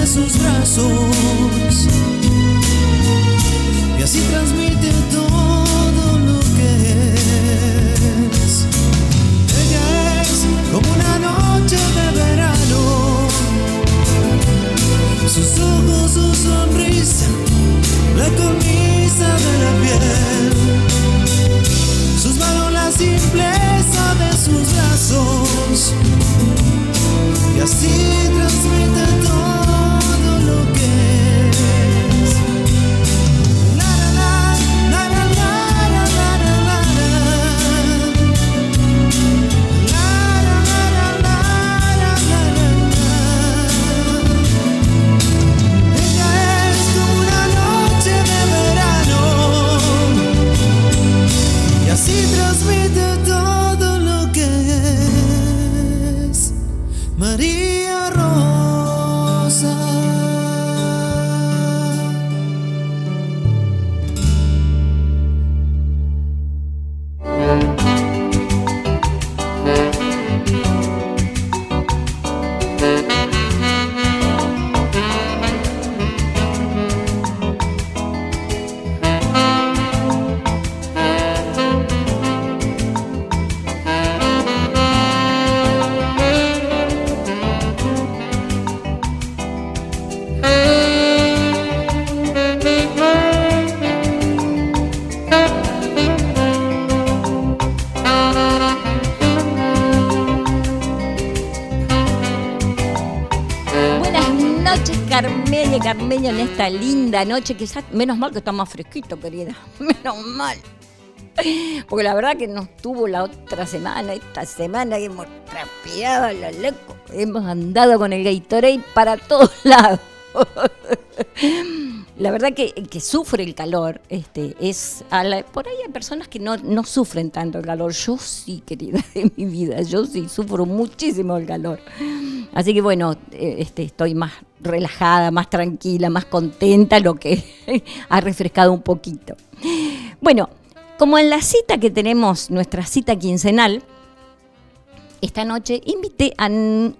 sus brazos y así transmite todo lo que es. Ella es como una noche de verano, sus ojos, su sonrisa, la cornisa de la piel, sus manos, la simpleza de sus brazos, y así transmite todo lo que es. La la la la la la la la la la la la. Ella es como una noche de verano y así transmite todo lo que es. María Rosa. Carmeña, en esta linda noche, quizás, menos mal que está más fresquito, querida, menos mal, porque la verdad que nos tuvo la otra semana, esta semana que hemos trapeado a lo loco, hemos andado con el Gatorade para todos lados. La verdad que sufre el calor, por ahí hay personas que no sufren tanto el calor. Yo sí, querida de mi vida, yo sí sufro muchísimo el calor. Así que bueno, estoy más relajada, más tranquila, más contenta, lo que ha refrescado un poquito. Bueno, como en la cita que tenemos, nuestra cita quincenal, esta noche invité a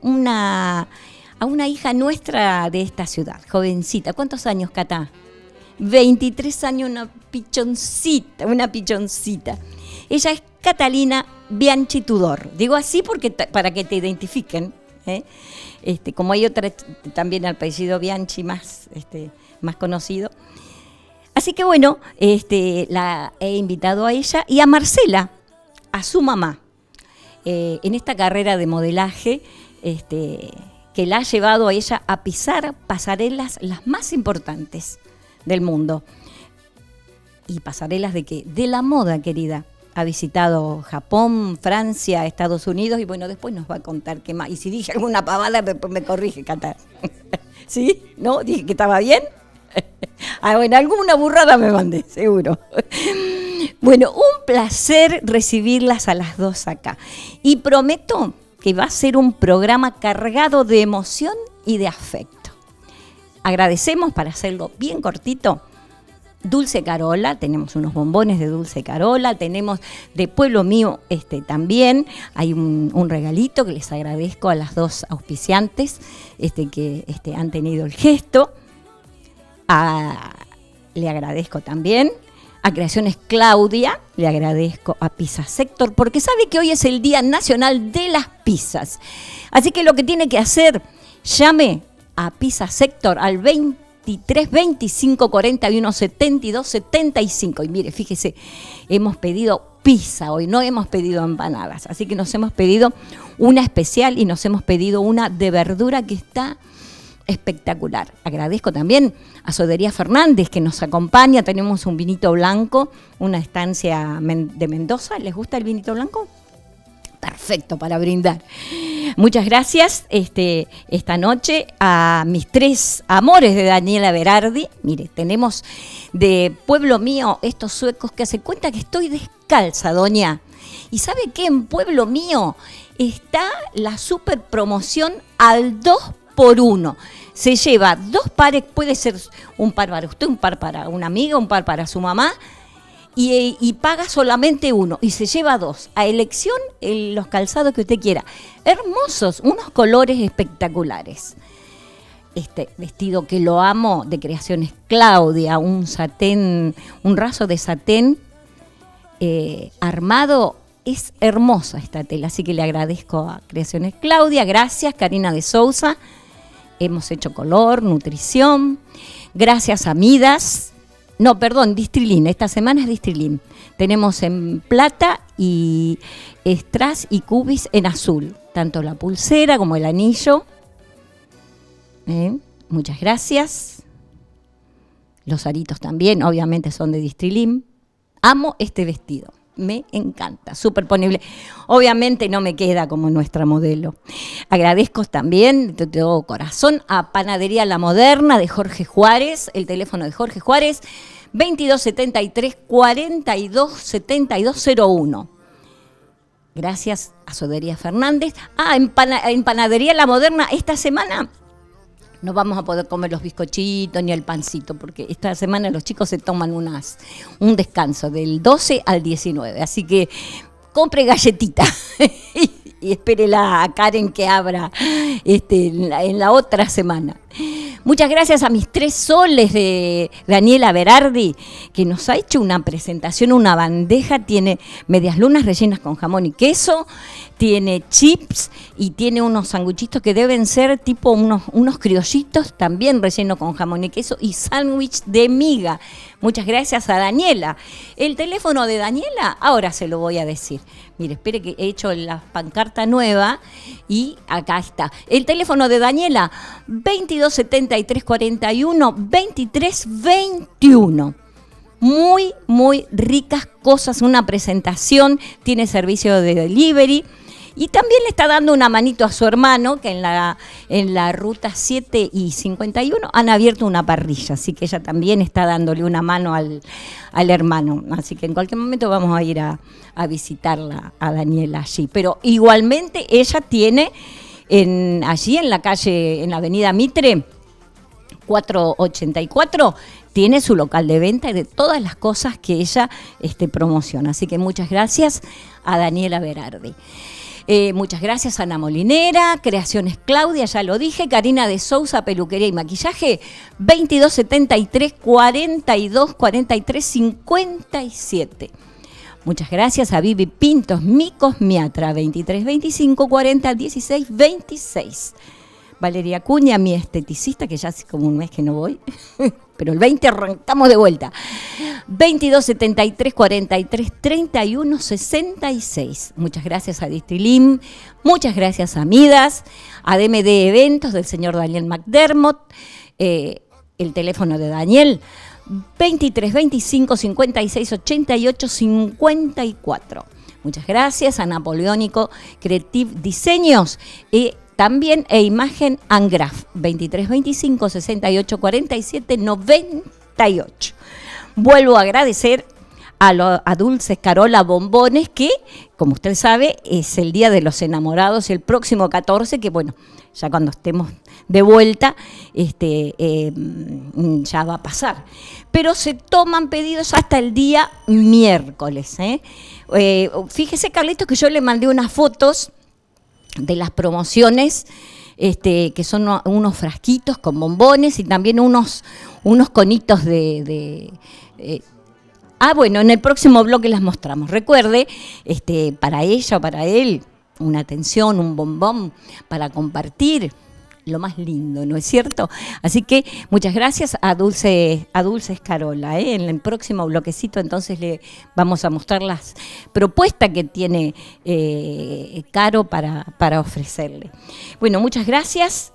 una hija nuestra de esta ciudad, jovencita. ¿Cuántos años, Cata? 23 años, una pichoncita. Ella es Catalina Bianchi Tudor. Digo así porque para que te identifiquen, ¿eh? Como hay otra también al apellido Bianchi más conocido. Así que bueno, la he invitado a ella y a Marcela, a su mamá, en esta carrera de modelaje, que la ha llevado a ella a pisar pasarelas las más importantes del mundo. ¿Y pasarelas de qué? De la moda, querida. Ha visitado Japón, Francia, Estados Unidos y bueno, después nos va a contar qué más. Y si dije alguna pavada, después me corrige, Cata. ¿Sí? ¿No? ¿Dije que estaba bien? Bueno, alguna burrada me mandé, seguro. Bueno, un placer recibirlas a las dos acá. Y prometo que va a ser un programa cargado de emoción y de afecto. Agradecemos, para hacerlo bien cortito, Dulce Carola, tenemos unos bombones de Dulce Carola, tenemos de Pueblo Mío también, hay un regalito que les agradezco a las dos auspiciantes que han tenido el gesto. Le agradezco también a Creaciones Claudia, le agradezco a Pizza Sector, porque sabe que hoy es el Día Nacional de las Pizzas. Así que lo que tiene que hacer, llame a Pizza Sector al 23 25 41 72 75. Y mire, fíjese, hemos pedido pizza hoy, no hemos pedido empanadas. Así que nos hemos pedido una especial y nos hemos pedido una de verdura que está espectacular. Agradezco también a Sodería Fernández que nos acompaña. Tenemos un vinito blanco, una estancia de Mendoza. ¿Les gusta el vinito blanco? Perfecto para brindar. Muchas gracias esta noche a mis tres amores de Daniela Berardi. Mire, tenemos de Pueblo Mío estos suecos que hace cuenta que estoy descalza, doña. ¿Y sabe qué? En Pueblo Mío está la super promoción al 2x1. Se lleva 2 pares, puede ser un par para usted, un par para una amiga, un par para su mamá, y paga solamente uno, y se lleva 2. A elección los calzados que usted quiera. Hermosos, unos colores espectaculares. este vestido que lo amo, de Creaciones Claudia, un satén, un raso de satén armado. Es hermosa esta tela, así que le agradezco a Creaciones Claudia. Gracias, Karina de Sousa. Hemos hecho color, nutrición. Gracias a Midas. No, perdón, Distrilin. Esta semana es Distrilin. Tenemos en plata y strass y cubis en azul. Tanto la pulsera como el anillo. Muchas gracias. Los aritos también, obviamente, son de Distrilin. Amo este vestido. Me encanta, súper ponible. Obviamente no me queda como nuestra modelo. Agradezco también de todo corazón a Panadería La Moderna de Jorge Juárez, el teléfono de Jorge Juárez, 2273-427201. Gracias a Sodería Fernández. En Panadería La Moderna esta semana no vamos a poder comer los bizcochitos ni el pancito, porque esta semana los chicos se toman un descanso del 12 al 19. Así que compre galletita y espérela a Karen que abra en la otra semana. Muchas gracias a mis 3 soles de Daniela Berardi, que nos ha hecho una presentación, una bandeja. Tiene medias lunas rellenas con jamón y queso, tiene chips y tiene unos sanguchitos que deben ser tipo unos criollitos también rellenos con jamón y queso y sándwich de miga. Muchas gracias a Daniela. El teléfono de Daniela, ahora se lo voy a decir. Mire, espere que he hecho la pancarta nueva y acá está. El teléfono de Daniela, 2273-41-2321. Muy, muy ricas cosas, una presentación, tiene servicio de delivery. Y también le está dando una manito a su hermano, que en la ruta 7 y 51 han abierto una parrilla, así que ella también está dándole una mano al hermano. Así que en cualquier momento vamos a ir a visitarla a Daniela allí. Pero igualmente ella tiene allí en la calle, en la avenida Mitre, 484, tiene su local de venta de todas las cosas que ella promociona. Así que muchas gracias a Daniela Berardi. Muchas gracias a Ana Molinera, Creaciones Claudia, ya lo dije, Karina de Sousa, peluquería y maquillaje, 2273-4243-57. Muchas gracias a Vivi Pintos, mi cosmiatra, 2325-40-16-26. Valeria Acuña, mi esteticista, que ya hace como un mes que no voy, pero el 20 arrancamos de vuelta. 2273-43-31-66. Muchas gracias a Distrilin, muchas gracias a Midas, a DMD Eventos del señor Daniel McDermott, el teléfono de Daniel, 2325-5688-54. Muchas gracias a Napoleónico Creative Diseños, también Imagen and Graph, 2325-6847-98. Vuelvo a agradecer a Dulces Carola Bombones, que, como usted sabe, es el Día de los Enamorados, el próximo 14, que bueno, ya cuando estemos de vuelta, ya va a pasar. Pero se toman pedidos hasta el día miércoles. Fíjese, Carlitos, que yo le mandé unas fotos de las promociones, que son unos frasquitos con bombones y también unos conitos bueno, en el próximo bloque las mostramos. Recuerde, para ella o para él, una atención, un bombón para compartir, lo más lindo, ¿no es cierto? Así que muchas gracias a Dulces Carola. En el próximo bloquecito entonces le vamos a mostrar las propuestas que tiene Caro para ofrecerle. Bueno, muchas gracias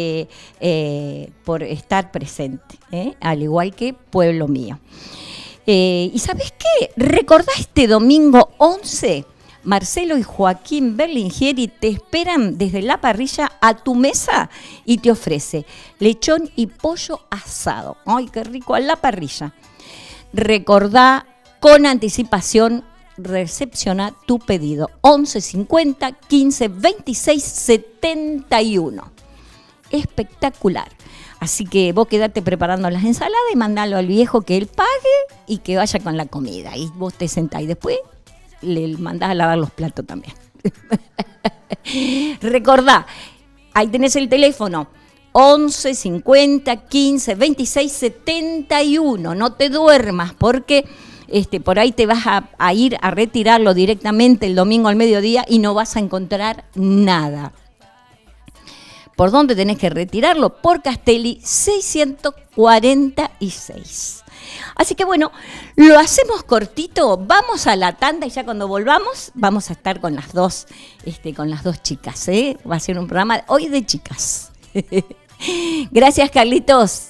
por estar presente, al igual que Pueblo Mío. ¿Y sabes qué? Recordá este domingo 11, Marcelo y Joaquín Berlingieri te esperan desde la parrilla a tu mesa y te ofrece lechón y pollo asado. ¡Ay, qué rico! A la parrilla. Recordá con anticipación, recepciona tu pedido. 11 50 15 26 71. Espectacular. Así que vos quedate preparando las ensaladas y mandalo al viejo que él pague y que vaya con la comida. Y vos te sentás y después le mandás a lavar los platos también. Recordá, ahí tenés el teléfono, 11 50 15 26 71. No te duermas porque por ahí te vas a ir a retirarlo directamente el domingo al mediodía y no vas a encontrar nada. ¿Por dónde tenés que retirarlo? Por Castelli 646. Así que bueno, lo hacemos cortito, vamos a la tanda y ya cuando volvamos vamos a estar con las dos chicas, ¿eh? Va a ser un programa hoy de chicas. Gracias, Carlitos.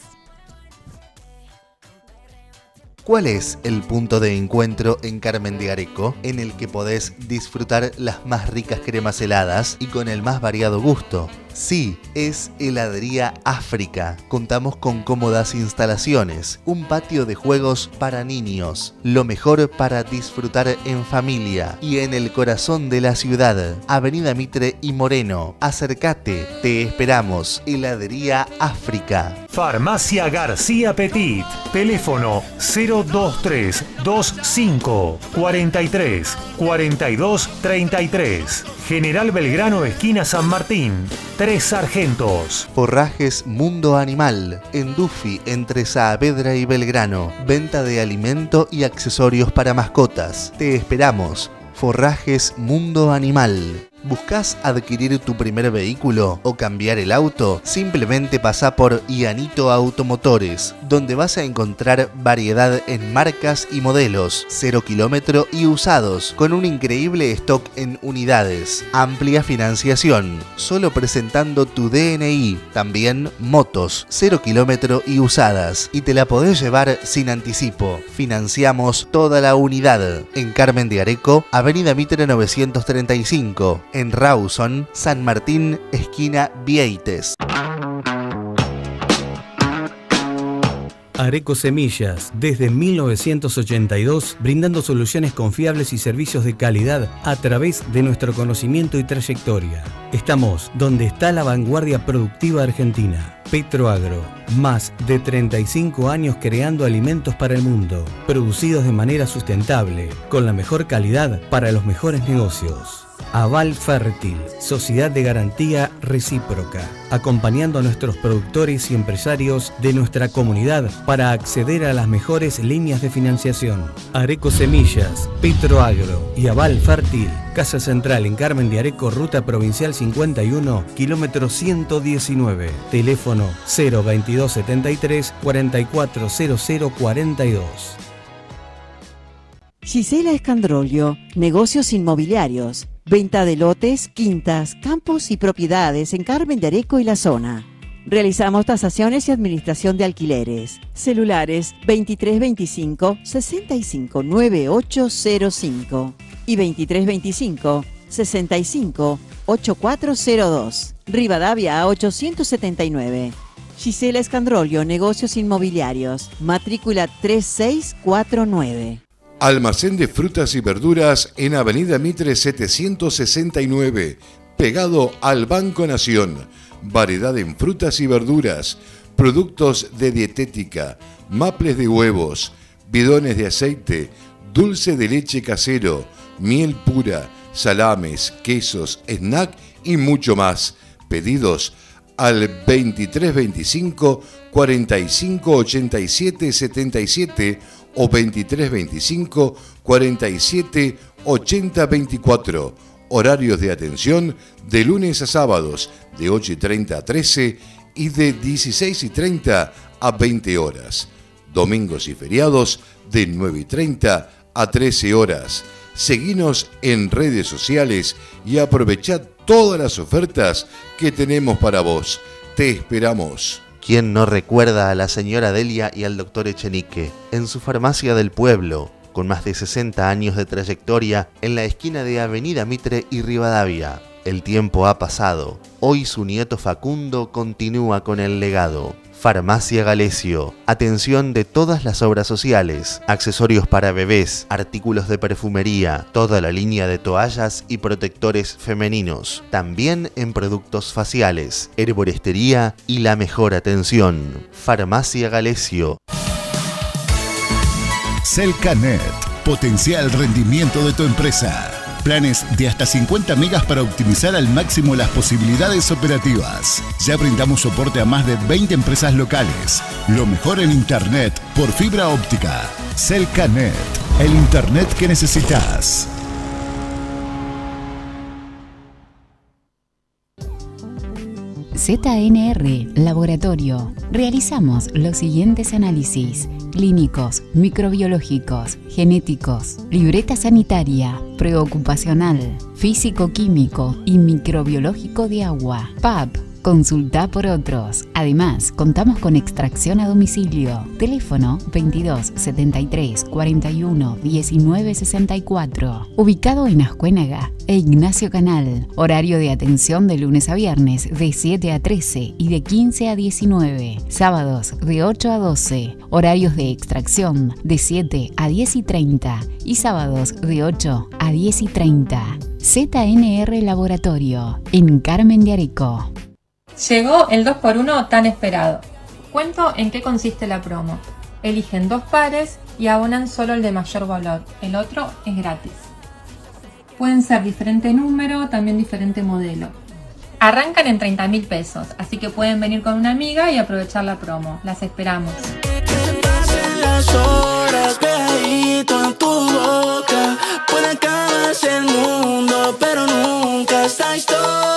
¿Cuál es el punto de encuentro en Carmen de Areco en el que podés disfrutar las más ricas cremas heladas y con el más variado gusto? Sí, es Heladería África. Contamos con cómodas instalaciones, un patio de juegos para niños, lo mejor para disfrutar en familia y en el corazón de la ciudad. Avenida Mitre y Moreno. Acércate, te esperamos. Heladería África. Farmacia García Petit. Teléfono 023 25 43 42 33. General Belgrano, esquina San Martín. 3 Sargentos. Forrajes Mundo Animal. En Dufi, entre Saavedra y Belgrano. Venta de alimento y accesorios para mascotas. Te esperamos. Forrajes Mundo Animal. ¿Buscas adquirir tu primer vehículo o cambiar el auto? Simplemente pasa por Ianito Automotores, donde vas a encontrar variedad en marcas y modelos, 0 kilómetro y usados, con un increíble stock en unidades, amplia financiación, solo presentando tu DNI, también motos, 0 kilómetro y usadas, y te la podés llevar sin anticipo. Financiamos toda la unidad, en Carmen de Areco, Avenida Mitre 935, en Rawson, San Martín, esquina Vieites. Areco Semillas, desde 1982, brindando soluciones confiables y servicios de calidad a través de nuestro conocimiento y trayectoria. Estamos donde está la vanguardia productiva argentina. Petroagro, más de 35 años creando alimentos para el mundo, producidos de manera sustentable, con la mejor calidad para los mejores negocios. Aval Fértil, sociedad de garantía recíproca, acompañando a nuestros productores y empresarios de nuestra comunidad para acceder a las mejores líneas de financiación. Areco Semillas, Petroagro y Aval Fértil, Casa Central en Carmen de Areco, Ruta Provincial 51, kilómetro 119, teléfono 02273 440042. Gisela Escandrolio, negocios inmobiliarios, venta de lotes, quintas, campos y propiedades en Carmen de Areco y la zona. Realizamos tasaciones y administración de alquileres. Celulares 2325 65 9805 y 2325 65 8402. Rivadavia 879. Gisela Escandrolio, negocios inmobiliarios, matrícula 3649. Almacén de frutas y verduras en Avenida Mitre 769, pegado al Banco Nación. Variedad en frutas y verduras, productos de dietética, maples de huevos, bidones de aceite, dulce de leche casero, miel pura, salames, quesos, snack y mucho más. Pedidos al 2325 45 87 77 o 2325 47 80 24. Horarios de atención de lunes a sábados de 8:30 a 13 y de 16:30 a 20 horas. Domingos y feriados de 9:30 a 13 horas. Seguinos en redes sociales y aprovechad todas las ofertas que tenemos para vos. Te esperamos. ¿Quién no recuerda a la señora Delia y al doctor Echenique en su farmacia del pueblo, con más de 60 años de trayectoria en la esquina de Avenida Mitre y Rivadavia? El tiempo ha pasado. Hoy su nieto Facundo continúa con el legado. Farmacia Galesio. Atención de todas las obras sociales, accesorios para bebés, artículos de perfumería, toda la línea de toallas y protectores femeninos. También en productos faciales, herboristería y la mejor atención. Farmacia Galesio. Celcanet. Potencia el rendimiento de tu empresa. planes de hasta 50 megas para optimizar al máximo las posibilidades operativas. Ya brindamos soporte a más de 20 empresas locales. Lo mejor en Internet por fibra óptica. Celcanet, el Internet que necesitas. ZNR Laboratorio. Realizamos los siguientes análisis: clínicos, microbiológicos, genéticos, libreta sanitaria, preocupacional, físico-químico y microbiológico de agua, PAP. Consulta por otros. Además, contamos con extracción a domicilio. Teléfono 22 73 41 19 64. Ubicado en Ascuénaga e Ignacio Canal. Horario de atención de lunes a viernes de 7 a 13 y de 15 a 19. Sábados de 8 a 12. Horarios de extracción de 7 a 10 y 30 y sábados de 8 a 10 y 30. ZNR Laboratorio en Carmen de Areco. Llegó el 2x1 tan esperado. Cuento en qué consiste la promo. Eligen 2 pares y abonan solo el de mayor valor. El otro es gratis. Pueden ser diferente número, también diferente modelo. Arrancan en 30.000 pesos, así que pueden venir con una amiga y aprovechar la promo. Las esperamos. Las horas pegadito en tu boca, puede acabarse el mundo, pero nunca esta historia.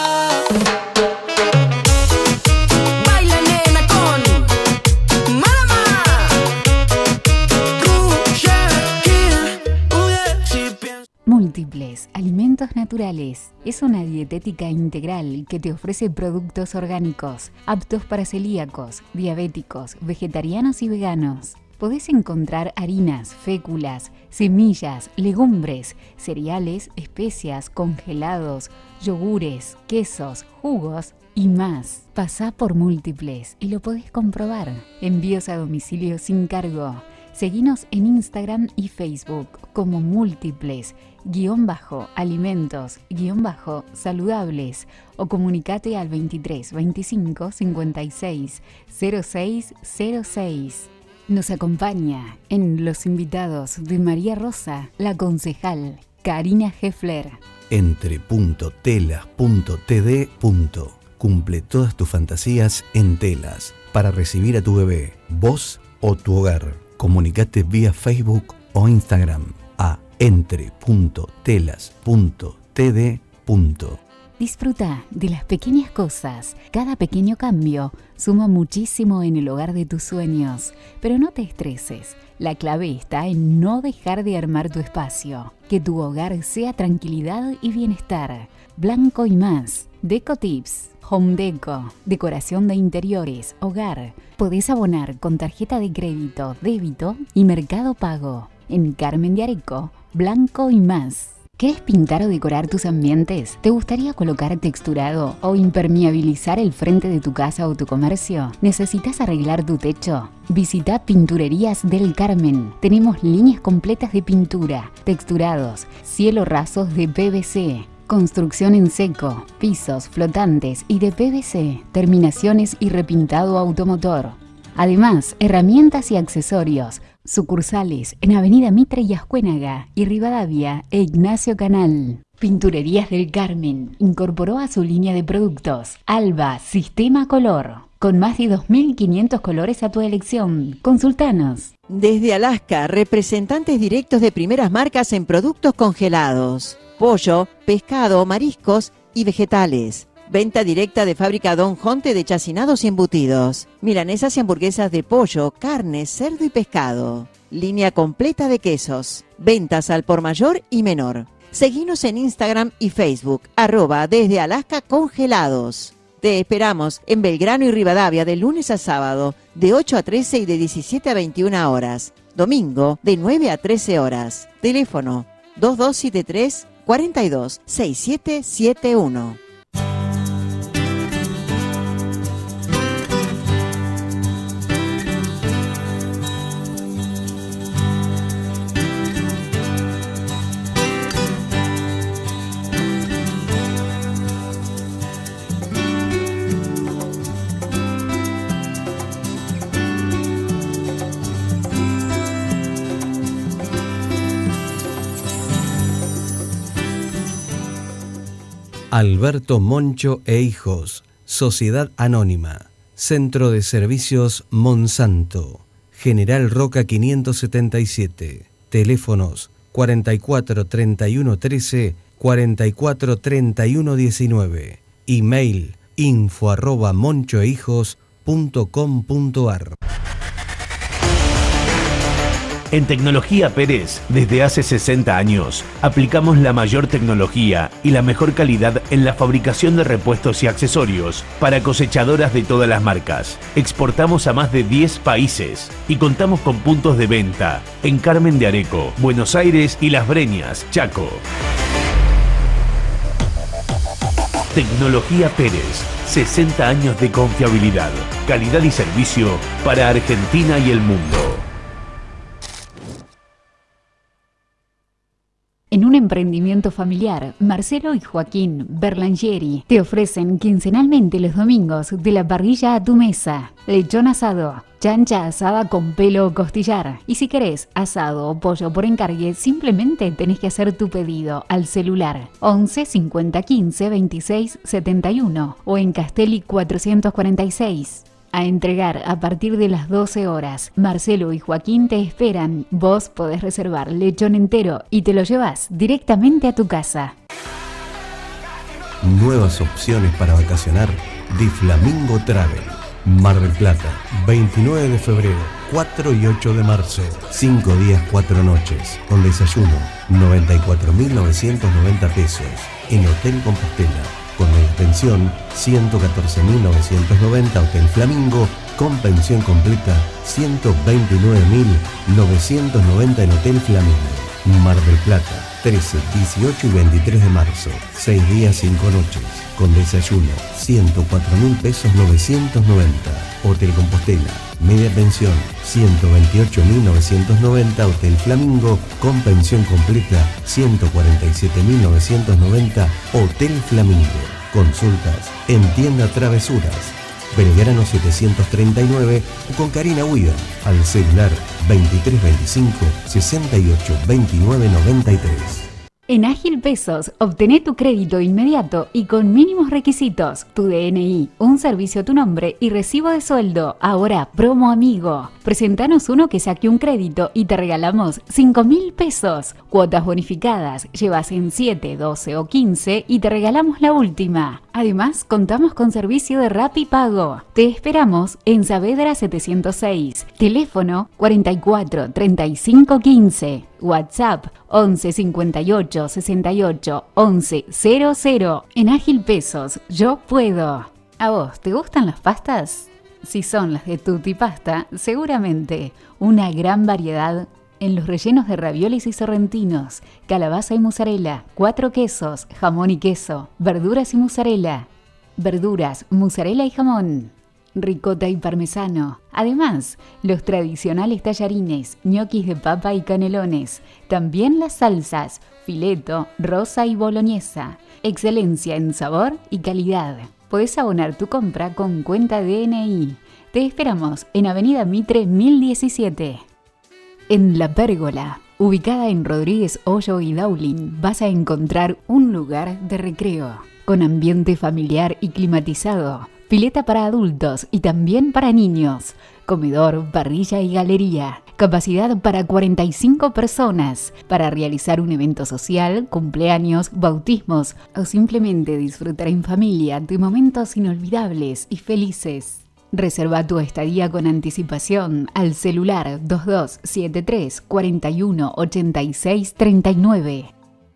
Múltiples Alimentos Naturales es una dietética integral que te ofrece productos orgánicos, aptos para celíacos, diabéticos, vegetarianos y veganos. Podés encontrar harinas, féculas, semillas, legumbres, cereales, especias, congelados, yogures, quesos, jugos y más. Pasá por Múltiples y lo podés comprobar. Envíos a domicilio sin cargo. Seguinos en Instagram y Facebook como múltiples-alimentos-saludables o comunicate al 23 25 56 06 06. Nos acompaña en Los Invitados de María Rosa, la concejal Karina Heffler. Entre.telas.td. Cumple todas tus fantasías en telas para recibir a tu bebé, vos o tu hogar. Comunicate vía Facebook o Instagram a entre.telas.td. Disfruta de las pequeñas cosas. Cada pequeño cambio suma muchísimo en el hogar de tus sueños. Pero no te estreses. La clave está en no dejar de armar tu espacio. Que tu hogar sea tranquilidad y bienestar. Blanco y más. Deco Tips. Home Deco, decoración de interiores, hogar. Podés abonar con tarjeta de crédito, débito y Mercado Pago. En Carmen de Areco, Blanco y más. ¿Querés pintar o decorar tus ambientes? ¿Te gustaría colocar texturado o impermeabilizar el frente de tu casa o tu comercio? ¿Necesitas arreglar tu techo? Visita Pinturerías del Carmen. Tenemos líneas completas de pintura, texturados, cielo rasos de PVC. Construcción en seco, pisos flotantes y de PVC, terminaciones y repintado automotor. Además, herramientas y accesorios. Sucursales en Avenida Mitre y Ascuénaga y Rivadavia e Ignacio Canal. Pinturerías del Carmen incorporó a su línea de productos Alba Sistema Color, con más de 2.500 colores a tu elección. Consultanos. Desde Alaska, representantes directos de primeras marcas en productos congelados. Pollo, pescado, mariscos y vegetales. Venta directa de fábrica Don Jonte de chacinados y embutidos. Milanesas y hamburguesas de pollo, carne, cerdo y pescado. Línea completa de quesos. Ventas al por mayor y menor. Seguinos en Instagram y Facebook, @desde Alaska Congelados. Te esperamos en Belgrano y Rivadavia de lunes a sábado, de 8 a 13 y de 17 a 21 horas. Domingo, de 9 a 13 horas. Teléfono 2273 42 6771. Alberto Moncho e Hijos, Sociedad Anónima, Centro de Servicios Monsanto, General Roca 577, teléfonos 44 31 13, 44 31 19, email info@monchoehijos.com.ar. En Tecnología Pérez, desde hace 60 años, aplicamos la mayor tecnología y la mejor calidad en la fabricación de repuestos y accesorios para cosechadoras de todas las marcas. Exportamos a más de 10 países y contamos con puntos de venta en Carmen de Areco, Buenos Aires y Las Breñas, Chaco. Tecnología Pérez, 60 años de confiabilidad, calidad y servicio para Argentina y el mundo. En un emprendimiento familiar, Marcelo y Joaquín Berlangieri te ofrecen quincenalmente los domingos de la parrilla a tu mesa. Lechón asado, chancha asada con pelo o costillar. Y si querés asado o pollo por encargue, simplemente tenés que hacer tu pedido al celular 11 50 15 26 71 o en Castelli 446. A entregar a partir de las 12 horas. Marcelo y Joaquín te esperan. Vos podés reservar lechón entero y te lo llevas directamente a tu casa. Nuevas opciones para vacacionar. Diflamingo Travel. Mar del Plata, 29 de febrero, 4 y 8 de marzo. 5 días, 4 noches. Con desayuno, 94.990 pesos. En Hotel Compostela. Con la pensión, 114.990 Hotel Flamingo, con pensión completa, 129.990 en Hotel Flamingo. Mar del Plata, 13, 18 y 23 de marzo, 6 días, 5 noches, con desayuno, 104.000 pesos 990. Hotel Compostela, media pensión, 128.990 Hotel Flamingo, con pensión completa, 147.990 Hotel Flamingo. Consultas en Tienda Travesuras, Belgrano 739 o con Karina Huida al celular 2325 68 29 93. En Ágil Pesos, obtené tu crédito inmediato y con mínimos requisitos, tu DNI, un servicio a tu nombre y recibo de sueldo. Ahora, promo amigo. Presentanos uno que saque un crédito y te regalamos 5.000 pesos. Cuotas bonificadas, llevas en 7, 12 o 15 y te regalamos la última. Además, contamos con servicio de Rappi Pago. Te esperamos en Saavedra 706. Teléfono 44 35 15. WhatsApp 11 58 68 11 00. En Ágil Pesos, yo puedo. ¿A vos te gustan las pastas? Si son las de Tutti Pasta, seguramente una gran variedad en los rellenos de raviolis y sorrentinos, calabaza y mozzarella, 4 quesos, jamón y queso, verduras y mozzarella, verduras, mozzarella y jamón, ricota y parmesano. Además, los tradicionales tallarines, ñoquis de papa y canelones. También las salsas, fileto, rosa y boloñesa. Excelencia en sabor y calidad. Podés abonar tu compra con cuenta DNI. Te esperamos en Avenida Mitre 1017. En La Pérgola, ubicada en Rodríguez Hoyo y Daulín, vas a encontrar un lugar de recreo con ambiente familiar y climatizado. Pileta para adultos y también para niños. Comedor, parrilla y galería. Capacidad para 45 personas. Para realizar un evento social, cumpleaños, bautismos o simplemente disfrutar en familia de momentos inolvidables y felices. Reserva tu estadía con anticipación al celular 2273 41 86 39.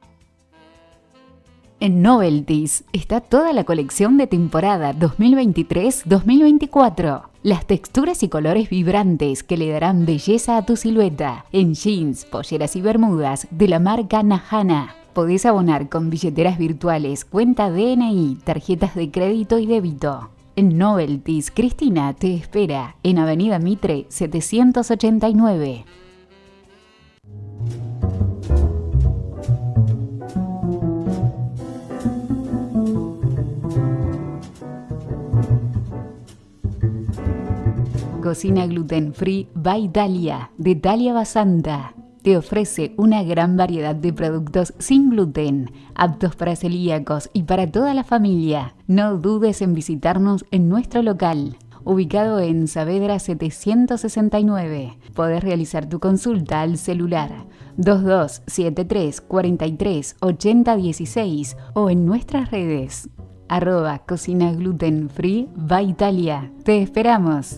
En Novelties está toda la colección de temporada 2023-2024. Las texturas y colores vibrantes que le darán belleza a tu silueta. En jeans, polleras y bermudas de la marca Nahana. Podés abonar con billeteras virtuales, cuenta DNI, tarjetas de crédito y débito. En Novelties, Cristina te espera en Avenida Mitre 789. Cocina gluten free by Dalia, de Dalia Basanta. te ofrece una gran variedad de productos sin gluten, aptos para celíacos y para toda la familia. No dudes en visitarnos en nuestro local, ubicado en Saavedra 769. Podés realizar tu consulta al celular 2273 43 80 16 o en nuestras redes @Cocina Gluten Free by Italia. Te esperamos.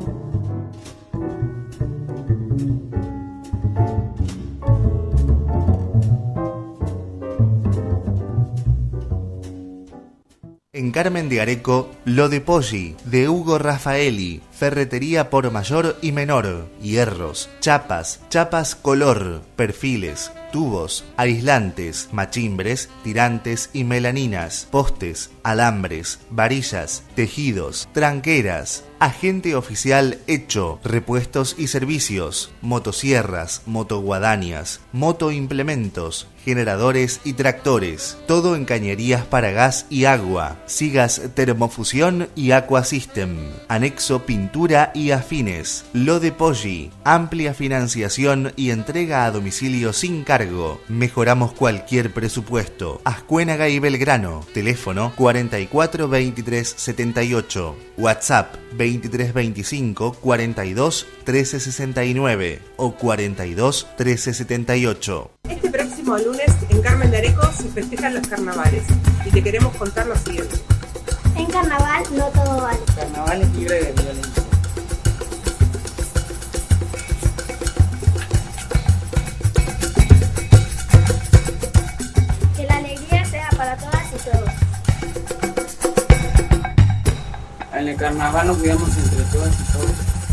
En Carmen de Areco, Lo de Poggi, de Hugo Raffaeli, ferretería por mayor y menor, hierros, chapas color, perfiles, tubos, aislantes, machimbres, tirantes y melaninas, postes, alambres, varillas, tejidos, tranqueras. Agente oficial hecho, repuestos y servicios, motosierras, motoguadañas, motoimplementos, generadores y tractores, todo en cañerías para gas y agua, Sigas Termofusión y Aqua System, anexo pintura y afines, Lo de Poggi, amplia financiación y entrega a domicilio sin cargo, mejoramos cualquier presupuesto, Ascuénaga y Belgrano, teléfono 44 23 78, WhatsApp 23 25 42 13 69 o 42 13 78. Este próximo lunes en Carmen de Areco se festejan los carnavales y te queremos contar lo siguiente. En carnaval no todo vale. Carnaval es libre de violencia. Que la alegría sea para todas y todos. En el carnaval nos cuidamos entre todas y todos.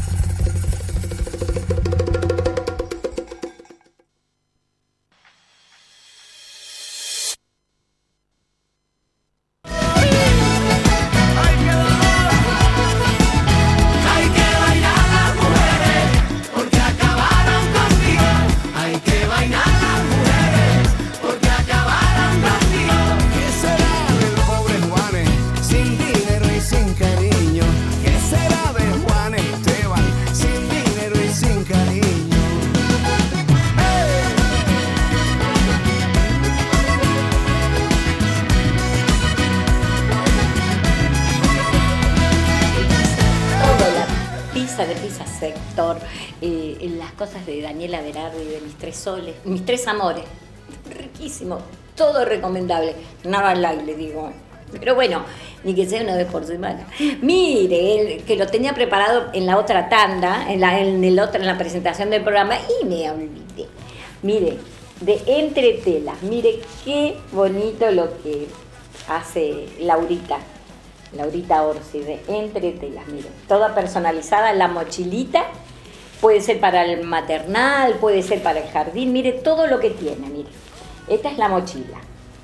Las cosas de Daniela Berardi, de Mis Tres Soles, Mis Tres Amores, riquísimo, todo recomendable, nada light le digo, pero bueno, ni que sea una vez por semana. Mire, que lo tenía preparado en la otra tanda, en la presentación del programa y me olvidé. Mire, de Entre Telas, mire qué bonito lo que hace Laurita Orsi, de Entre Telas, mire, toda personalizada, la mochilita. Puede ser para el maternal, puede ser para el jardín, mire todo lo que tiene, mire. Esta es la mochila.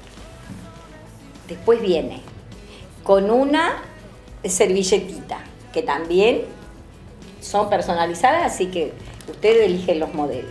Después viene con una servilletita, que también son personalizadas, así que usted elige los modelos.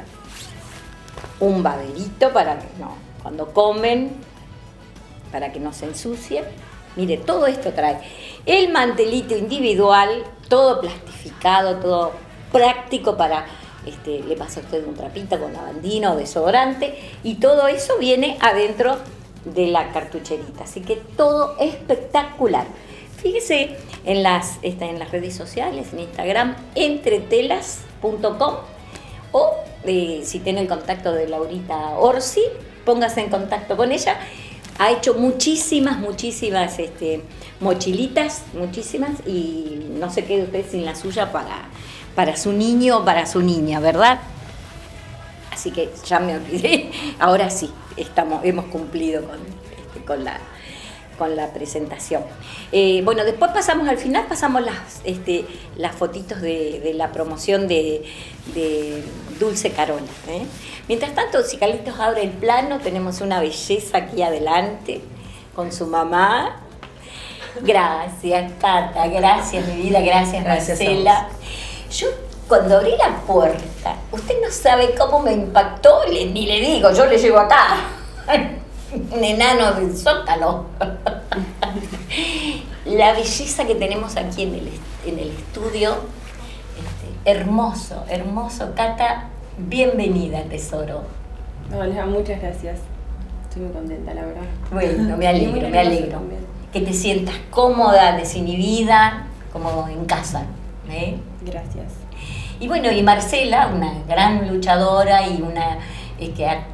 Un baberito para que no, cuando comen, para que no se ensucien. Mire, todo esto trae. El mantelito individual, todo plastificado, todo práctico para, le pasa a usted un trapito con lavandina o desodorante y todo eso viene adentro de la cartucherita, así que todo espectacular. Fíjese en las redes sociales, en Instagram, entretelas.com o si tiene el contacto de Laurita Orsi, póngase en contacto con ella. Ha hecho muchísimas mochilitas, muchísimas, y no se quede usted sin la suya para su niño o para su niña, ¿verdad? Así que ya me olvidé. Ahora sí, hemos cumplido con la presentación. Bueno, después pasamos al final, pasamos las fotitos de la promoción de Dulce Carola. Mientras tanto, si Carlitos abre el plano, tenemos una belleza aquí adelante con su mamá. Gracias, Tata, gracias, mi vida, gracias Marcela. Yo cuando abrí la puerta, usted no sabe cómo me impactó, ni le digo, yo le llego acá, un enano del Zócalo. La belleza que tenemos aquí en el estudio, hermoso, Cata, Bienvenida, tesoro. Hola, muchas gracias. Estoy muy contenta, la verdad. Bueno, me Y alegro, muy me nerviosa alegro. también. Que te sientas cómoda, desinhibida, como en casa. Gracias. Y bueno, y Marcela, una gran luchadora y una que has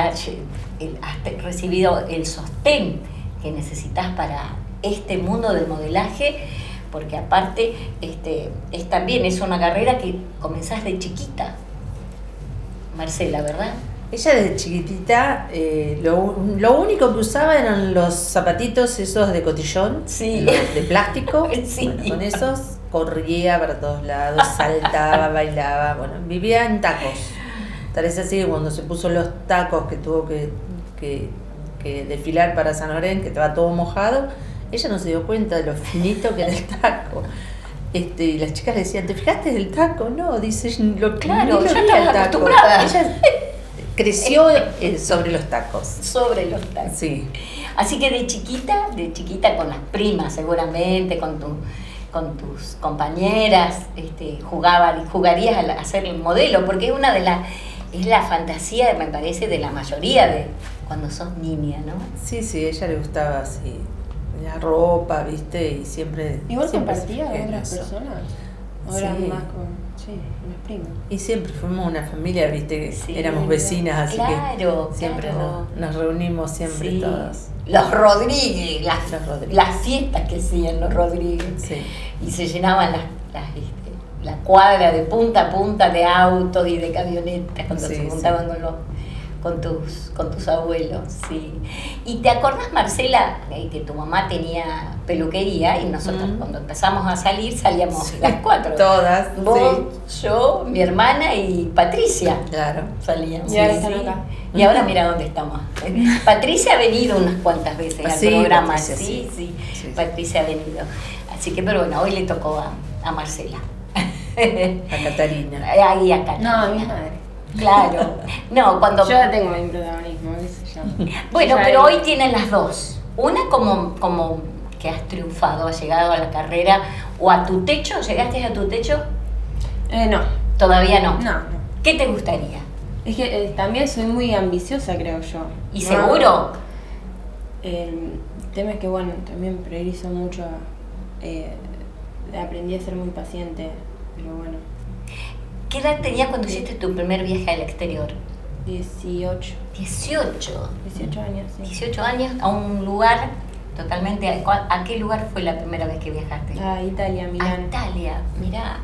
recibido el sostén que necesitas para este mundo del modelaje, porque aparte también es una carrera que comenzás de chiquita, Marcela, ¿verdad? Ella desde chiquitita, lo único que usaba eran los zapatitos esos de cotillón, de plástico. Sí. Bueno, con esos corría para todos lados, saltaba, bailaba, bueno, vivía en tacos. Tal es así que cuando se puso los tacos que tuvo que desfilar para San Lorenzo, que estaba todo mojado, ella no se dio cuenta de lo finito que era el taco. Y las chicas le decían, ¿te fijaste del taco? No, dice, Claro, ni lo ya vi estaba al taco. acostumbrada. Ella creció sobre los tacos. Sobre los tacos. Sí. Así que de chiquita con las primas seguramente, con tus compañeras, jugarías a ser el modelo, porque es la fantasía, me parece, de la mayoría de cuando sos niña, ¿no? Sí, a ella le gustaba así, la ropa, ¿viste? Y siempre... ¿Igual siempre compartía se fijó con en otras eso. personas? Ahora Sí. más con unas primas. Y siempre fuimos una familia, ¿viste? Sí, éramos vecinas, así claro, que siempre claro. nos reunimos siempre Sí. todas. Los Rodríguez, Los Rodríguez. las fiestas que hacían los Rodríguez. Sí. Y se llenaban la cuadra de punta a punta de autos y de camionetas cuando Sí, se juntaban con tus abuelos, sí. ¿Y te acordás, Marcela, que tu mamá tenía peluquería y nosotros cuando empezamos a salir salíamos las 4? Todas, Vos, yo, mi hermana y Patricia. Claro. Salíamos. Y ahora están acá. Y ahora mira dónde estamos. Patricia ha venido unas cuantas veces al Sí, programa. Patricia, Sí. sí. Patricia ha venido. Así que, pero bueno, hoy le tocó a Marcela. A Catarina. Ahí a Catarina. No, a mi madre. Claro. No, cuando... Yo ya tengo mi protagonismo, qué sé yo. Bueno, Ya pero ahí- hoy tienen las dos. Una como que has triunfado, has llegado a la carrera o a tu techo. ¿Llegaste a tu techo? No. Todavía no. No. ¿Qué te gustaría? Es que también soy muy ambiciosa, creo yo. ¿Y seguro? El tema es que, bueno, también priorizo mucho. Aprendí a ser muy paciente, pero bueno. ¿Qué edad tenías cuando hiciste tu primer viaje al exterior? 18. 18. 18 años, sí. 18 años a un lugar totalmente... ¿A qué lugar fue la primera vez que viajaste? A Italia, Milán. A Italia, mirá.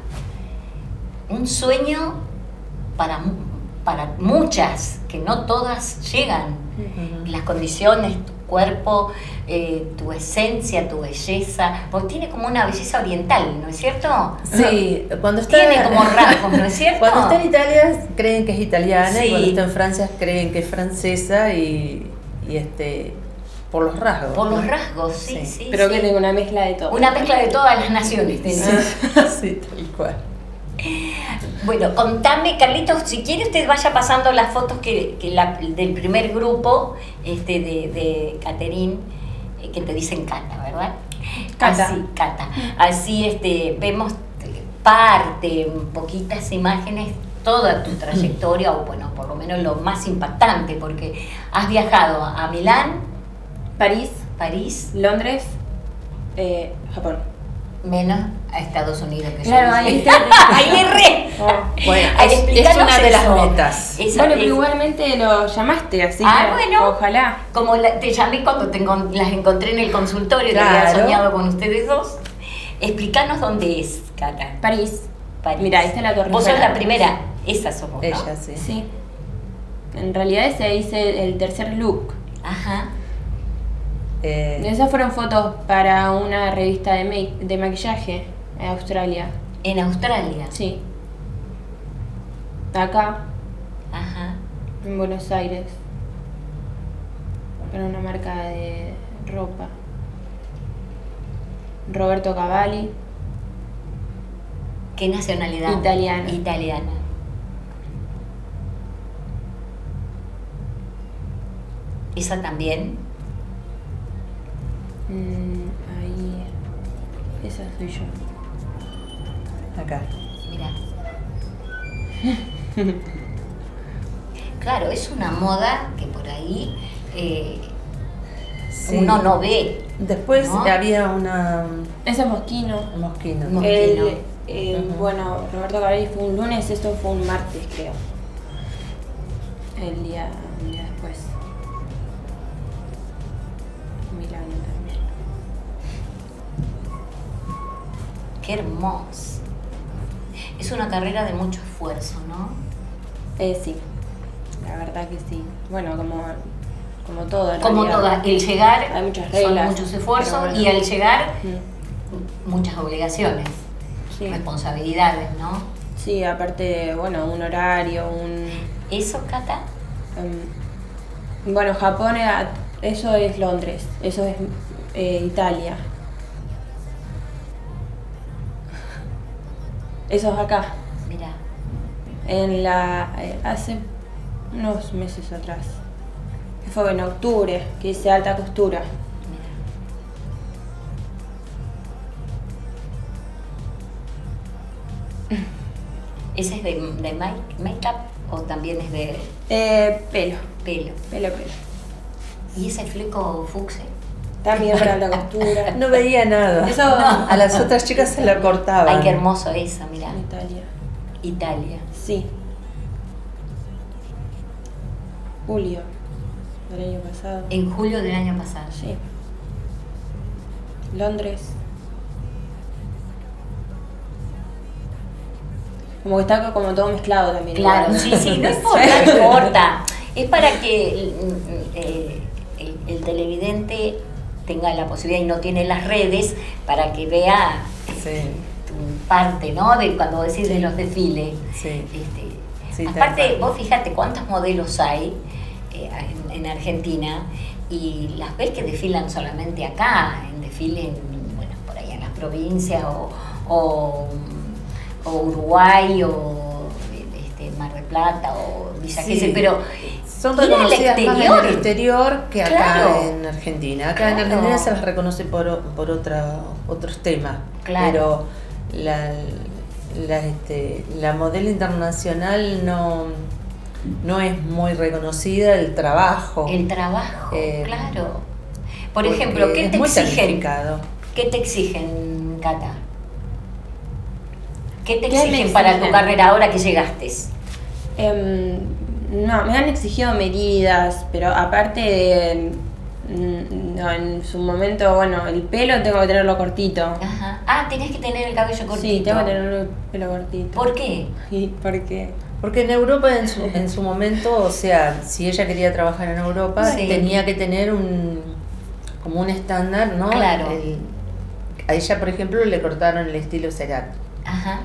Un sueño para muchas, que no todas llegan. Las condiciones, tu cuerpo, tu esencia, tu belleza, porque tiene como una belleza oriental, ¿no es cierto? Sí, cuando está... Tiene como rasgos, ¿no es cierto? Cuando está en Italia creen que es italiana Sí. y cuando está en Francia creen que es francesa y por los rasgos. Por los ¿no? rasgos, sí. Pero sí. que tengo una mezcla de todo. Una mezcla de todas las naciones tenés. Sí, tal cual. Bueno, contame, Carlitos, si quiere usted vaya pasando las fotos del primer grupo de Caterín, que te dicen Cata, ¿verdad? Cata. Así, Cata. Así vemos parte, poquitas imágenes, toda tu trayectoria, o bueno, por lo menos lo más impactante, porque has viajado a Milán, París, Londres, Japón. menos a Estados Unidos, que Claro, yo ahí dije. está. ¡Ahí le erré! Bueno, Ay, es explícanos una de las eso. metas. Esa Bueno, es- pero igualmente lo llamaste, así que bueno. ojalá. Como te llamé cuando las encontré en el consultorio, que había Claro. soñado con ustedes dos. Explícanos dónde es, Cata. París. París. Mira, ahí está la Torre Vos sos Eiffel. la primera. Esa sos vos, ¿no? Ella, sí. Sí. En realidad ese hice el tercer look. Ajá. Esas fueron fotos para una revista de maquillaje en Australia. En Australia. Sí. Acá, Ajá. en Buenos Aires. Para una marca de ropa. Roberto Cavalli. ¿Qué nacionalidad? Italiana. Italiana. ¿Esa también? Ahí. Esa soy yo. Acá. Mira. Claro, es una moda que por ahí Sí. uno no ve. Después ¿no? había una... Ese es Mosquino. Mosquino. Bueno, Roberto Cavalli fue un lunes, esto fue un martes, creo. El día después. Milano también. Qué hermoso. Es una carrera de mucho esfuerzo, ¿no? Sí, la verdad que sí. Bueno, como todo. en Como realidad. todas, el llegar hay muchas reglas, son muchos esfuerzos pero bueno. y al llegar muchas obligaciones, Sí. responsabilidades, ¿no? Sí, aparte, bueno, un horario, ¿Eso, Cata? Bueno, Japón, eso es Londres, eso es Italia. Eso es acá. Mira. Hace unos meses atrás, que fue en octubre, que hice alta costura. ¿Ese es de make-up o también es de Pelo. pelo? Pelo. ¿Y ese fleco fucsia? También para alta costura. No veía nada. Eso A las otras chicas se la cortaban. Ay, qué hermoso eso, mirá. Italia. Italia. Sí. Julio del año pasado. En julio del año pasado. Sí. Londres. Como que está como todo mezclado también. Claro, igual. sí, no importa, no importa. Es para que el televidente tenga la posibilidad y no tiene las redes para que vea tu parte, ¿no? De cuando decís de los desfiles. Sí. Sí, Aparte, vos fíjate cuántos modelos hay en Argentina y las ves que desfilan solamente acá, en desfile, bueno, por ahí en las provincias o Uruguay o Mar del Plata o Villa Gesell, pero son ir al reconocidas más en exterior. el exterior que acá Claro. en Argentina. Acá en Claro. Argentina se las reconoce por otros temas. Claro. Pero la modelo internacional no es muy reconocida el trabajo. El trabajo, claro. Por porque ejemplo, ¿qué es te muy exigen? tecnificado. ¿Qué te exigen, Cata? ¿Qué te ¿Qué me exigen para tu exigen? carrera ahora que llegaste? No, me han exigido medidas, pero aparte, no, en su momento, bueno, el pelo tengo que tenerlo cortito. Ajá. Ah, tenés que tener el cabello cortito. Sí, tengo que tener el pelo cortito. ¿Por qué? ¿Por qué? Porque en Europa en su momento, o sea, si ella quería trabajar en Europa, Sí. tenía que tener como un estándar, ¿no? Claro. A ella, por ejemplo, le cortaron el estilo Serac. Ajá.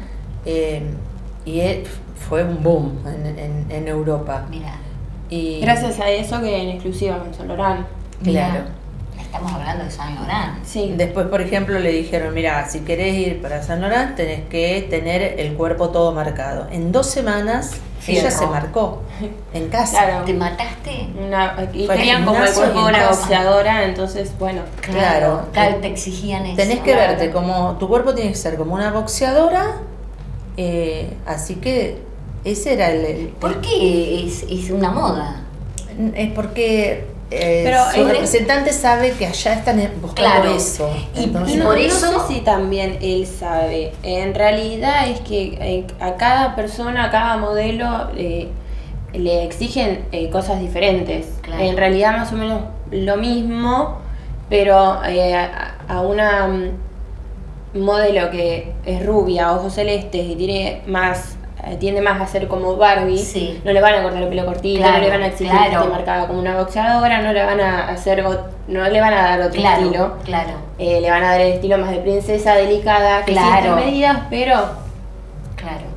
Fue un boom en Europa. Mira. Y Gracias a eso que en exclusiva con Saint Laurent. claro. Estamos hablando de Saint Laurent. Sí. Después, por ejemplo, le dijeron, mira, si querés ir para Saint Laurent, tenés que tener el cuerpo todo marcado. En 2 semanas, ella Cierto. se marcó en casa. Claro. ¿Te mataste? Y Fue al tenían como el gimnasio cuerpo y de en una casa. boxeadora, entonces, bueno. Claro. Te exigían eso. Tenés que Claro. verte como, tu cuerpo tiene que ser como una boxeadora, así que ese era ¿Por qué es una moda? Es porque Pero su representante sabe que allá están buscando Claro. eso. Y Entonces, por No eso- sé si también él sabe. En realidad es que a cada persona, a cada modelo le exigen cosas diferentes. Claro. En realidad más o menos lo mismo, pero a una modelo que es rubia, ojos celestes y tiende más a ser como Barbie, Sí. no le van a cortar el pelo cortito, Claro, no le van a exigir claro. que esté marcada como una boxeadora, no le van a hacer no le van a dar otro Claro, estilo. claro. Le van a dar el estilo más de princesa delicada, que Claro. existen medidas, pero Claro.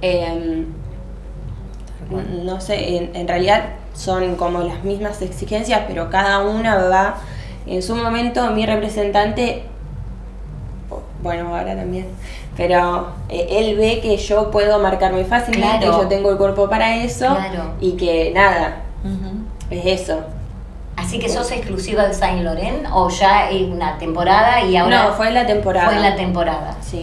no sé, en realidad son como las mismas exigencias, pero cada una va. En su momento mi representante, bueno, ahora también, pero él ve que yo puedo marcarme fácilmente, Claro. yo tengo el cuerpo para eso, Claro. y que nada, es eso. Así que sos exclusiva de Saint Laurent o ya es una temporada y ahora. No, fue la temporada. Fue la temporada. Sí.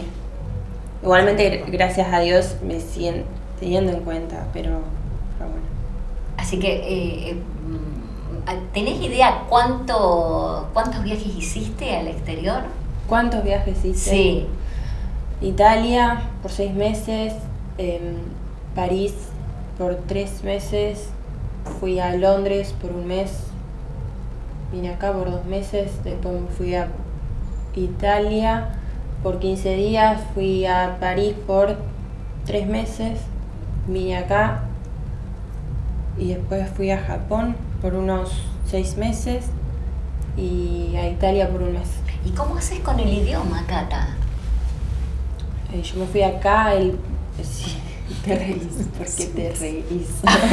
Igualmente, gracias a Dios, me siguen teniendo en cuenta, pero bueno. Así que, ¿tenés idea cuántos viajes hiciste al exterior? ¿Cuántos viajes hice? Sí. Italia por 6 meses, París por 3 meses, fui a Londres por 1 mes, vine acá por 2 meses, después me fui a Italia por 15 días, fui a París por 3 meses, vine acá y después fui a Japón por unos 6 meses y a Italia por 1 mes. ¿Y cómo haces con el idioma, Cata? Yo me fui acá, sí, te reís, ¿por qué te reís?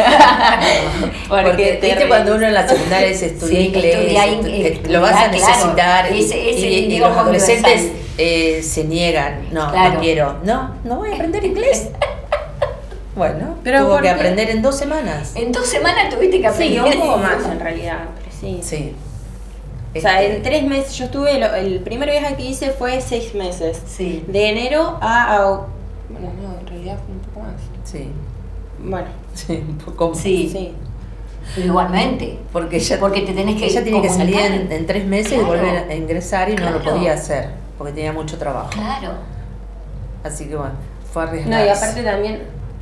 Porque viste cuando uno en la secundaria estudia inglés, lo vas a necesitar, y los adolescentes se niegan, no quiero, no voy a aprender inglés. Bueno, pero tuvo que aprender en 2 semanas. En 2 semanas tuviste que aprender. Sí, un poco más en realidad, pero sí. O sea, en 3 meses, yo estuve, el primer viaje que hice fue 6 meses. Sí. De enero a bueno, no, en realidad fue un poco más. Sí. Bueno. Sí, un poco más. Sí. Pero igualmente. Porque te tenés que ella tiene que salir en 3 meses y volver a ingresar y no lo podía hacer, porque tenía mucho trabajo. Claro. Así que bueno, fue arriesgado. No, y aparte también,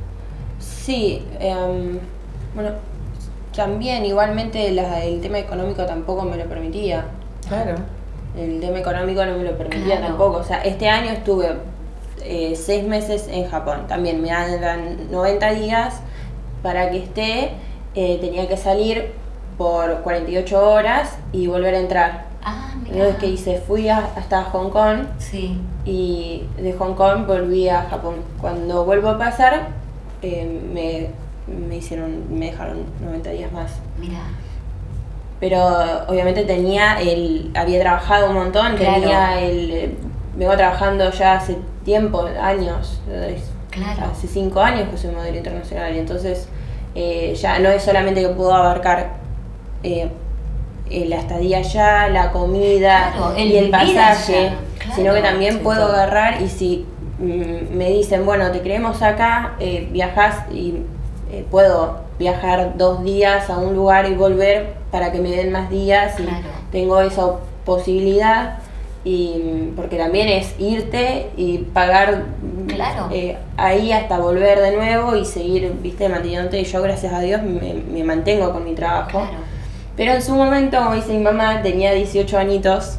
sí, bueno, también igualmente el tema económico tampoco me lo permitía. Claro. El tema económico no me lo permitía tampoco. O sea, este año estuve 6 meses en Japón. También me dan 90 días para que esté. Tenía que salir por 48 horas y volver a entrar. Entonces, ¿qué hice? Fui hasta Hong Kong. Sí. Y de Hong Kong volví a Japón. Cuando vuelvo a pasar, me dejaron 90 días más. Mira. Pero obviamente había trabajado un montón, vengo trabajando ya hace tiempo, años, hace 5 años que soy modelo internacional, y entonces ya no es solamente que puedo abarcar la estadía allá, la comida y el pasaje, sino que también puedo agarrar, y si me dicen, bueno, te queremos acá, viajás y puedo viajar 2 días a un lugar y volver para que me den más días, y tengo esa posibilidad, y porque también es irte y pagar ahí hasta volver de nuevo y seguir, viste, manteniéndote. Y yo, gracias a Dios, me mantengo con mi trabajo. Pero en su momento, como dice mi mamá, tenía 18 añitos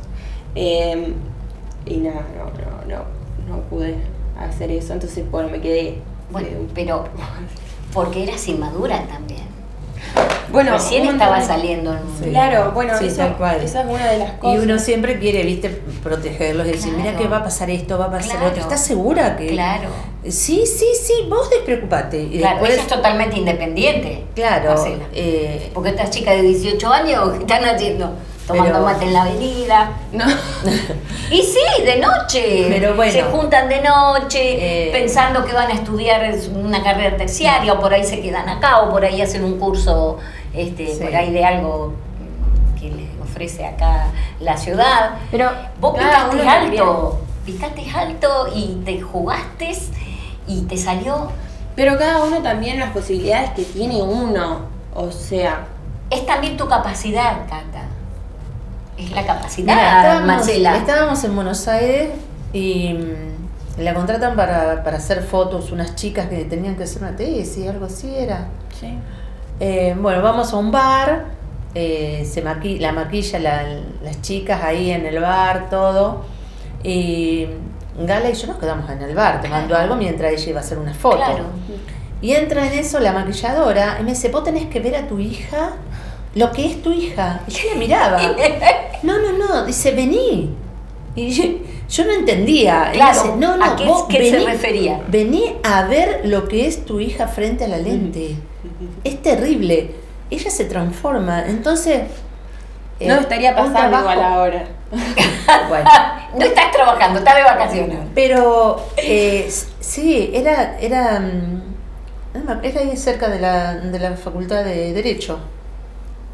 y no pude hacer eso, entonces bueno, me quedé. Bueno, pero porque eras inmadura también. Bueno, recién estaba saliendo el mundo. Claro, bueno, sí, esa es una de las cosas. Y uno siempre quiere, viste, protegerlos y decir, mira que va a pasar esto, va a pasar lo otro. ¿Estás segura que...? Claro. Sí, vos despreocupate. Y claro, después... ella es totalmente independiente. Claro. Porque estas chicas de 18 años, ¿qué están haciendo? Tomando mate en la avenida. No. Y sí, de noche. Pero bueno, se juntan de noche pensando que van a estudiar una carrera terciaria, o por ahí se quedan acá, o por ahí hacen un curso por ahí de algo que les ofrece acá la ciudad. Pero vos picaste alto y te jugaste y te salió. Pero cada uno también las posibilidades que tiene uno, o sea... Es también tu capacidad, Cata. Es la capacidad, Marcela. Estábamos en Buenos Aires y la contratan para hacer fotos, unas chicas que tenían que hacer una tesis, algo así era. Sí. Bueno, vamos a un bar, la maquilla las chicas ahí en el bar, todo. Y Gala y yo nos quedamos en el bar tomando algo mientras ella iba a hacer una foto. Claro. Y entra en eso la maquilladora y me dice, vos tenés que ver a tu hija, lo que es tu hija. Y yo la miraba. No, dice, vení. Y yo no entendía. Claro, dice, ¿a qué se refería? Vení a ver lo que es tu hija frente a la lente. Es terrible. Ella se transforma. Entonces... no estaría pasando igual ahora. Bueno. No estás trabajando, estás de vacaciones. Pero sí, era ahí cerca de la Facultad de Derecho.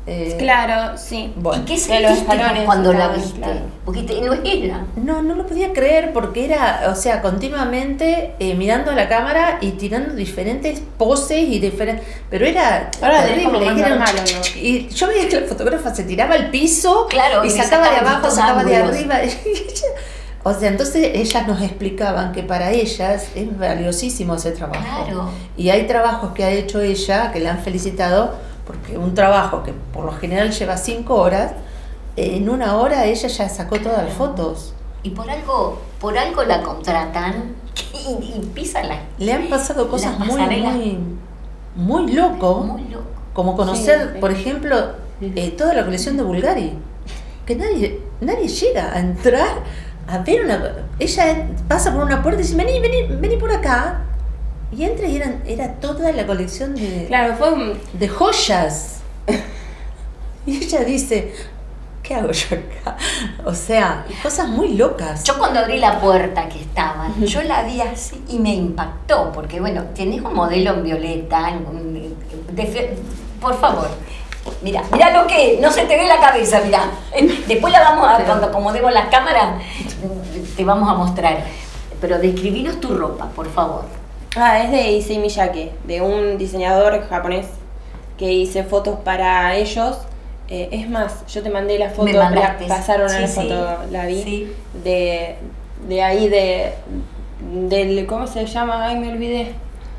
Claro, sí. Bueno. ¿Y qué de los sentiste escalones cuando la estaban, viste? claro. Porque no es ella. No lo podía creer porque era, o sea, continuamente mirando a la cámara y tirando diferentes poses y diferentes... Pero era Ahora es terrible. como más y era- normal, ¿o no? Y yo veía que la fotógrafa se tiraba al piso Claro, y y sacaba de sacaba abajo, distintos sacaba de ángulos. arriba. O sea, entonces ellas nos explicaban que para ellas es valiosísimo ese trabajo. Claro. Y hay trabajos que ha hecho ella que le han felicitado, porque un trabajo que por lo general lleva 5 horas, en 1 hora ella ya sacó todas las fotos. Y por algo la contratan y pisa la... Le han pasado cosas las muy, pasarelas. muy loco, Muy loco. como conocer, Sí. por ejemplo, toda la colección de Bulgari, que nadie llega a entrar a ver ella pasa por una puerta y dice, vení por acá, y entra y era toda la colección Claro, fue de joyas. Y ella dice, ¿qué hago yo acá? O sea, cosas muy locas. Yo cuando abrí la puerta que estaban, yo la vi así y me impactó, porque bueno, tenés un modelo en violeta, por favor, mira lo que, no se te ve la cabeza, mira. Después la vamos a, cuando acomodemos las cámaras, te vamos a mostrar. Pero describinos tu ropa, por favor. es de Issei Miyake, de un diseñador japonés que hice fotos para ellos. Es más, yo te mandé la foto, Me mandaste. pasaron a la Sí, foto, la vi, sí. de ahí, del, ¿cómo se llama? Ay, me olvidé.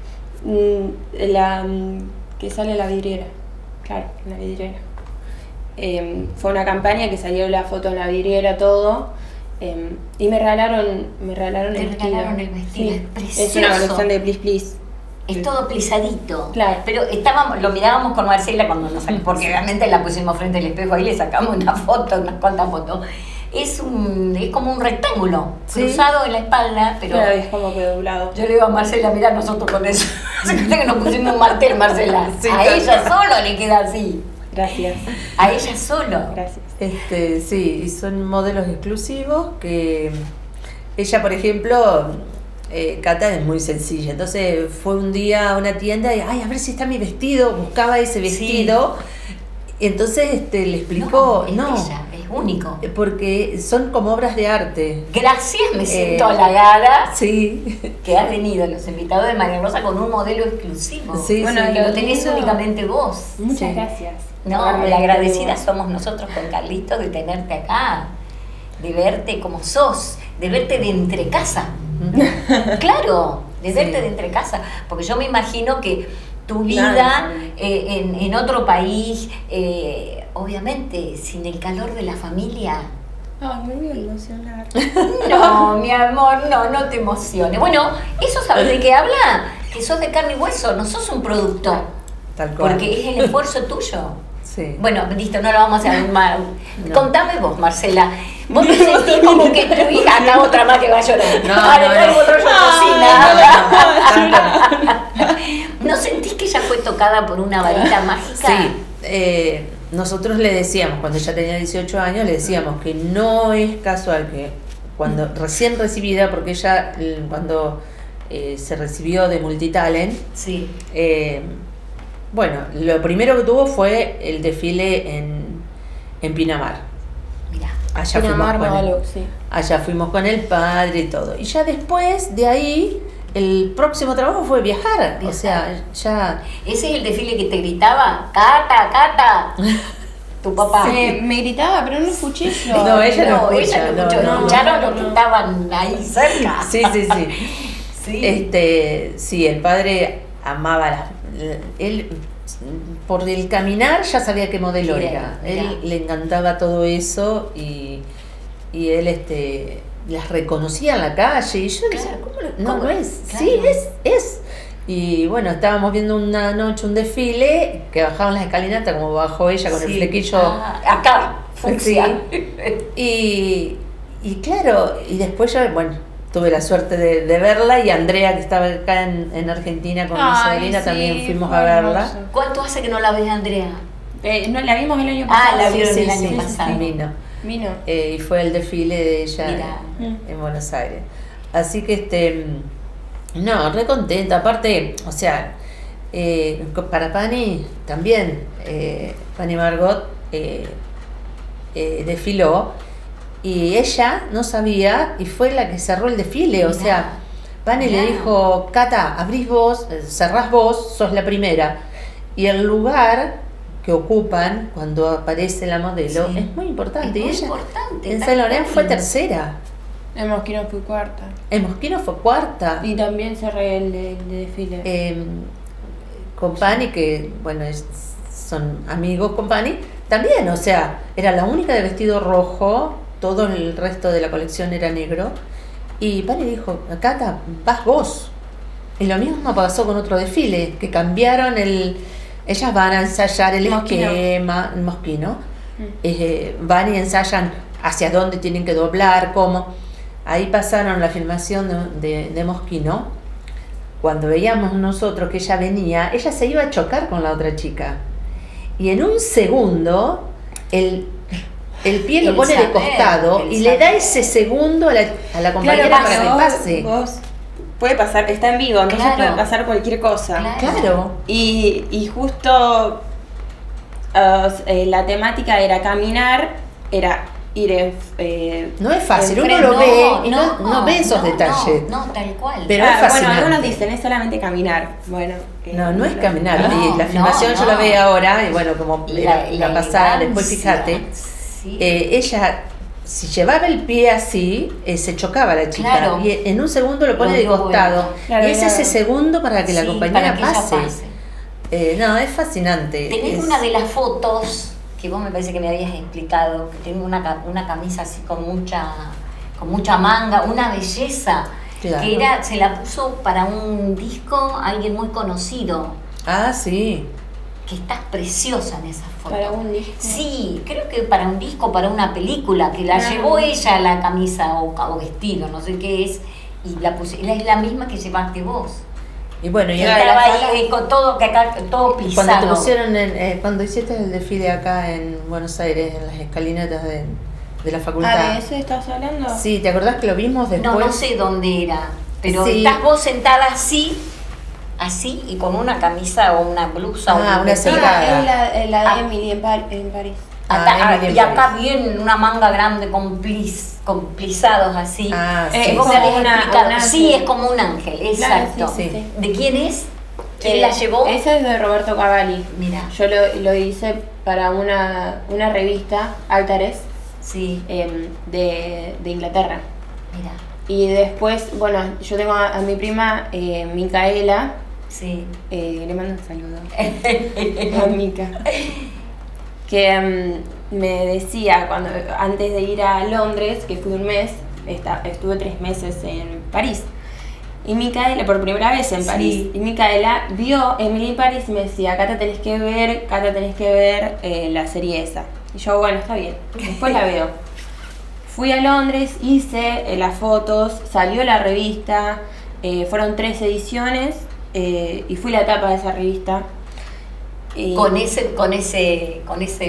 Que sale la vidriera. Claro, en la vidriera. Fue una campaña que salió la foto en la vidriera, todo. Y me regalaron el vestido. Regalaron el vestido, es precioso. Es una colección de Please Please. Es todo plisadito. Claro. Pero lo mirábamos con Marcela cuando nos sacamos, porque realmente la pusimos frente al espejo, ahí le sacamos unas cuantas fotos. Es como un rectángulo, Sí. cruzado en la espalda, pero Claro, es como que doblado. yo le digo a Marcela, mirá nosotros con eso. Se cuenta que nos pusimos un martel, Marcela. Sí, A tal ella cual. solo le queda así. Gracias. A ella solo. Gracias. Sí, y son modelos exclusivos que ella, por ejemplo, Cata es muy sencilla, entonces fue un día a una tienda y, a ver si está mi vestido, buscaba ese vestido, y entonces le explicó, Es ella, es único. porque son como obras de arte. Gracias, me siento halagada Sí. que has venido, los invitados de María Rosa, con un modelo exclusivo. Sí, Bueno, sí. que lo tenés lindo. únicamente vos. Muchas Sí. gracias. No, la agradecida somos nosotros con Carlitos de tenerte acá, de verte como sos, de verte de entre casa. Claro, de verte de entre casa, porque yo me imagino que tu vida Claro. en otro país, obviamente, sin el calor de la familia. Ay, me voy a emocionar. No, mi amor, no te emociones. Bueno, ¿eso sabes de qué habla? Que sos de carne y hueso, no sos un producto. Tal cual. Porque es el esfuerzo tuyo. Sí. Bueno, listo, no lo vamos a hacer mal. Contame vos, Marcela. ¿Vos te sentís como que tu hija, acá otra más que va a llorar? No, Ahora no, traigo no. otro cocina. ¿No sentís que ella fue tocada por una varita mágica? Sí, nosotros le decíamos, cuando ella tenía 18 años, le decíamos que no es casual que cuando recién recibida, porque ella cuando se recibió de Multitalent, Sí. bueno, lo primero que tuvo fue el desfile en Pinamar. Mira, Allá Pinamar, fuimos con Babalu, sí. allá fuimos con el padre y todo. Y ya después de ahí, el próximo trabajo fue viajar. O sea, ya... ese es el desfile que te gritaba, Cata, Cata. Tu papá. Me gritaba, pero no escuché yo. No, ella no escucha, ella no no, escuchó, no, no. escucharon lo que estaban ahí cerca. Sí. Sí. Sí, el padre amaba él por el caminar ya sabía qué modelo Mira, era. mira. Él le encantaba todo eso y él las reconocía en la calle y yo decía, ¿Cómo? no es, Claro. sí, es. Y bueno, estábamos viendo una noche un desfile que bajaban las escalinatas como bajó ella con el Sí. flequillo. Acá, fucsia. Sí. Y claro, y después yo, bueno, tuve la suerte de verla y Andrea, que estaba acá en Argentina con mi Ay, sobrina, sí, también fuimos fue a verla. hermoso. ¿Cuánto hace que no la ves, Andrea? No, la vimos el año pasado. Ah, la vieron Sí, el sí, año pasado. Vino. Vino. Y fue el desfile de ella Mira. en Buenos Aires. Así que no, re contenta. Aparte, o sea, Para Pani también, Pani Margot desfiló y ella no sabía y fue la que cerró el desfile. O sea, Pani le dijo, Cata, abrís vos, cerrás vos, sos la primera. Y el lugar que ocupan cuando aparece la modelo es muy importante. Y ella en Saint Laurent fue tercera. En Moschino fue cuarta. En Moschino fue cuarta. Y también cerré el desfile. Con Pani, que bueno, son amigos con Pani, también, o sea, era la única de vestido rojo, todo el resto de la colección era negro. Y Pani dijo, Cata, vas vos. Y lo mismo pasó con otro desfile, que cambiaron ellas van a ensayar el esquema, el Moschino, van y ensayan hacia dónde tienen que doblar, cómo. Ahí pasaron la filmación de Moschino. Cuando veíamos nosotros que ella venía, ella se iba a chocar con la otra chica. Y en un segundo, el pie lo pone de costado y le da ese segundo a la compañera para que pase. Puede pasar, está en vivo, entonces puede pasar cualquier cosa. Claro. Y justo la temática era caminar, era ir no es fácil, uno lo ve y no ve esos detalles. No, tal cual. Pero es fascinante. Bueno, algunos dicen, es solamente caminar. Bueno, no es caminar. Y la filmación yo la veo ahora, y bueno, como la pasada, después fíjate, ella, si llevaba el pie así, se chocaba la chica. Y en un segundo lo pone de costado. Y es ese segundo para que la compañera pase. No, es fascinante. Tenés una de las fotos que vos me parece que me habías explicado, que tenía una camisa así con mucha manga, una belleza, que se la puso para un disco alguien muy conocido. Ah, sí. Que estás preciosa en esa foto. ¿Para un disco? Sí, creo que para un disco, para una película, que la llevó ella la camisa o vestido, no sé qué es, y la puse, es la misma que llevaste vos. Y bueno, y estaba ahí con todo, que acá todo plisado. Cuando te pusieron cuando hiciste el desfile acá en Buenos Aires, en las escalinatas de la facultad. ¿Ah, de eso estás hablando? Sí, ¿te acordás que lo vimos después? No sé dónde era, pero estás vos sentada así y con una camisa o una blusa o una celada. Es la de Emily en París. Y acá bien una manga grande con plisados así. Es vos como me habías explicado. sí, es como un ángel, exacto. Claro, sí. ¿De quién es? ¿Quién la llevó? Ese es de Roberto Cavalli. Mira. Yo lo hice para una revista, Altares, de Inglaterra. Mira. Y después, bueno, yo tengo a mi prima Micaela. Sí. Le mando un saludo a Mica. Que me decía, antes de ir a Londres, que fui un mes, estuve 3 meses en París. Y Micaela, por primera vez en París, y Micaela vio Emily en París y me decía, Cata tenés que ver la serie esa. Y yo, bueno, está bien, después la veo. Fui a Londres, hice las fotos, salió la revista, fueron 3 ediciones y fui la tapa de esa revista. Con ese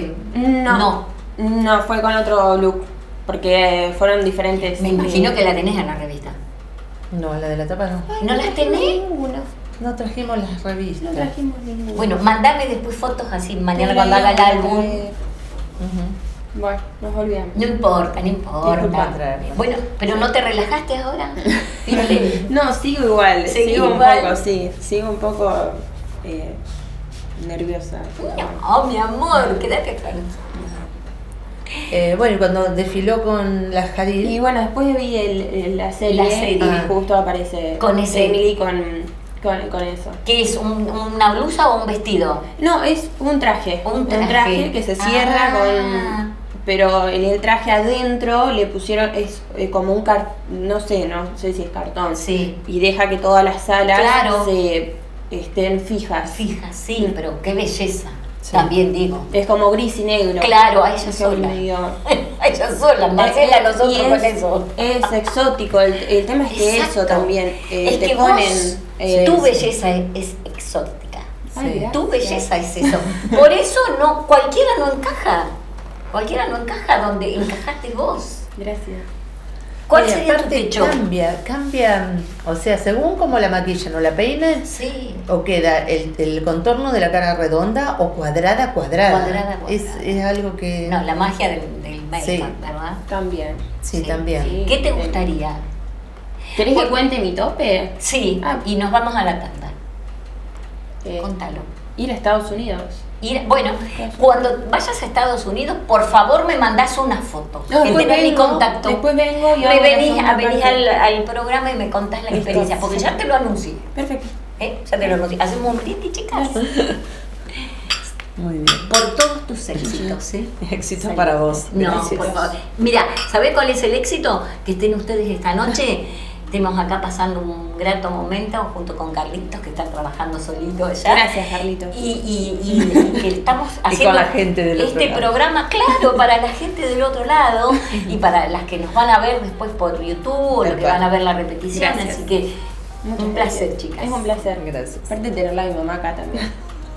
no, fue con otro look, porque fueron diferentes. Me imagino que la tenés en la revista. No, la de la tapa no. ¿No las tenés? Ninguna. No trajimos las revistas. No trajimos ninguna. Bueno, mandame después fotos así, mañana cuando haga el álbum. Bueno, nos olvidamos. No importa. Bueno, pero ¿no te relajaste ahora? No, sigo igual. Sigo un poco nerviosa. No, mi amor, quédate tranquila. Bueno, y cuando desfiló con la Hadid. Y bueno, después vi la serie y justo aparece con Emily con eso. ¿Qué es? ¿Una blusa o un vestido? No, es un traje. Un traje que se cierra con... Pero en el traje adentro le pusieron, es como un no sé si es cartón. Sí. Y deja que todas las alas estén fijas. Fijas, sí, pero qué belleza. Sí. También digo. Es como gris y negro. Claro, a ella sola. A ella sola, Marcela, nosotros con eso. Es exótico, el tema es que eso también es te que ponen... tu belleza es exótica. Sí. Tu belleza es eso. Por eso cualquiera no encaja. Cualquiera no encaja donde encajaste vos. Gracias. ¿Cuál Y sería tu aparte techo? Cambia, o sea, según como la maquillan o la peinen, Sí. o queda el contorno de la cara redonda o cuadrada. Cuadrada. Es algo que... No, la magia del make-up, Sí. ¿verdad? También. Sí, también. Sí. ¿Qué te gustaría? ¿Querés que cuente mi tope? Sí, y nos vamos a la tanda. Contalo. Ir a Estados Unidos. Bueno, cuando vayas a Estados Unidos, por favor me mandás una foto. No, que después tenés mi vengo, contacto. después vengo y me hago venís, una venís parte. al programa y me contás la Listo, experiencia, porque sí. ya te lo anuncié. Perfecto. Ya te lo anuncié. Hacemos un brindis, chicas. Muy bien. Por todos tus éxitos, ¿eh? Éxito Salud. para vos. No, Gracias. por favor. Mira, ¿sabés cuál es el éxito? Que estén ustedes esta noche. Estemos acá pasando un grato momento junto con Carlitos, que está trabajando solito allá. Gracias, Carlitos. Y que estamos Y haciendo con la gente del otro este lado. programa, claro, para la gente del otro lado y para las que nos van a ver después por YouTube o los que van a ver la repetición. Gracias. Así que Muchas un placer, gracias. chicas. Es un placer. Gracias. Aparte de tenerla a mi mamá acá también.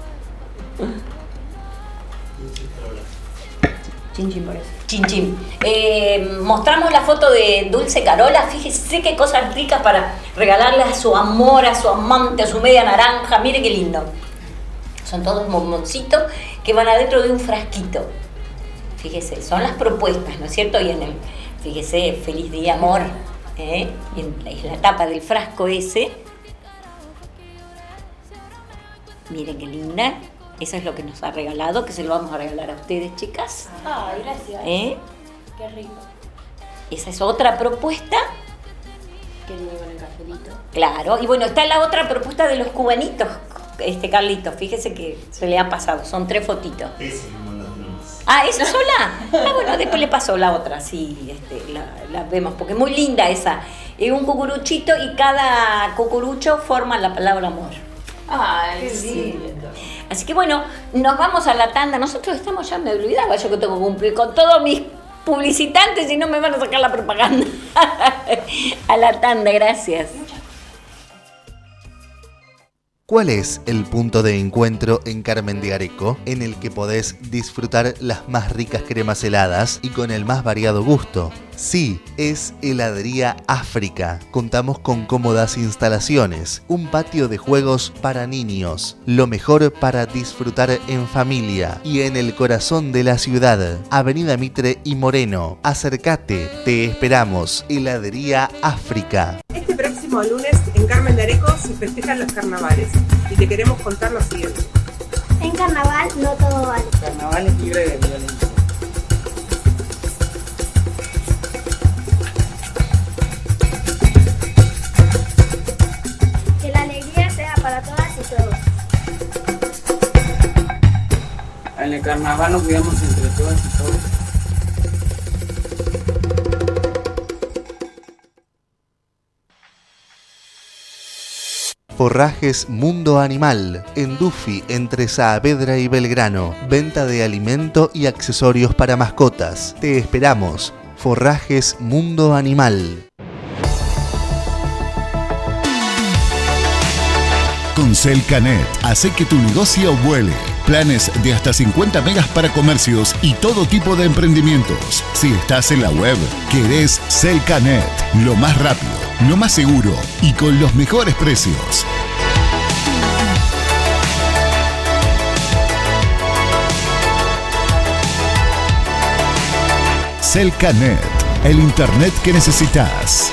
Chin chin por eso. Chin chin. Mostramos la foto de Dulce Carola. Fíjese qué cosas ricas para regalarle a su amor, a su amante, a su media naranja. Mire qué lindo. Son todos bomboncitos que van adentro de un frasquito. Fíjese, son las propuestas, ¿no es cierto? Y fíjese, feliz día, amor. En la tapa del frasco ese. Miren qué linda. Eso es lo que nos ha regalado, que se lo vamos a regalar a ustedes, chicas. Ay, gracias. Qué rico. Esa es otra propuesta. Qué lindo con el cafelito. Claro, y bueno, está la otra propuesta de los cubanitos, Carlitos, fíjese que se le ha pasado, son 3 fotitos. Ah, ¿esa sola? Bueno, después le paso la otra, sí, la vemos, porque es muy linda esa. Es un cucuruchito y cada cucurucho forma la palabra amor. Ay, Sí. Así que bueno, nos vamos a la tanda. Nosotros estamos, ya me olvidaba yo que tengo que cumplir con todos mis publicitantes y no me van a sacar la propaganda. A la tanda, gracias. ¿Cuál es el punto de encuentro en Carmen de Areco en el que podés disfrutar las más ricas cremas heladas y con el más variado gusto? Sí, es Heladería África. Contamos con cómodas instalaciones, un patio de juegos para niños, lo mejor para disfrutar en familia y en el corazón de la ciudad. Avenida Mitre y Moreno. Acércate, te esperamos. Heladería África. Este próximo lunes en Carmen de Areco se festejan los carnavales y te queremos contar lo siguiente. En carnaval no todo vale. Carnaval es libre de violencia. Que la alegría sea para todas y todos. En el carnaval nos cuidamos entre todas y todos. Forrajes Mundo Animal, en Dufi, entre Saavedra y Belgrano. Venta de alimento y accesorios para mascotas. Te esperamos. Forrajes Mundo Animal. Con Celcanet, hace que tu negocio vuele. Planes de hasta 50 megas para comercios y todo tipo de emprendimientos. Si estás en la web, querés Celcanet. Lo más rápido, lo más seguro y con los mejores precios. Celcanet, el internet que necesitas.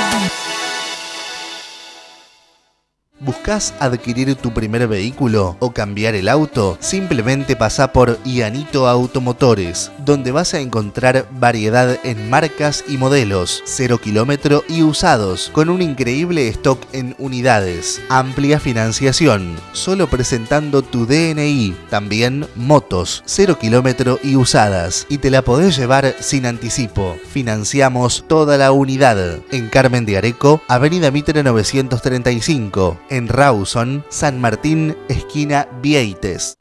¿Buscas adquirir tu primer vehículo o cambiar el auto? Simplemente pasa por Ianito Automotores, donde vas a encontrar variedad en marcas y modelos, 0 kilómetro y usados, con un increíble stock en unidades, amplia financiación, solo presentando tu DNI, también motos, 0 kilómetro y usadas, y te la podés llevar sin anticipo. Financiamos toda la unidad, en Carmen de Areco, Avenida Mitre 935, en Rawson, San Martín, esquina Vieites.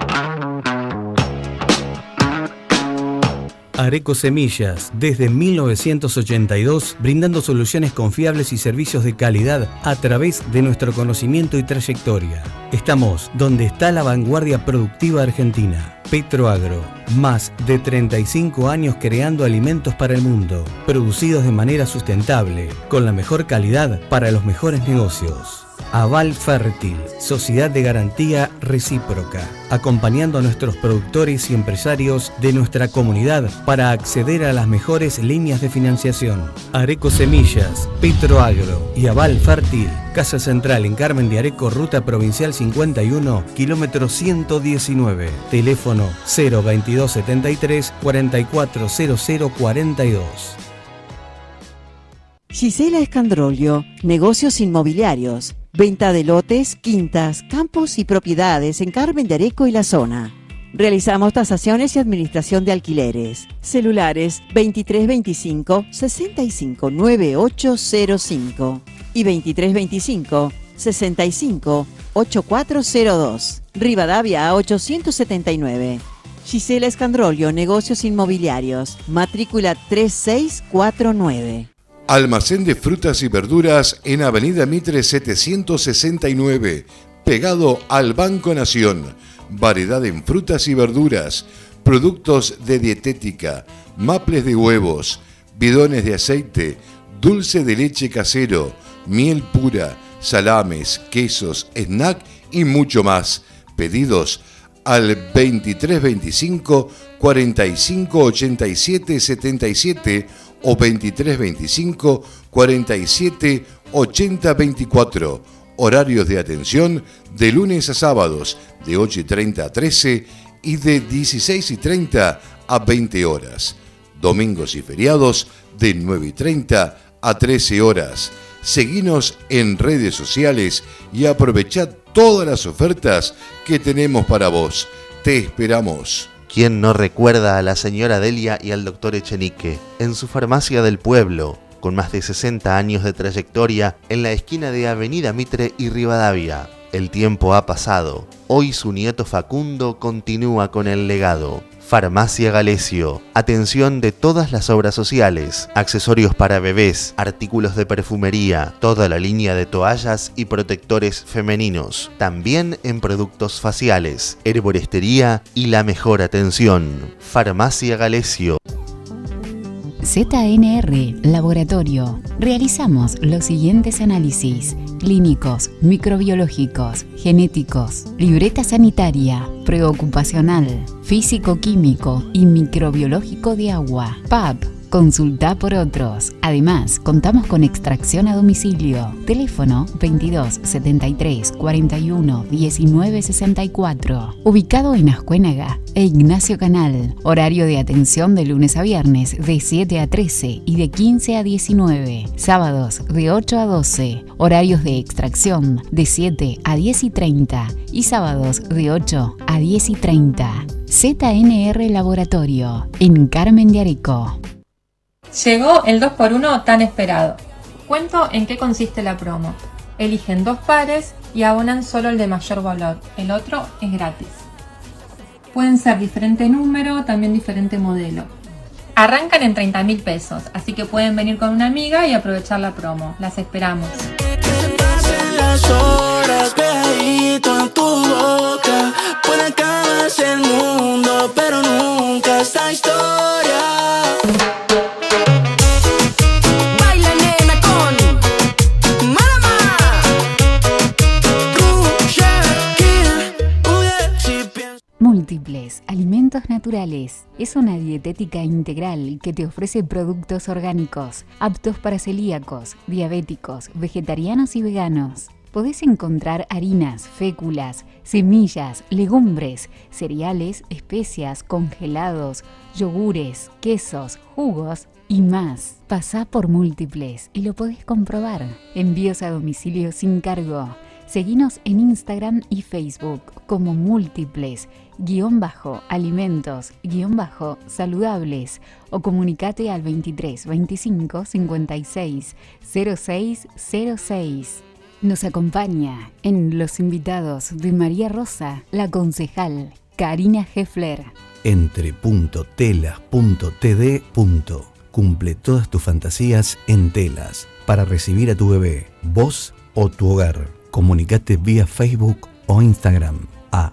Areco Semillas, desde 1982, brindando soluciones confiables y servicios de calidad a través de nuestro conocimiento y trayectoria. Estamos donde está la vanguardia productiva argentina. Petroagro, más de 35 años creando alimentos para el mundo, producidos de manera sustentable, con la mejor calidad para los mejores negocios. Aval Fértil, sociedad de garantía recíproca, acompañando a nuestros productores y empresarios de nuestra comunidad para acceder a las mejores líneas de financiación. Areco Semillas, Petroagro y Aval Fértil, Casa Central en Carmen de Areco, Ruta Provincial 51, kilómetro 119, teléfono 02273 440042. Gisela Escandrolio, negocios inmobiliarios, venta de lotes, quintas, campos y propiedades en Carmen de Areco y la zona. Realizamos tasaciones y administración de alquileres. Celulares 2325 65 9805 y 2325 65 8402. Rivadavia 879. Gisela Escandrolio, negocios inmobiliarios, matrícula 3649. Almacén de frutas y verduras en Avenida Mitre 769, pegado al Banco Nación. Variedad en frutas y verduras, productos de dietética, maples de huevos, bidones de aceite, dulce de leche casero, miel pura, salames, quesos, snack y mucho más. Pedidos al 2325 45 87 77 o 2325 47 80 24. Horarios de atención de lunes a sábados de 8:30 a 13 y de 16:30 a 20 horas. Domingos y feriados de 9:30 a 13 horas. Seguinos en redes sociales y aprovechá todas las ofertas que tenemos para vos. Te esperamos. ¿Quién no recuerda a la señora Delia y al doctor Echenique en su farmacia del pueblo, con más de 60 años de trayectoria en la esquina de Avenida Mitre y Rivadavia? El tiempo ha pasado. Hoy su nieto Facundo continúa con el legado. Farmacia Galesio. Atención de todas las obras sociales, accesorios para bebés, artículos de perfumería, toda la línea de toallas y protectores femeninos. También en productos faciales, herboristería y la mejor atención. Farmacia Galesio. ZNR Laboratorio. Realizamos los siguientes análisis: clínicos, microbiológicos, genéticos, libreta sanitaria, preocupacional, físico-químico y microbiológico de agua. PAP. Consulta por otros. Además, contamos con extracción a domicilio. Teléfono 22 73 41 19 64. Ubicado en Ascuénaga e Ignacio Canal. Horario de atención de lunes a viernes de 7 a 13 y de 15 a 19. Sábados de 8 a 12. Horarios de extracción de 7 a 10 y 30 y sábados de 8 a 10 y 30. ZNR Laboratorio en Carmen de Areco. Llegó el 2x1 tan esperado. Cuento en qué consiste la promo. Eligen 2 pares y abonan solo el de mayor valor. El otro es gratis. Pueden ser diferente número, también diferente modelo. Arrancan en 30.000 pesos, así que pueden venir con una amiga y aprovechar la promo. Las esperamos. Las horas pegadito en tu boca, puede acabarse el mundo, pero nunca esta historia. Baila nena con Marama. Múltiples Alimentos Naturales es una dietética integral que te ofrece productos orgánicos aptos para celíacos, diabéticos, vegetarianos y veganos. Podés encontrar harinas, féculas, semillas, legumbres, cereales, especias, congelados, yogures, quesos, jugos y más. Pasá por Múltiples y lo podés comprobar. Envíos a domicilio sin cargo. Seguinos en Instagram y Facebook como múltiples-alimentos-saludables o comunicate al 23 25 56 06 06. Nos acompaña en Los Invitados de María Rosa, la concejal Karina Heffler. Entre.telas.td. Cumple todas tus fantasías en telas para recibir a tu bebé, vos o tu hogar. Comunicate vía Facebook o Instagram a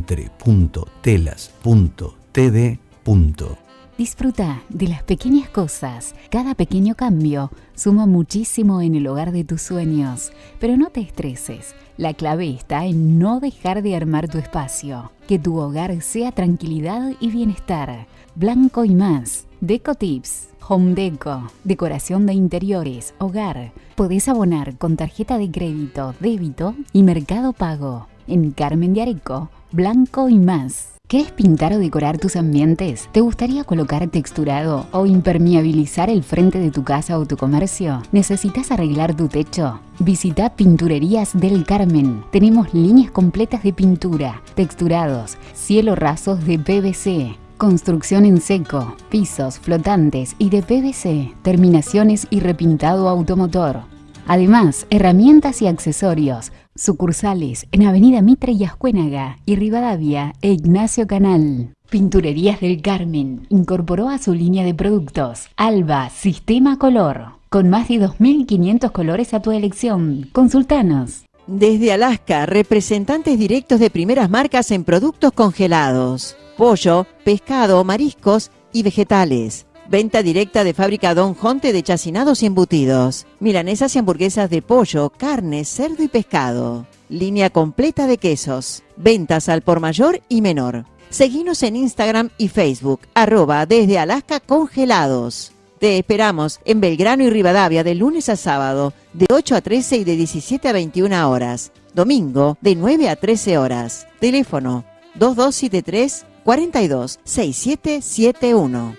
entre.telas.td. Disfruta de las pequeñas cosas. Cada pequeño cambio suma muchísimo en el hogar de tus sueños. Pero no te estreses. La clave está en no dejar de armar tu espacio. Que tu hogar sea tranquilidad y bienestar. Blanco y más. Deco Tips. Home Deco. Decoración de interiores. Hogar. Podés abonar con tarjeta de crédito, débito y Mercado Pago. En Carmen de Areco. Blanco y más. ¿Querés pintar o decorar tus ambientes? ¿Te gustaría colocar texturado o impermeabilizar el frente de tu casa o tu comercio? ¿Necesitas arreglar tu techo? Visita Pinturerías del Carmen. Tenemos líneas completas de pintura, texturados, cielo rasos de PVC, construcción en seco, pisos flotantes y de PVC, terminaciones y repintado automotor. Además, herramientas y accesorios. Sucursales en Avenida Mitre y Ascuénaga y Rivadavia e Ignacio Canal. Pinturerías del Carmen incorporó a su línea de productos Alba Sistema Color, con más de 2.500 colores a tu elección. Consultanos. Desde Alaska, representantes directos de primeras marcas en productos congelados, pollo, pescado, mariscos y vegetales. Venta directa de fábrica Don Jonte de chacinados y embutidos. Milanesas y hamburguesas de pollo, carne, cerdo y pescado. Línea completa de quesos. Ventas al por mayor y menor. Seguinos en Instagram y Facebook, @desde Alaska Congelados. Te esperamos en Belgrano y Rivadavia de lunes a sábado, de 8 a 13 y de 17 a 21 horas. Domingo, de 9 a 13 horas. Teléfono 2273 42 6771.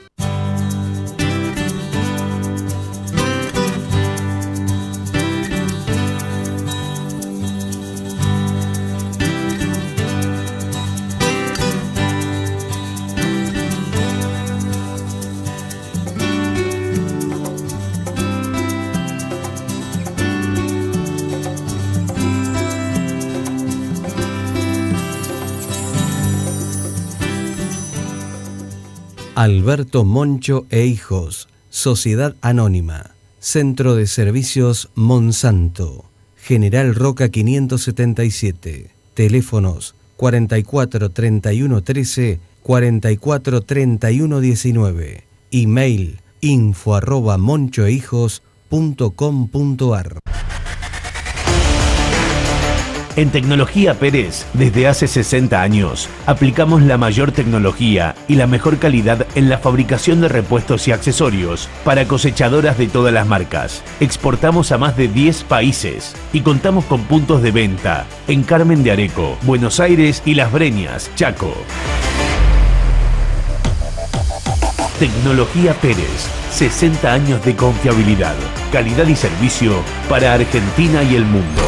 Alberto Moncho e Hijos, Sociedad Anónima, Centro de Servicios Monsanto, General Roca 577, teléfonos 44 31 13, 44 31 19, email info@monchoehijos.com.ar. En Tecnología Pérez, desde hace 60 años, aplicamos la mayor tecnología y la mejor calidad en la fabricación de repuestos y accesorios para cosechadoras de todas las marcas. Exportamos a más de 10 países y contamos con puntos de venta en Carmen de Areco, Buenos Aires y Las Breñas, Chaco. Tecnología Pérez, 60 años de confiabilidad, calidad y servicio para Argentina y el mundo.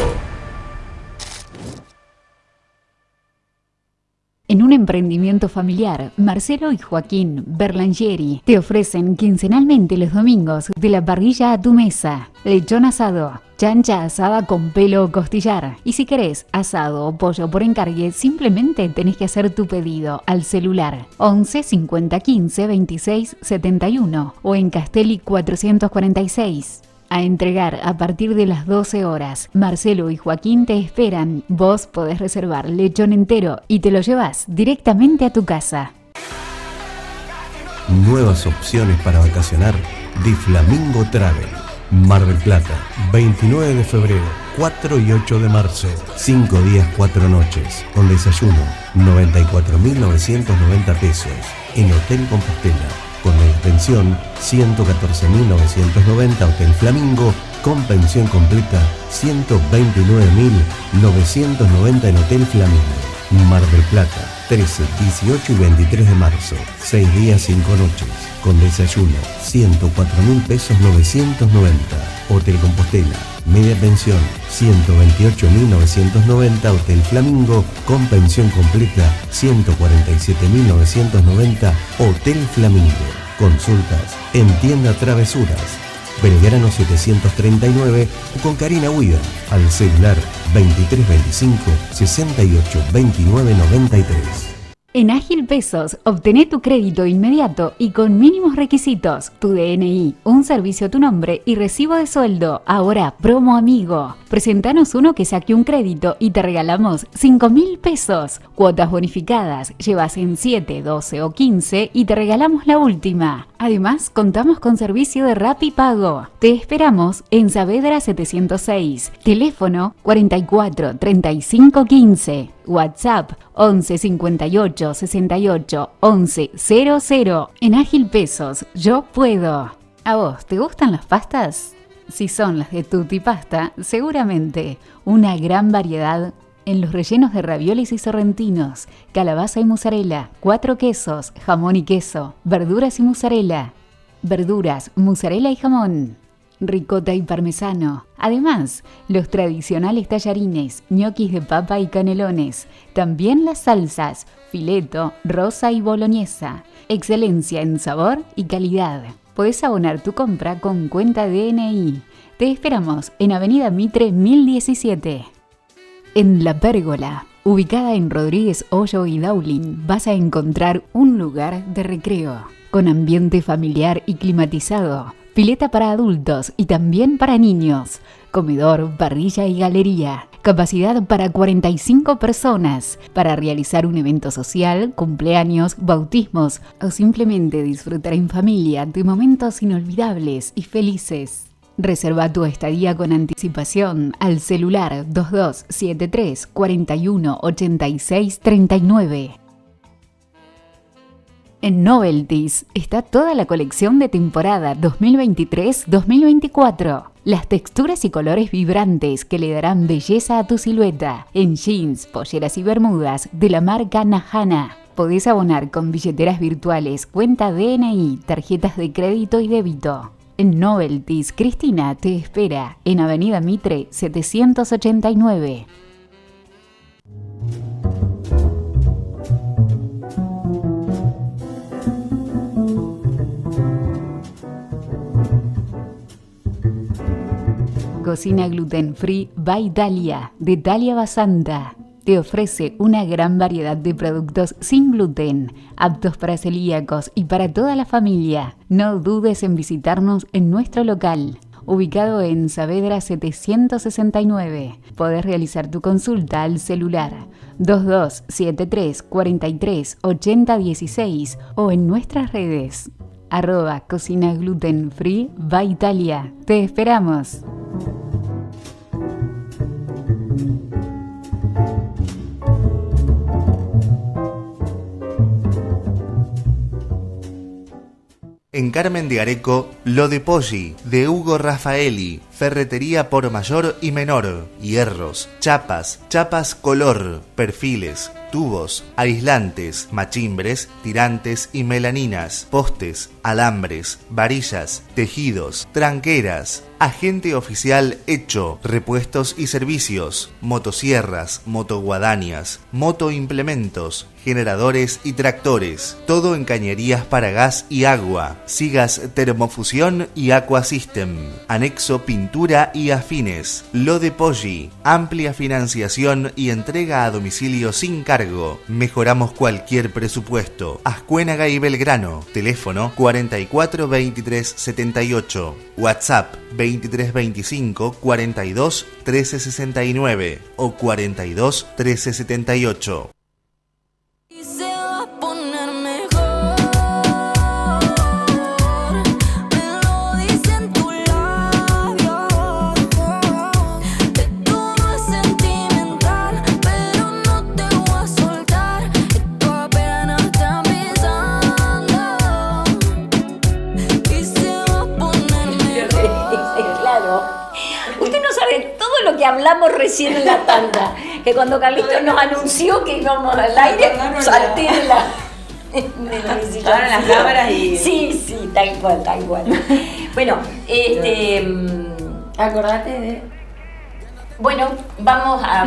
En un emprendimiento familiar, Marcelo y Joaquín Berlangeri te ofrecen quincenalmente los domingos de la parrilla a tu mesa. Lechón asado, chancha asada con pelo o costillar. Y si querés asado o pollo por encargue, simplemente tenés que hacer tu pedido al celular 11 50 15 26 71 o en Castelli 446. A entregar a partir de las 12 horas. Marcelo y Joaquín te esperan. Vos podés reservar lechón entero y te lo llevas directamente a tu casa. Nuevas opciones para vacacionar. Di Flamingo Travel. Mar del Plata, 29 de febrero, 4 y 8 de marzo. 5 días, 4 noches. Con desayuno, 94.990 pesos. En Hotel Compostela. Con la pensión, 114.990 Hotel Flamingo, con pensión completa, 129.990 en Hotel Flamingo. Mar del Plata, 13, 18 y 23 de marzo, 6 días, 5 noches, con desayuno, 104.000 pesos 990. Hotel Compostela, media pensión, 128.990 Hotel Flamingo, con pensión completa, 147.990 Hotel Flamingo. Consultas en Tienda Travesuras, Belgrano 739 o con Karina Huida al celular 2325 68 29 93. En Ágil Pesos, obtené tu crédito inmediato y con mínimos requisitos, tu DNI, un servicio a tu nombre y recibo de sueldo. Ahora, promo amigo. Presentanos uno que saque un crédito y te regalamos 5.000 pesos. Cuotas bonificadas, llevas en 7, 12 o 15 y te regalamos la última. Además, contamos con servicio de Rappi Pago. Te esperamos en Saavedra 706. Teléfono 44 35 15. WhatsApp 11 58 68 11 00. En Ágil Pesos, yo puedo. ¿A vos te gustan las pastas? Si son las de Tutti Pasta, seguramente. Una gran variedad en los rellenos de raviolis y sorrentinos, calabaza y mozzarella, 4 quesos, jamón y queso, verduras y mozzarella, verduras, mozzarella y jamón, ricota y parmesano. Además, los tradicionales tallarines, ñoquis de papa y canelones. También las salsas, fileto, rosa y boloñesa. Excelencia en sabor y calidad. Podés abonar tu compra con cuenta DNI. Te esperamos en Avenida Mitre 1017. En La Pérgola, ubicada en Rodríguez Hoyo y Daulín, vas a encontrar un lugar de recreo con ambiente familiar y climatizado. Pileta para adultos y también para niños. Comedor, parrilla y galería. Capacidad para 45 personas. Para realizar un evento social, cumpleaños, bautismos o simplemente disfrutar en familia de momentos inolvidables y felices. Reserva tu estadía con anticipación al celular 2273 41 86 39. En Novelties está toda la colección de temporada 2023-2024. Las texturas y colores vibrantes que le darán belleza a tu silueta. En jeans, polleras y bermudas de la marca Nahana. Podés abonar con billeteras virtuales, cuenta DNI, tarjetas de crédito y débito. En Novelties, Cristina te espera en Avenida Mitre 789. Cocina gluten free by Dalia, de Dalia Basanta. Te ofrece una gran variedad de productos sin gluten, aptos para celíacos y para toda la familia. No dudes en visitarnos en nuestro local, ubicado en Saavedra 769. Podés realizar tu consulta al celular 2273 43 80 16 o en nuestras redes @Cocina Gluten Free by Dalia. Te esperamos. En Carmen de Areco, Lo de Poggi, de Hugo Raffaeli, ferretería por mayor y menor, hierros, chapas, chapas color, perfiles, tubos, aislantes, machimbres, tirantes y melaninas, postes, alambres, varillas, tejidos, tranqueras. Agente oficial hecho, repuestos y servicios, motosierras, motoguadañas, motoimplementos, generadores y tractores, todo en cañerías para gas y agua, Sigas Termofusión y Aquasystem, anexo pintura y afines, Lo de Poggi, amplia financiación y entrega a domicilio sin cargo, mejoramos cualquier presupuesto, Ascuénaga y Belgrano, teléfono 44 23 78, WhatsApp 23 25 42 13 69 o 42 13 78. Hablamos recién en la tanda, que cuando Carlitos nos anunció que íbamos al aire, salté de la... Ahora las cámaras y... Sí, tal cual. Bueno, acordate de... Bueno, vamos a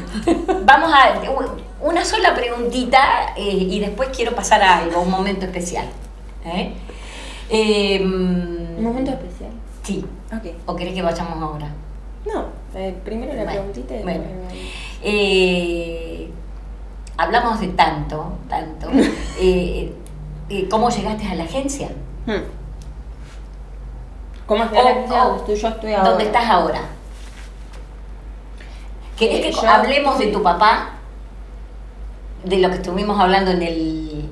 una sola preguntita y después quiero pasar a algo, un momento especial. ¿Un momento especial? Sí. Okay. ¿O querés que vayamos ahora? No, primero la preguntita y bueno. hablamos de tanto. ¿Cómo llegaste a la agencia? ¿Cómo es que yo estoy ahora? ¿Dónde estás ahora? ¿Querés que yo hablemos de tu papá? De lo que estuvimos hablando en el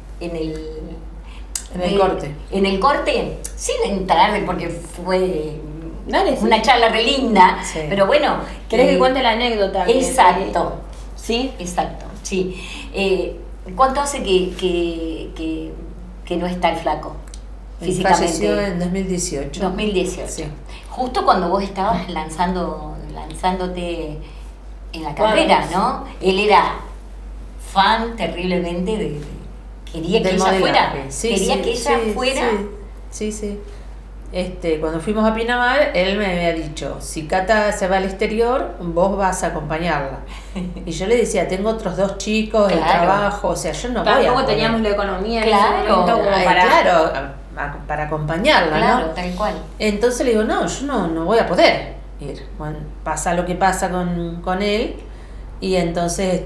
corte. En el corte, sin entrar, porque fue Dale, sí. una charla re linda, Sí. pero bueno. ¿Querés que cuente la anécdota? Exacto. ¿Sí? Exacto, sí. ¿Cuánto hace que no está el flaco? Físicamente. Falleció en 2018. 2018. Sí. Justo cuando vos estabas lanzándote en la carrera, ¿no? Él era fan terriblemente quería que ella fuera. Quería que ella fuera. Sí. Cuando fuimos a Pinamar, él me había dicho, si Cata se va al exterior, vos vas a acompañarla. Y yo le decía, tengo otros 2 chicos, el trabajo, o sea, yo no voy a Tampoco poder. teníamos la economía Claro. en ese momento como Ay, para... claro, para acompañarla, Claro, ¿no? tal cual. Entonces le digo, no, yo no voy a poder ir. Bueno, pasa lo que pasa con él. Y entonces,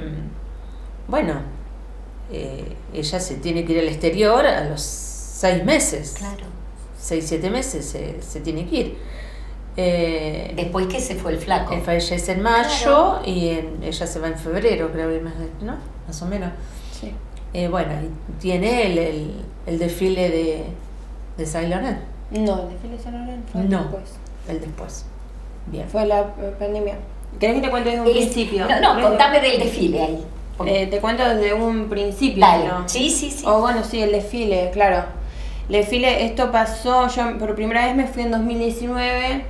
ella se tiene que ir al exterior a los 6 meses. Claro. 6-7 meses se tiene que ir. Después que se fue el flaco. Él fallece en mayo y ella se va en febrero, creo que ¿no? Más o menos. Sí. Bueno, y tiene el desfile de Saint Laurent. No, el desfile de San Lorenzo fue No, después. el después. Bien. Fue la pandemia. ¿Querés que te cuente desde un principio? No, contame del desfile ahí. Te cuento desde un principio. Dale. ¿no? Sí. O bueno, sí, el desfile, claro. El desfile, esto pasó, yo por primera vez me fui en 2019,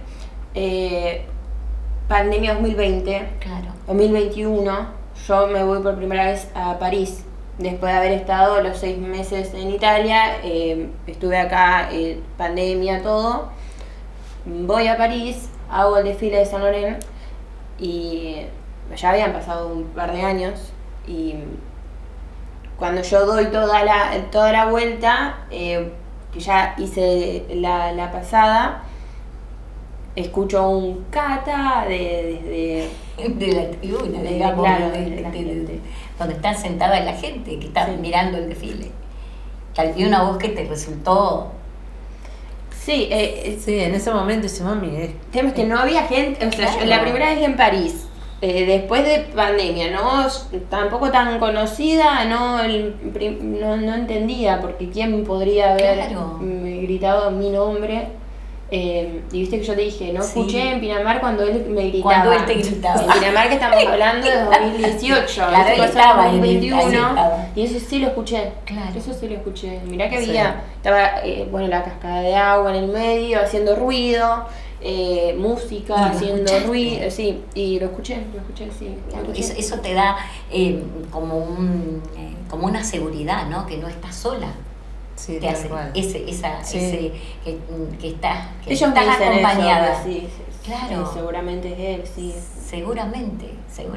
pandemia 2020, Claro. 2021, yo me voy por primera vez a París. Después de haber estado los 6 meses en Italia, estuve acá, pandemia, todo. Voy a París, hago el desfile de Saint Laurent y ya habían pasado un par de años y cuando yo doy toda la vuelta, que ya hice la pasada, escucho un cata desde De la tribuna, digamos, claro, donde está sentada la gente que está mirando el desfile. Tal vez una voz que te resultó. Sí, en ese momento dice, mami, el tema es que no había gente, o sea, Claro. yo la primera vez en París, después de pandemia, no tampoco tan conocida, no entendía, porque quién podría haber Claro. gritado mi nombre. Y viste que yo te dije, no Sí. escuché en Pinamar cuando él me gritaba. Cuando él te gritaba. En Pinamar, que estamos hablando de 2018, Claro, eso él pasó estaba en ahí, 2021, ahí estaba. y eso sí lo escuché. Claro. Eso sí lo escuché. Mirá que Sí. estaba la cascada de agua en el medio, haciendo ruido, música, ¿Y lo haciendo escuchaste? ruido, sí, y lo escuché, sí. Claro, lo escuché. eso te da como una seguridad, ¿no? Que no estás sola. Sí, Te tal hace cual. que estás Ellos me estás dicen acompañada. eso, sí, Claro. seguramente es él, sí. Seguramente.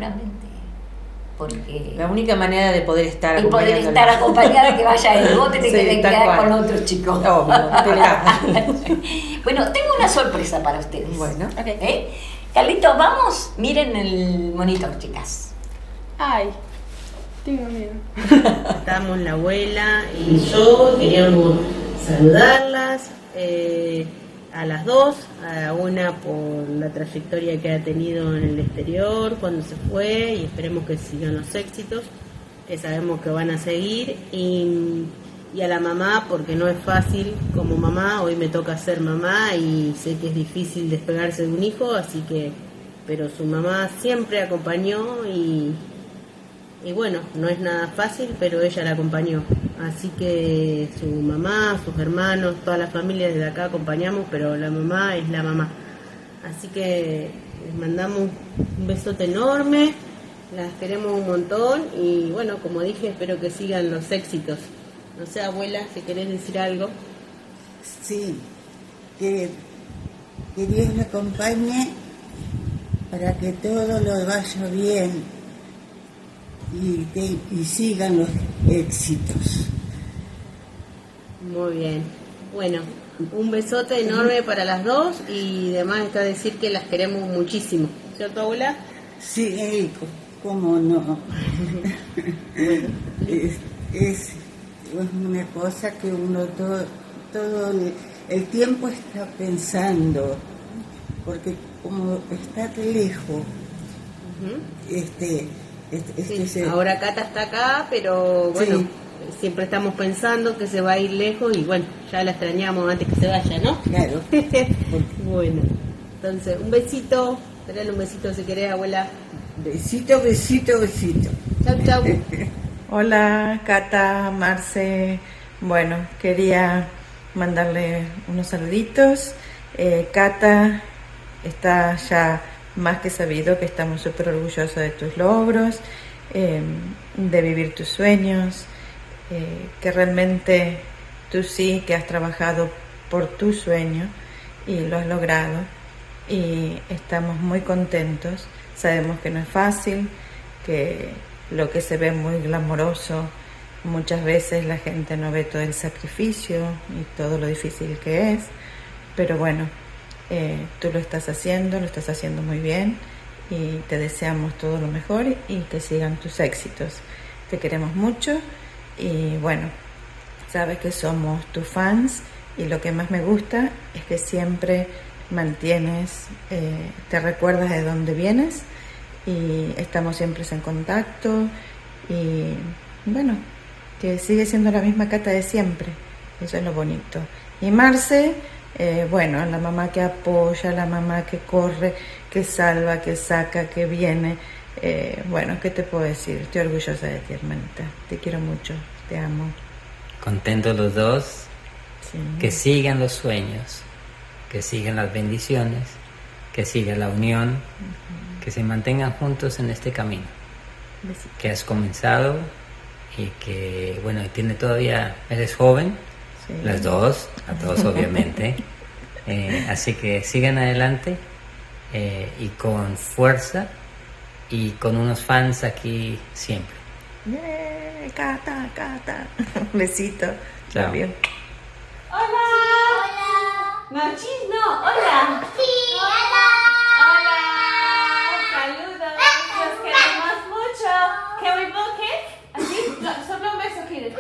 Porque La única manera de poder estar y poder acompañándola. estar acompañada que vaya él, vos te tenés Sí, que tal quedar cual. con otros chicos. Obvio. Bueno, tengo una sorpresa para ustedes. Bueno. Carlitos, vamos, miren el monitor, chicas. Ay, tengo miedo. Estamos la abuela y yo, queríamos saludarlas a las dos, a una por la trayectoria que ha tenido en el exterior, cuando se fue, y esperemos que sigan los éxitos, que sabemos que van a seguir, y a la mamá, porque no es fácil como mamá, hoy me toca ser mamá y sé que es difícil despegarse de un hijo, así que, pero su mamá siempre acompañó y bueno, no es nada fácil, pero ella la acompañó. Así que su mamá, sus hermanos, toda la familia desde acá acompañamos, pero la mamá es la mamá. Así que les mandamos un besote enorme, las queremos un montón y bueno, como dije, espero que sigan los éxitos. No sé, abuela, si querés decir algo. Sí, que Dios le acompañe para que todo lo vaya bien. Y sigan los éxitos. Muy bien. Bueno, un besote enorme para las dos y además está decir que las queremos muchísimo. ¿Cierto, abuela? Sí, cómo no. Es una cosa que uno todo el tiempo está pensando, porque como está lejos, ahora Cata está acá, pero bueno, sí, siempre estamos pensando que se va a ir lejos y bueno, ya la extrañamos antes que se vaya, ¿no? Claro. Bueno, entonces, un besito, dale un besito si querés, abuela. Besito, besito, besito. Chau, chau. Hola, Cata, Marce. Bueno, quería mandarle unos saluditos. Cata, está ya más que sabido que estamos súper orgullosos de tus logros, de vivir tus sueños, que realmente tú sí que has trabajado por tu sueño y lo has logrado, y estamos muy contentos. Sabemos que no es fácil, que lo que se ve muy glamoroso, muchas veces la gente no ve todo el sacrificio y todo lo difícil que es, pero bueno, tú lo estás haciendo muy bien, y te deseamos todo lo mejor y que sigan tus éxitos. Te queremos mucho y bueno, sabes que somos tus fans, y lo que más me gusta es que siempre mantienes, te recuerdas de dónde vienes, y estamos siempre en contacto, y bueno, que sigue siendo la misma Cata de siempre. Eso es lo bonito. Y Marce, bueno, la mamá que apoya, la mamá que corre, que salva, que saca, que viene. Bueno, ¿qué te puedo decir? Estoy orgullosa de ti, hermanita. Te quiero mucho, te amo. Contentos los dos. Sí. Que sigan los sueños, que sigan las bendiciones, que siga la unión, que se mantengan juntos en este camino que has comenzado, y que, bueno, tiene todavía, eres joven, sí. Las dos, a todos obviamente, así que sigan adelante, y con fuerza, y con unos fans aquí siempre. Cata, Cata. Un besito. Chao. Hola. Hola. Marchis, no, hola. Sí, hola. Hola. Saludos. Los queremos mucho. Can we blow cake? Así, no, solo un beso, Kire.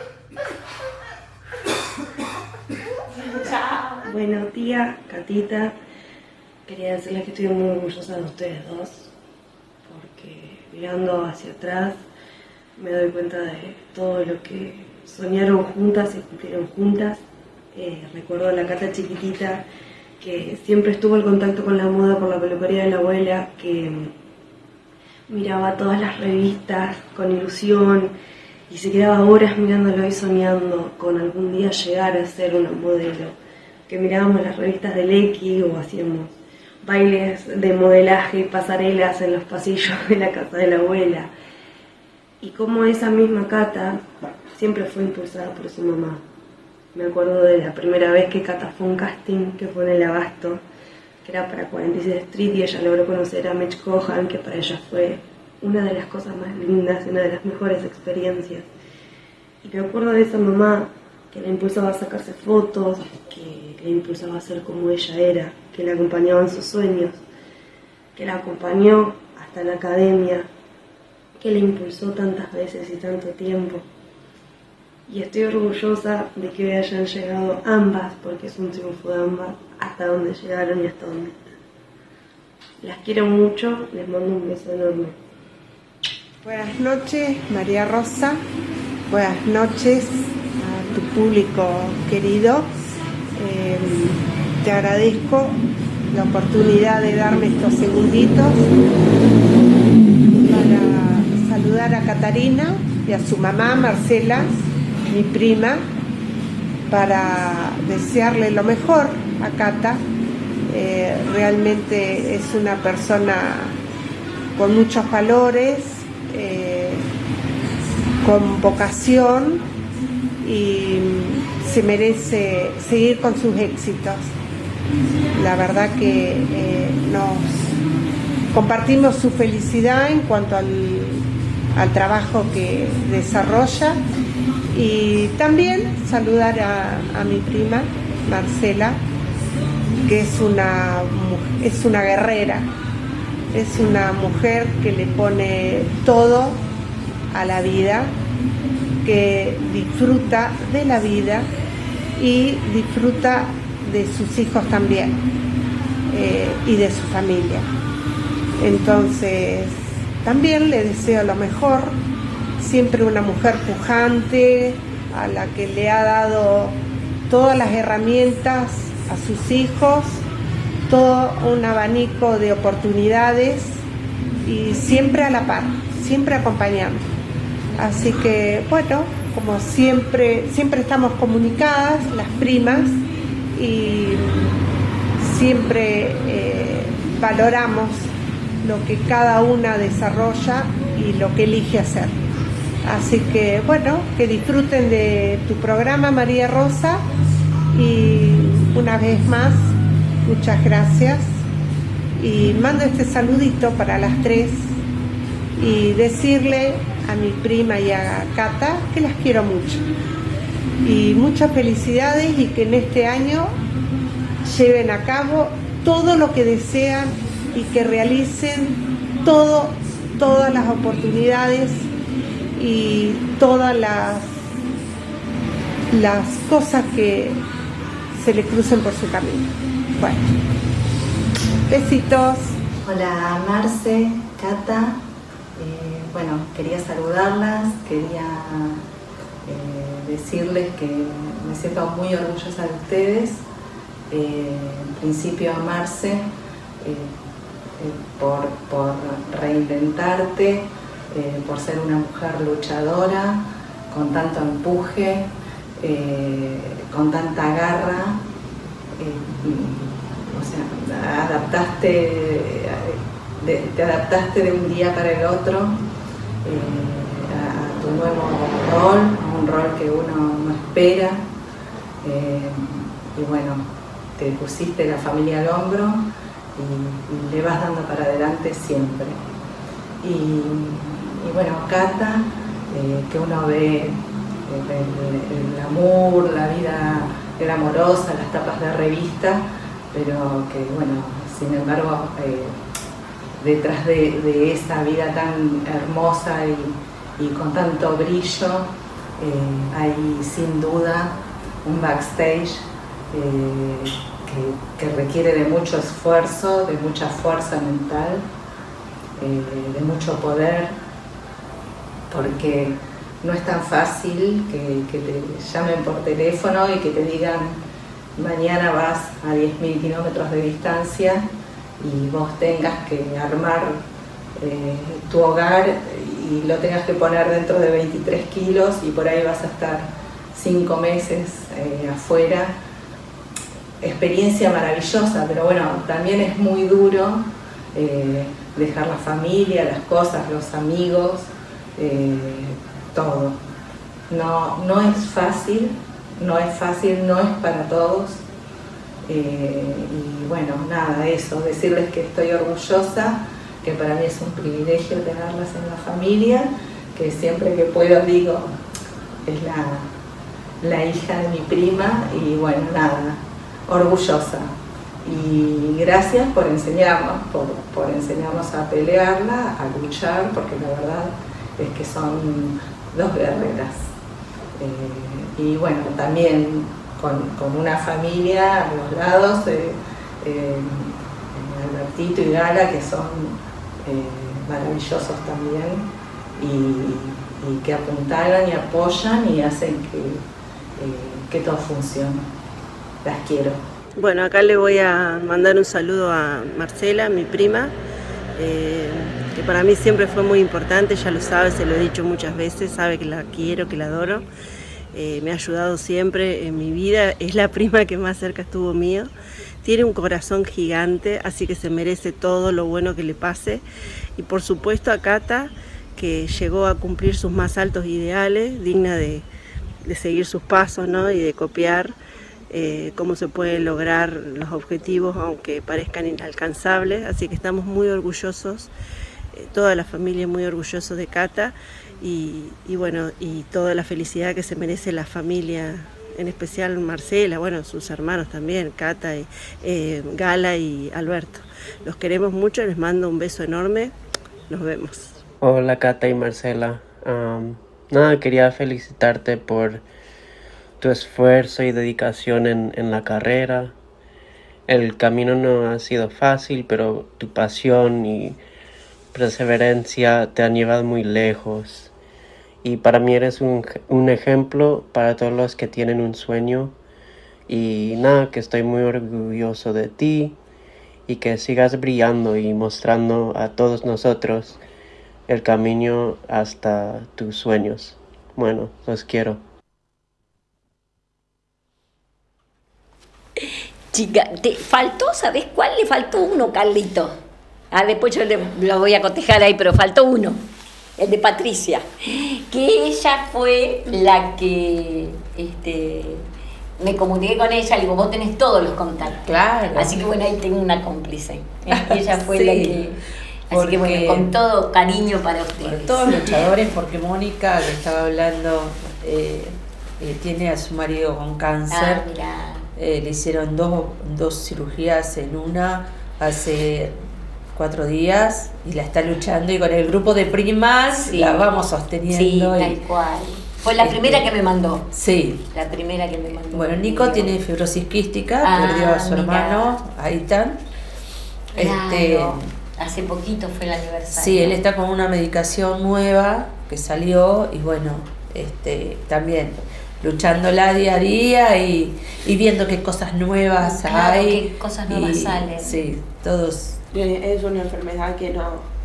Chao. Bueno, tía, Catita, quería decirles que estoy muy orgullosa de ustedes dos, porque mirando hacia atrás me doy cuenta de todo lo que soñaron juntas y cumplieron juntas. Recuerdo a la Cata chiquitita que siempre estuvo en contacto con la moda por la peluquería de la abuela, que miraba todas las revistas con ilusión y se quedaba horas mirándolo y soñando con algún día llegar a ser una modelo, que mirábamos las revistas del X o hacíamos bailes de modelaje y pasarelas en los pasillos de la casa de la abuela, y como esa misma Cata siempre fue impulsada por su mamá. Me acuerdo de la primera vez que Cata fue a un casting que fue en el Abasto, que era para 46 Street, y ella logró conocer a Mitch Cohan, que para ella fue una de las cosas más lindas, una de las mejores experiencias. Y me acuerdo de esa mamá que la impulsaba a sacarse fotos, que la impulsaba a ser como ella era, que la acompañaba en sus sueños, que la acompañó hasta la academia, que la impulsó tantas veces y tanto tiempo. Y estoy orgullosa de que hoy hayan llegado ambas, porque es un triunfo de ambas, hasta donde llegaron y hasta donde están. Las quiero mucho, les mando un beso enorme. Buenas noches, María Rosa. Buenas noches a tu público querido. Te agradezco la oportunidad de darme estos segunditos para saludar a Catarina y a su mamá, Marcela, mi prima, para desearle lo mejor a Cata. Realmente es una persona con muchos valores, con vocación, y se merece seguir con sus éxitos. La verdad que nos compartimos su felicidad en cuanto al trabajo que desarrolla, y también saludar a mi prima Marcela, que es una guerrera, es una mujer que le pone todo a la vida, que disfruta de la vida y disfruta de sus hijos también y de su familia. Entonces, también le deseo lo mejor, siempre una mujer pujante, a la que le ha dado todas las herramientas a sus hijos, todo un abanico de oportunidades y siempre a la par, siempre acompañando. Así que, bueno, como siempre estamos comunicadas, las primas, y siempre valoramos lo que cada una desarrolla y lo que elige hacer. Así que, bueno, que disfruten de tu programa, María Rosa, y una vez más, muchas gracias. Y mando este saludito para las tres y decirle a mi prima y a Cata que las quiero mucho. Y muchas felicidades y que en este año lleven a cabo todo lo que desean y que realicen todas las oportunidades y todas las cosas que se le crucen por su camino. Bueno, besitos. Hola Marce, Cata. Bueno, quería saludarlas, quería decirles que me siento muy orgullosa de ustedes. En principio a Marce por reinventarte, por ser una mujer luchadora, con tanto empuje, con tanta garra. O sea, te adaptaste de un día para el otro a tu nuevo rol, a un rol que uno no espera, y bueno, te pusiste la familia al hombro y le vas dando para adelante siempre. Y bueno, Cata, que uno ve el glamour, la vida glamorosa, las tapas de revista, pero que bueno, sin embargo, detrás de esa vida tan hermosa y con tanto brillo, hay sin duda un backstage que requiere de mucho esfuerzo, de mucha fuerza mental, de mucho poder, porque no es tan fácil que te llamen por teléfono y que te digan mañana vas a 10.000 kilómetros de distancia y vos tengas que armar tu hogar y lo tengas que poner dentro de 23 kilos y por ahí vas a estar 5 meses afuera. Experiencia maravillosa, pero bueno, también es muy duro dejar la familia, las cosas, los amigos, todo. No es fácil, no es para todos. Y bueno, nada, eso, decirles que estoy orgullosa, que para mí es un privilegio tenerlas en la familia, que siempre que puedo digo, es la hija de mi prima, y bueno, nada, orgullosa. Y gracias por enseñarnos, por enseñarnos a pelearla, a luchar, porque la verdad es que son dos guerreras. Y bueno, también con una familia a los lados, Albertito y Gala, que son maravillosos también, y que apuntalan y apoyan y hacen que todo funcione. Las quiero. Bueno, acá le voy a mandar un saludo a Marcela, mi prima, que para mí siempre fue muy importante, ya lo sabe, se lo he dicho muchas veces, sabe que la quiero, que la adoro. Me ha ayudado siempre en mi vida, es la prima que más cerca estuvo mío. Tiene un corazón gigante, así que se merece todo lo bueno que le pase. Y por supuesto a Cata, que llegó a cumplir sus más altos ideales, digna de seguir sus pasos, ¿no? Y de copiar cómo se pueden lograr los objetivos aunque parezcan inalcanzables. Así que estamos muy orgullosos, toda la familia muy orgullosos de Cata. Y bueno, y toda la felicidad que se merece la familia, en especial Marcela, bueno, sus hermanos también, Cata, Gala y Alberto. Los queremos mucho, les mando un beso enorme, nos vemos. Hola Cata y Marcela, Nada, quería felicitarte por tu esfuerzo y dedicación en la carrera. El camino no ha sido fácil, pero tu pasión y perseverancia te han llevado muy lejos. Y para mí eres un ejemplo para todos los que tienen un sueño. Y nada, que estoy muy orgulloso de ti y que sigas brillando y mostrando a todos nosotros el camino hasta tus sueños. Bueno, los quiero. Chica, ¿te faltó? ¿Sabes cuál? Le faltó uno, Carlito. Después yo lo voy a cotejar ahí, pero faltó uno. El de Patricia. Que ella fue la que me comuniqué con ella. Le digo, vos tenés todos los contactos. Claro. Así que bueno, ahí tengo una cómplice. Ella fue Sí, la que... Así que bueno, con todo cariño para ustedes. Todos luchadores, porque Mónica, que estaba hablando, tiene a su marido con cáncer. Mirá. Le hicieron dos cirugías en una hace 4 días y la está luchando, y con el grupo de primas la vamos sosteniendo. Sí, tal cual. Fue la primera que me mandó. Sí. La primera que me mandó. Bueno, Nico tiene fibrosis quística, perdió a su hermano, Aitan. Claro. Hace poquito fue el aniversario. Sí, él está con una medicación nueva que salió y bueno, también luchándola día a día y viendo qué cosas nuevas hay. Qué cosas nuevas salen. Sí, todos. Es una enfermedad que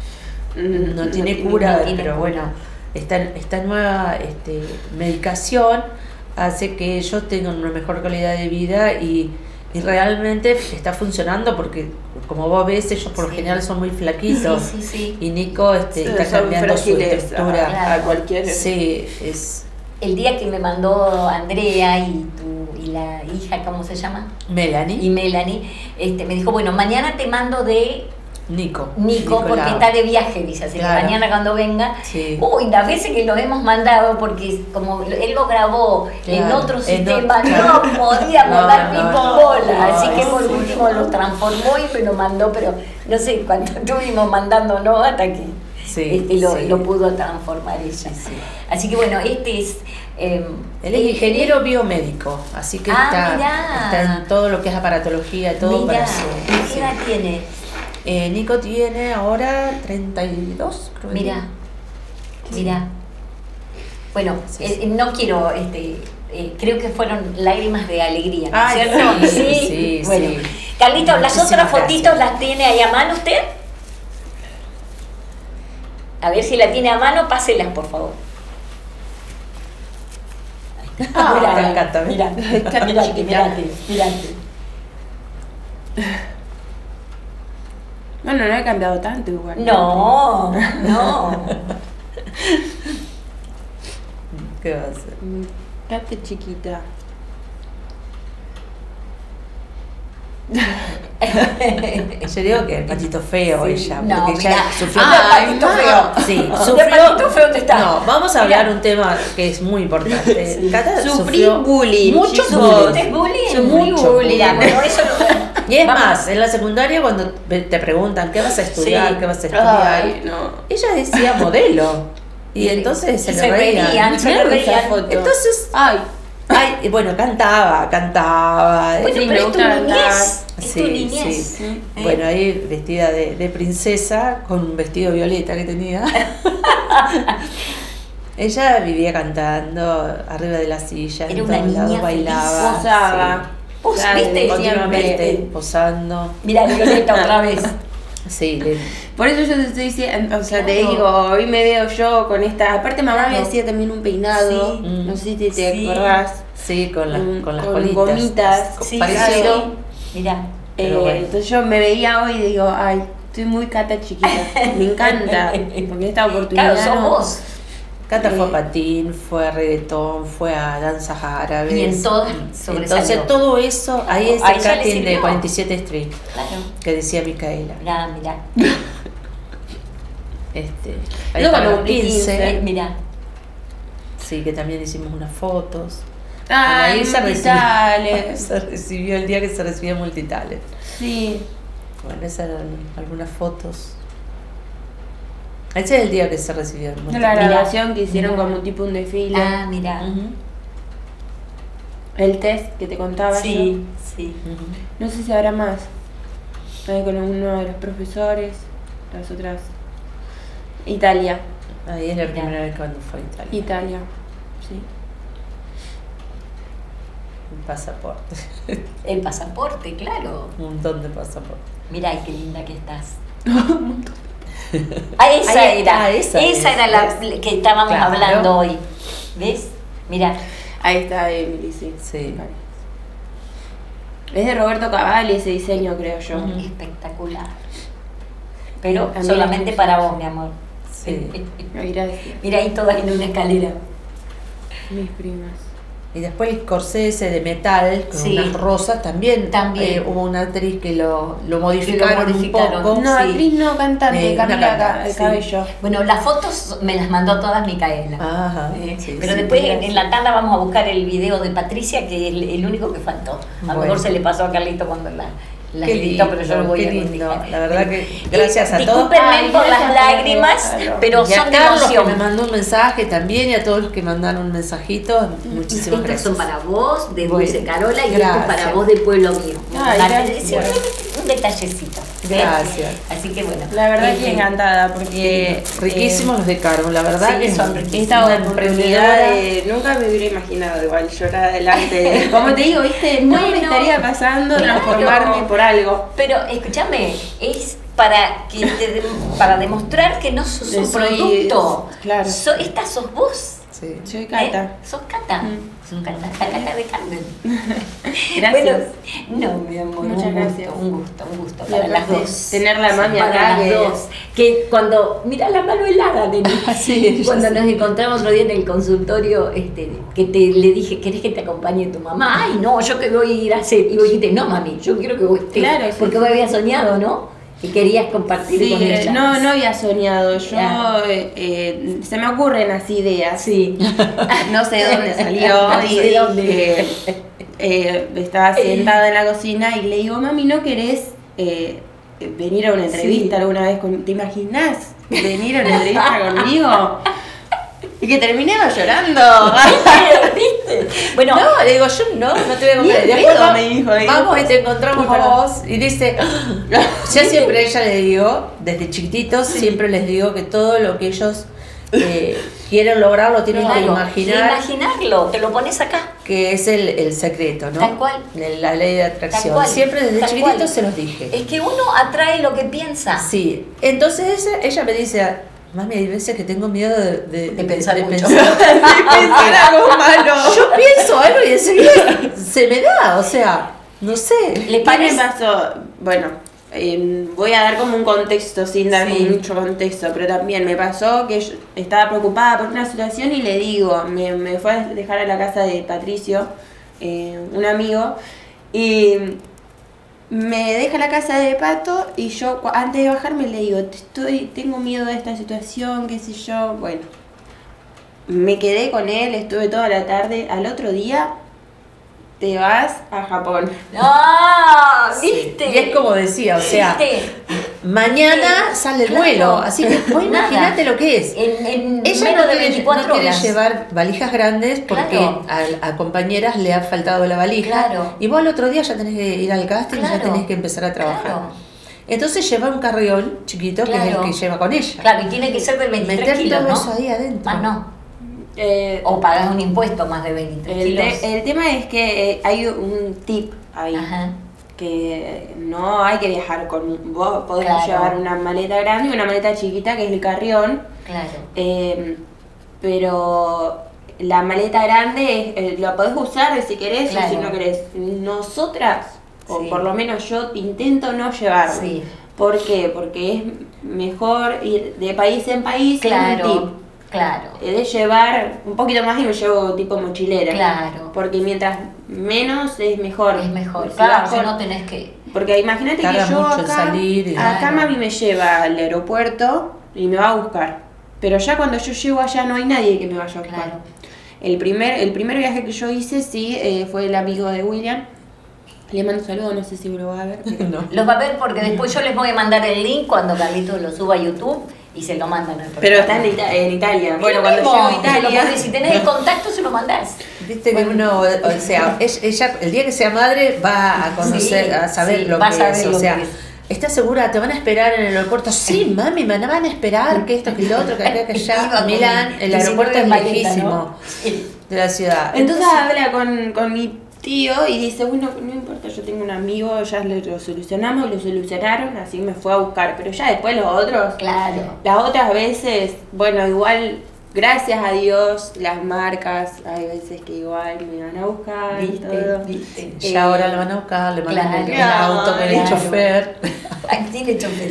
no tiene cura, pero bueno, esta nueva medicación hace que ellos tengan una mejor calidad de vida y realmente está funcionando, porque como vos ves, ellos por lo general son muy flaquitos. Sí. Y Nico está cambiando su estructura a cualquier. Sí, es. El día que me mandó Andrea y la hija, ¿cómo se llama? Melanie. Y Melanie, me dijo, bueno, mañana te mando de Nico, porque está de viaje, dice, así Claro. que mañana cuando venga. Sí. Uy, las veces que lo hemos mandado, porque como él lo grabó en Claro, otro en sistema, otro- no podíamos No, dar no, pico no, bola, no, así que por sí. último lo transformó y me lo mandó, pero no sé cuánto estuvimos mandándonos hasta que lo pudo transformar ella. Así que bueno, es... Él es ingeniero biomédico, así que está en todo lo que es aparatología y todo. Mirá, para eso. ¿qué edad tiene? Nico tiene ahora 32, creo que Mirá, tiene. mirá. Bueno, no quiero, creo que fueron lágrimas de alegría, ¿no es Ay, cierto? sí, bueno. sí. Carlito, las Muchísimas otras fotitos gracias. las tiene ahí a mano usted. A ver si la tiene a mano, páselas, por favor. Me encanta, mirá, mirate. Bueno, no he cambiado tanto igual. No. ¿Qué va a hacer? Quédate chiquita. Yo digo que el patito feo ella, No, porque mirá. ella sufrió. Patito feo. Sí, ¿De sufrió. patito feo dónde está? No, vamos a Mirá. hablar un tema que es muy importante. Cata Sufrí sufrió bullying, mucho chicos. bullying. Bullying, Mucho bullying. Mirá, bueno, eso Y es más, en la secundaria cuando te preguntan qué vas a estudiar, Sí. qué vas a estudiar, Ay, no. ella decía modelo. Y entonces se le reían. se le reían. Entonces, Ay, y bueno, cantaba. Bueno, Sí, pero me es tu gusta niñez. Es tu Sí, niñez. sí. Bueno, ahí vestida de princesa, con un vestido violeta que tenía. Ella vivía cantando arriba de la silla, Era en una todos lados niña bailaba. posaba. Vos Claro, viste Continuamente siempre. posando. Mira, Violeta otra vez. Sí, por eso yo te estoy diciendo, o sea, te Claro. digo, hoy me veo yo con esta. Aparte, mamá Claro. me hacía también un peinado. Sí. No sé si te Sí. acordás. sí, con las con colitas. gomitas. Sí, Pareció. Mira. Pero bueno. Entonces yo me veía hoy y digo, ay, estoy muy Cata chiquita. Me encanta. Porque esta oportunidad. Claro, sos no- vos. Cata fue a patín, fue a reggaetón, fue a danzas árabes. Y en todas sobresalió. Entonces todo eso, ahí es A el ella le casting de sirvió. 47 Street, Claro. que decía Micaela. Mirá. Ahí Yo para cuando los cumplí 15, Mirá. sí, que también hicimos unas fotos. Ay, Ahí se multitales. se recibió el día que se recibió Multitales. Sí. Bueno, esas eran algunas fotos. Ese es el día que se recibieron. La graduación que hicieron como tipo un desfile. Ah, mira. El test que te contaba Sí, yo. sí. No sé si habrá más. Ahí con uno de los profesores, las otras. Italia. Ahí es la primera vez cuando fue a Italia. Italia, sí. Un pasaporte. El pasaporte, claro. Un montón de pasaportes. Mira, qué linda que estás. Ah, esa era. Esa era la que estábamos hablando hoy. ¿Ves? Mira. Ahí está Emily, sí. Sí. Vale. Es de Roberto Cavalli ese diseño, creo yo. Espectacular. Pero A mí solamente me para gusta. vos, mi amor. Sí. Mira ahí todas en una escalera. Mis primas. Y después el corsé ese de metal con unas rosas también. Hubo una actriz que lo modificaron un poco. No, actriz no, cantante, Camila Cabello. Bueno, las fotos me las mandó todas Micaela. Ajá, pero después en la tanda vamos a buscar el video de Patricia, que es el único que faltó. A lo mejor se le pasó a Carlito cuando la editó, pero yo lo voy a modificar. La verdad que gracias a todos. Discúlpenme por las lágrimas, pero y a son de Carlos, emoción. que me mandó un mensaje también, y a todos los que mandaron mensajitos, muchísimas Estas gracias. son para vos, de Dulce Bueno, Carola, y gracias. esto para vos de Pueblo Mío. Ay, gracias. Un detallecito. Gracias. Así que bueno. La verdad que encantada, porque riquísimos los de Caro, la verdad sí, que son riquísimos. esta Una oportunidad nunca me hubiera imaginado igual llorar delante de, como te digo, viste, no me estaría pasando transformarme por algo. Pero escúchame, es para para demostrar que no sos un producto. Claro. Esta sos vos. Sí. Soy Cata. Sos Cata. Sos Cata, la Cata de Carmen. Gracias. Bueno, no, mi amor, Muchas gracias. Un gusto Y para las aparte, dos. tener la mami para acá, las que- dos. Que cuando, mira la mano helada, nene. Sí, Cuando ya nos encontramos otro día en el consultorio, que le dije, ¿querés que te acompañe tu mamá? Ay, no, yo que voy a ir a hacer. Y vos dijiste, no, mami, yo quiero que vos estés. Claro, sí. Porque vos habías soñado, ¿no? Que querías compartir Sí, con ella. no había soñado. Yo Ya. se me ocurren así ideas. Sí. No sé dónde salió. No y sé dónde. dije, estaba sentada en la cocina y le digo, mami, ¿no querés venir a una entrevista alguna vez? ¿Te imaginás venir a una entrevista conmigo? Y que terminé llorando. ¿Viste? Bueno, no, le digo, yo no te voy a Ni comer. en Después pedo, me dijo, vamos y te encontramos Para. a vos. Y dice, yo siempre a ella le digo, desde chiquititos, siempre les digo que todo lo que ellos quieren lograr lo tienen que claro, imaginar. Imaginarlo, te lo pones acá. Que es el secreto, ¿no? Tal cual. De la ley de atracción. Tal cual. Siempre desde Tal chiquititos cual. se los dije. Es que uno atrae lo que piensa. Sí. Entonces ella me dice, mami, hay veces que tengo miedo de pensar mucho. Pensar algo malo. Yo pienso algo y enseguida se me da, o sea, no sé. ¿Qué me pasó? Bueno, voy a dar como un contexto sin dar mucho contexto, pero también me pasó que yo estaba preocupada por una situación y le digo, me fue a dejar a la casa de Patricio, un amigo, y me deja la casa de Pato y yo antes de bajarme le digo, tengo miedo de esta situación, qué sé yo, bueno. Me quedé con él, estuve toda la tarde, al otro día te vas a Japón. ¡Ah! ¿Viste? Y es como decía, o sea, ¿Viste? mañana sale el Claro. vuelo, así que vos Nada. imagínate lo que es. En Ella menos no de quiere, 24 no quiere horas. llevar valijas grandes porque Claro. a compañeras le ha faltado la valija. Claro. Y vos al otro día ya tenés que ir al casting y ya Claro. tenés que empezar a trabajar. Claro. Entonces lleva un carriol chiquito que es el Claro. que lleva con ella. Claro, y tiene que ser de 23 Meter kilos, todo ¿no? eso ahí adentro. Ah, no. O pagas un impuesto más de 23 kilos. El tema es que hay un tip ahí. Ajá. Que no hay que viajar con vos, podés Claro. llevar una maleta grande y una maleta chiquita que es el carrión, Claro. pero la maleta grande la podés usar si querés Claro. o si no querés. Nosotras, o Sí. por lo menos yo, intento no llevarlo. Sí. ¿Por qué? Porque es mejor ir de país en país. Claro. Es un tip. Claro. De llevar un poquito más y me llevo tipo mochilera. Claro. Porque mientras menos es mejor. Es mejor. Si Claro, vas si con- no tenés que. Porque imagínate que Tarda yo mucho en acá, salir y- acá Claro. mami me lleva al aeropuerto y me va a buscar. Pero ya cuando yo llego allá no hay nadie que me vaya a buscar. Claro. El primer viaje que yo hice, sí, fue el amigo de William. Le mando un saludo, no sé si lo va a ver. pero- Los va a ver porque después yo les voy a mandar el link cuando Carlitos lo suba a YouTube y se lo mandan al programa. Pero está en Italia. Bueno, cuando llego a Italia... Si tenés el contacto, se lo mandás. Viste que uno, o sea, ella el día que sea madre va a conocer, a saber lo que es, o sea, ¿estás segura? ¿Te van a esperar en el aeropuerto? Sí, mami, me van a esperar, que esto, que lo otro, que acá, que allá. Milán, el aeropuerto es lejísimo de la ciudad. Entonces habla con mi tío y dice, bueno, no importa, yo tengo un amigo, ya lo solucionamos, lo solucionaron, así me fue a buscar. Pero ya después los otros, las otras veces, bueno, igual... Gracias a Dios, las marcas, hay veces que igual me van a buscar y todo. Ya ahora lo van a buscar, le mandan el auto con el chofer. Tiene chofer.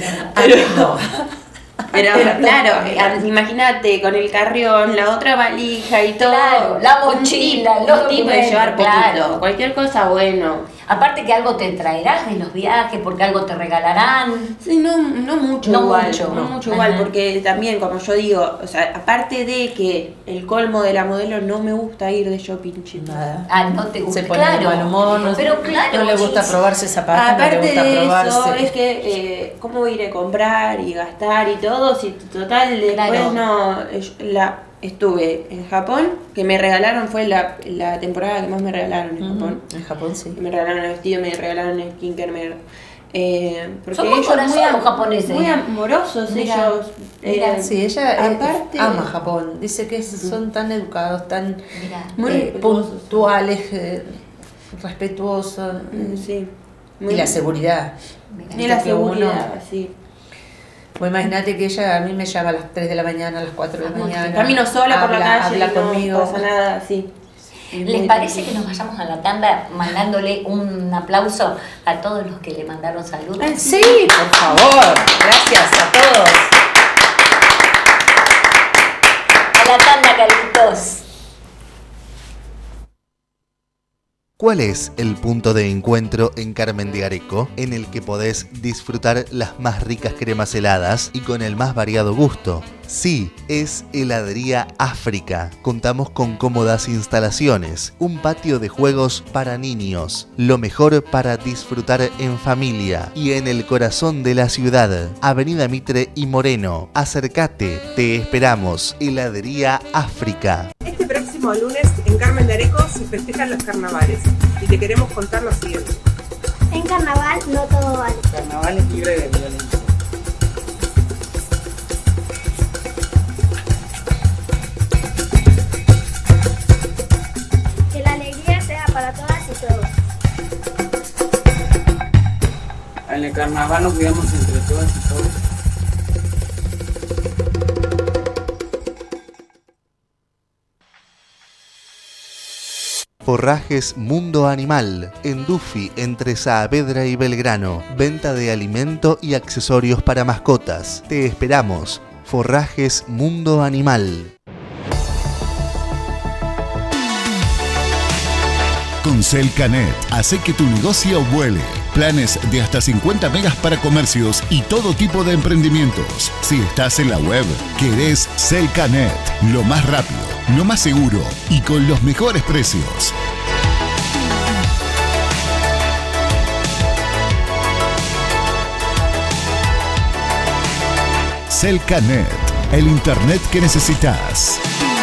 Pero claro, imagínate, con el carrión, la otra valija y todo. Claro, la mochila, los tipos de llevar poquito. Cualquier cosa, bueno. Aparte que algo te traerás de los viajes, porque algo te regalarán. Sí, no mucho igual, porque también, como yo digo, o sea, aparte de que el colmo de la modelo no me gusta ir de shopping, nada. No te gusta, se pone de mal humor, no le gusta probarse zapatos, aparte no le gusta de probarse. eso, es que cómo voy a ir a comprar y gastar y todo, si total después estuve en Japón, que me regalaron, fue la temporada que más me regalaron en Japón. En Japón, sí. Me regalaron el vestido, me regalaron el skincare, porque son muy ellos japoneses. Muy amorosos ellos. Sí, ella aparte, ama Japón. Dice que son tan educados, tan puntuales, respetuosos. Sí. Y la seguridad. Y la seguridad, sí. Pues imagínate que ella a mí me llama a las 3 de la mañana, a las 4 de la mañana. Camino sola por la calle, habla conmigo. No pasa nada, sí. ¿Les parece que nos vayamos a la tanda mandándole un aplauso a todos los que le mandaron saludos? Sí, por favor. Gracias a todos. A la tanda, Carlitos. ¿Cuál es el punto de encuentro en Carmen de Areco en el que podés disfrutar las más ricas cremas heladas y con el más variado gusto? Sí, es Heladería África. Contamos con cómodas instalaciones, un patio de juegos para niños, lo mejor para disfrutar en familia y en el corazón de la ciudad. Avenida Mitre y Moreno. Acércate, te esperamos. Heladería África. Este próximo lunes en Carmen de Areco se festejan los carnavales y te queremos contar lo siguiente. En carnaval no todo vale. Carnaval es libre de violencia. Que la alegría sea para todas y todos. En el carnaval nos cuidamos entre todas y todos. Forrajes Mundo Animal, en Dufi, entre Saavedra y Belgrano. Venta de alimento y accesorios para mascotas. Te esperamos. Forrajes Mundo Animal. Con Celcanet, hace que tu negocio vuele. Planes de hasta 50 megas para comercios y todo tipo de emprendimientos. Si estás en la web, querés Celcanet. Lo más rápido, lo más seguro y con los mejores precios. Celcanet, el internet que necesitas.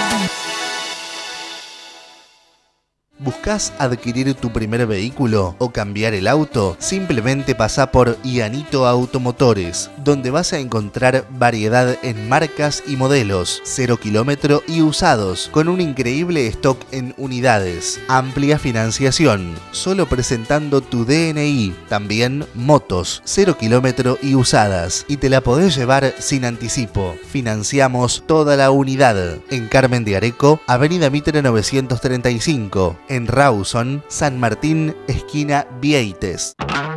¿Buscas adquirir tu primer vehículo o cambiar el auto? Simplemente pasa por Ianito Automotores, donde vas a encontrar variedad en marcas y modelos, 0 kilómetro y usados, con un increíble stock en unidades, amplia financiación, solo presentando tu DNI, también motos, 0 kilómetro y usadas, y te la podés llevar sin anticipo. Financiamos toda la unidad, en Carmen de Areco, Avenida Mitre 935, en Rawson, San Martín, esquina Vieites.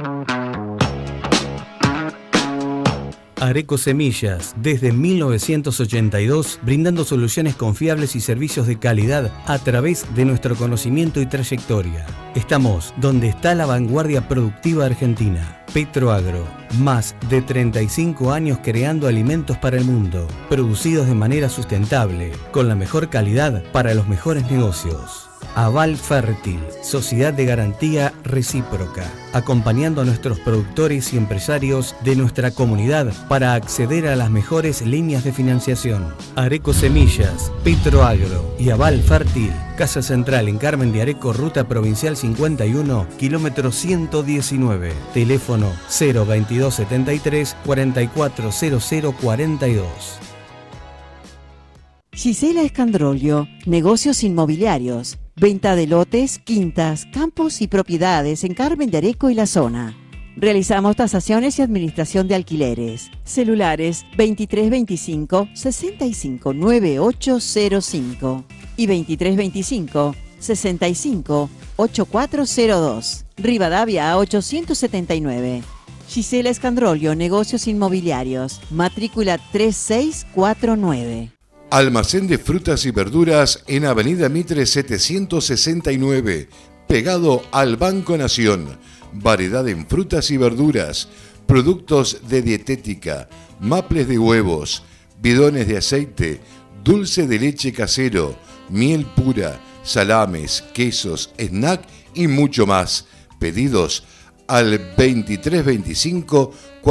Areco Semillas, desde 1982, brindando soluciones confiables y servicios de calidad a través de nuestro conocimiento y trayectoria. Estamos donde está la vanguardia productiva argentina. Petroagro, más de 35 años creando alimentos para el mundo, producidos de manera sustentable, con la mejor calidad para los mejores negocios. Aval Fértil, Sociedad de Garantía Recíproca, acompañando a nuestros productores y empresarios de nuestra comunidad para acceder a las mejores líneas de financiación. Areco Semillas, Petroagro y Aval Fértil, Casa Central en Carmen de Areco, Ruta Provincial 51, kilómetro 119, teléfono 02273 440042. Gisela Escandrolio, Negocios Inmobiliarios. Venta de lotes, quintas, campos y propiedades en Carmen de Areco y la zona. Realizamos tasaciones y administración de alquileres. Celulares 2325 659805 y 2325 65 8402. Rivadavia 879. Gisela Escandrolio, Negocios Inmobiliarios. Matrícula 3649. Almacén de frutas y verduras en Avenida Mitre 769, pegado al Banco Nación. Variedad en frutas y verduras, productos de dietética, maples de huevos, bidones de aceite, dulce de leche casero, miel pura, salames, quesos, snack y mucho más. Pedidos al 2325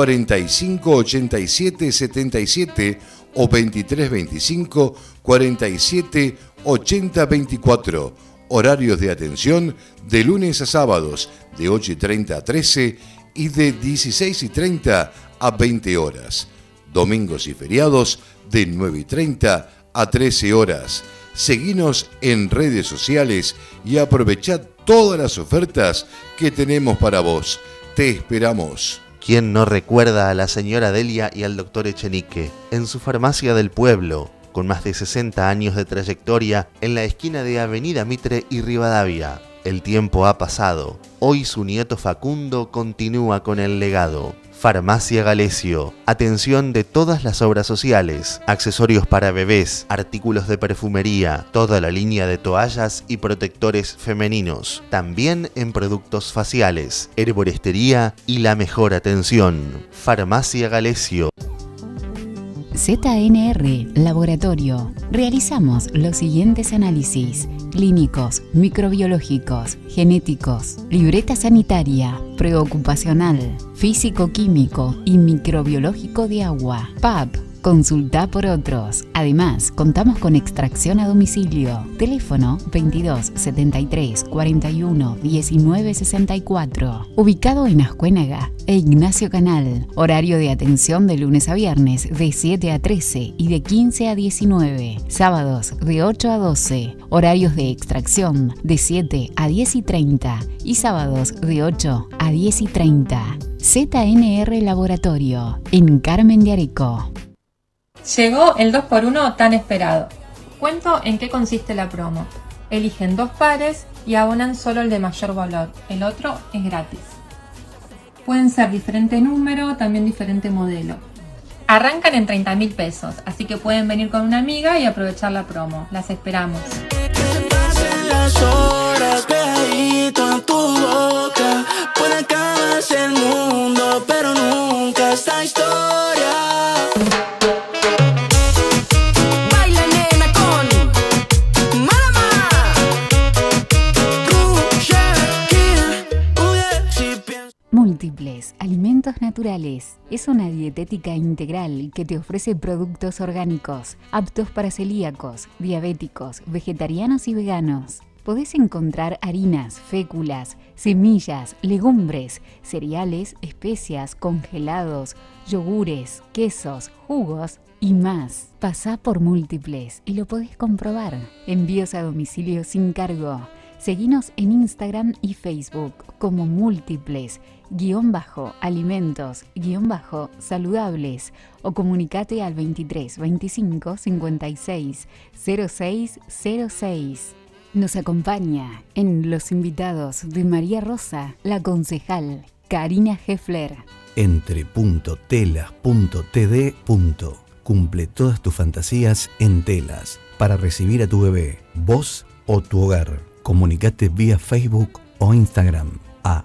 4587 77 o 2325 47 80 24. Horarios de atención de lunes a sábados de 8:30 a 13 y de 16:30 a 20 horas. Domingos y feriados de 9:30 a 13 horas. Seguinos en redes sociales y aprovechad todas las ofertas que tenemos para vos. Te esperamos. ¿Quién no recuerda a la señora Delia y al doctor Echenique en su farmacia del pueblo, con más de 60 años de trayectoria en la esquina de Avenida Mitre y Rivadavia? El tiempo ha pasado. Hoy su nieto Facundo continúa con el legado. Farmacia Galesio. Atención de todas las obras sociales, accesorios para bebés, artículos de perfumería, toda la línea de toallas y protectores femeninos. También en productos faciales, herboristería y la mejor atención. Farmacia Galesio. ZNR Laboratorio. Realizamos los siguientes análisis: clínicos, microbiológicos, genéticos, libreta sanitaria, preocupacional, físico-químico y microbiológico de agua. PAP. Consulta por otros. Además, contamos con extracción a domicilio. Teléfono 22 73 41 19 64. Ubicado en Ascuénaga e Ignacio Canal. Horario de atención de lunes a viernes de 7 a 13 y de 15 a 19. Sábados de 8 a 12. Horarios de extracción de 7 a 10 y 30 y sábados de 8 a 10 y 30. ZNR Laboratorio en Carmen de Areco. Llegó el 2x1 tan esperado. Cuento en qué consiste la promo. Eligen 2 pares y abonan solo el de mayor valor. El otro es gratis. Pueden ser diferente número, también diferente modelo. Arrancan en 30.000 pesos, así que pueden venir con una amiga y aprovechar la promo. Las esperamos. Las horas pegadito en tu boca, puede acabarse el mundo, pero nunca esta historia. Múltiples Alimentos Naturales es una dietética integral que te ofrece productos orgánicos, aptos para celíacos, diabéticos, vegetarianos y veganos. Podés encontrar harinas, féculas, semillas, legumbres, cereales, especias, congelados, yogures, quesos, jugos y más. Pasá por Múltiples y lo podés comprobar. Envíos a domicilio sin cargo. Seguinos en Instagram y Facebook como múltiples-alimentos-saludables o comunicate al 23 25 56 06 06. Nos acompaña en Los Invitados de María Rosa, la concejal Karina Heffler. Entre.telas.td. Cumple todas tus fantasías en telas para recibir a tu bebé, vos o tu hogar. Comunicate vía Facebook o Instagram a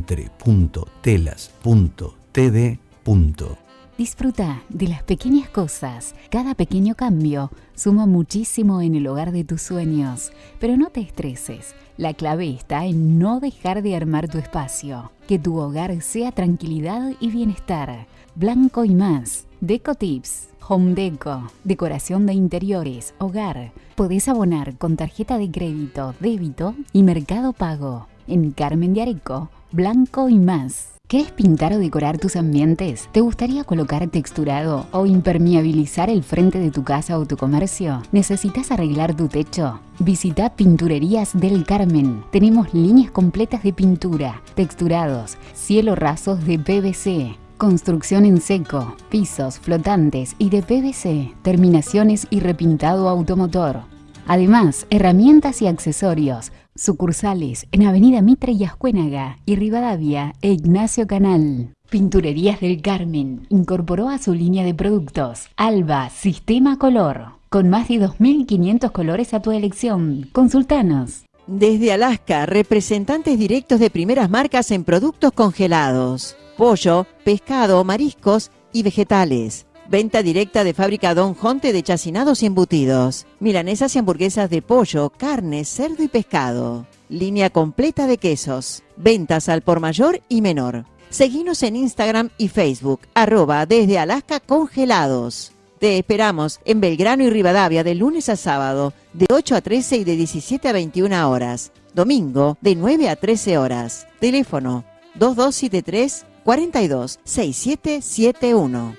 entre.telas.td. Disfruta de las pequeñas cosas. Cada pequeño cambio suma muchísimo en el hogar de tus sueños. Pero no te estreses. La clave está en no dejar de armar tu espacio. Que tu hogar sea tranquilidad y bienestar. Blanco y más. Deco Tips. Home Deco. Decoración de interiores. Hogar. Podés abonar con tarjeta de crédito, débito y Mercado Pago. En Carmen de Areco. Blanco y más. ¿Querés pintar o decorar tus ambientes? ¿Te gustaría colocar texturado o impermeabilizar el frente de tu casa o tu comercio? ¿Necesitas arreglar tu techo? Visita Pinturerías del Carmen. Tenemos líneas completas de pintura, texturados, cielo rasos de PVC, construcción en seco, pisos flotantes y de PVC, terminaciones y repintado automotor. Además, herramientas y accesorios. Sucursales en Avenida Mitre y Ascuénaga y Rivadavia e Ignacio Canal. Pinturerías del Carmen incorporó a su línea de productos Alba Sistema Color, con más de 2.500 colores a tu elección. Consultanos. Desde Alaska, representantes directos de primeras marcas en productos congelados. Pollo, pescado, mariscos y vegetales. Venta directa de fábrica Don Jonte de chacinados y embutidos. Milanesas y hamburguesas de pollo, carne, cerdo y pescado. Línea completa de quesos. Ventas al por mayor y menor. Seguinos en Instagram y Facebook, @desde Alaska Congelados. Te esperamos en Belgrano y Rivadavia de lunes a sábado, de 8 a 13 y de 17 a 21 horas. Domingo, de 9 a 13 horas. Teléfono 2273 42 6771.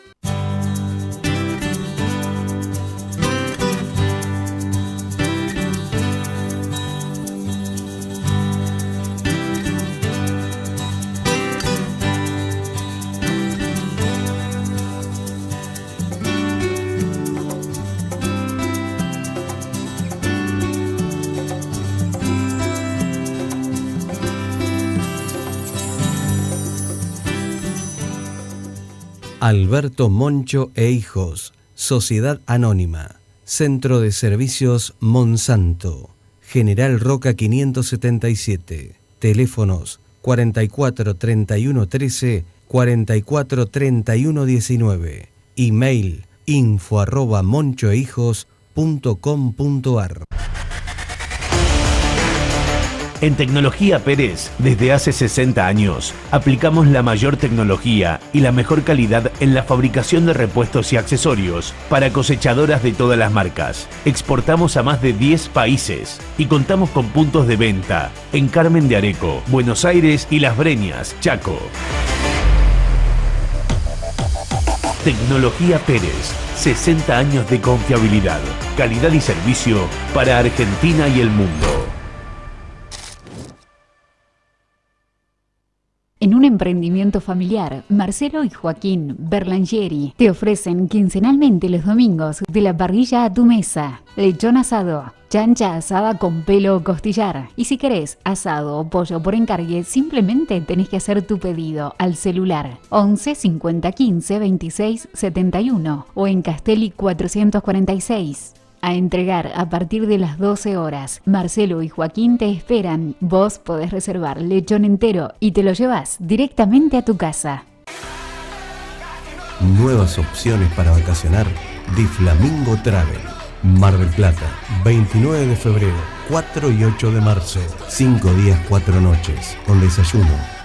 Alberto Moncho e Hijos, Sociedad Anónima, Centro de Servicios Monsanto, General Roca 577, teléfonos 44 31 13, 44 31 19, email info@monchoehijos.com.ar. En Tecnología Pérez, desde hace 60 años, aplicamos la mayor tecnología y la mejor calidad en la fabricación de repuestos y accesorios para cosechadoras de todas las marcas. Exportamos a más de 10 países y contamos con puntos de venta en Carmen de Areco, Buenos Aires y Las Breñas, Chaco. Tecnología Pérez, 60 años de confiabilidad, calidad y servicio para Argentina y el mundo. En un emprendimiento familiar, Marcelo y Joaquín Berlangieri te ofrecen quincenalmente los domingos de la parrilla a tu mesa. Lechón asado, chancha asada con pelo o costillar. Y si querés asado o pollo por encargue, simplemente tenés que hacer tu pedido al celular 11 50 15 26 71 o en Castelli 446. A entregar a partir de las 12 horas. Marcelo y Joaquín te esperan. Vos podés reservar lechón entero y te lo llevas directamente a tu casa. Nuevas opciones para vacacionar de Flamingo Travel. Mar del Plata, 29 de febrero, 4 y 8 de marzo. 5 días, 4 noches. Con desayuno,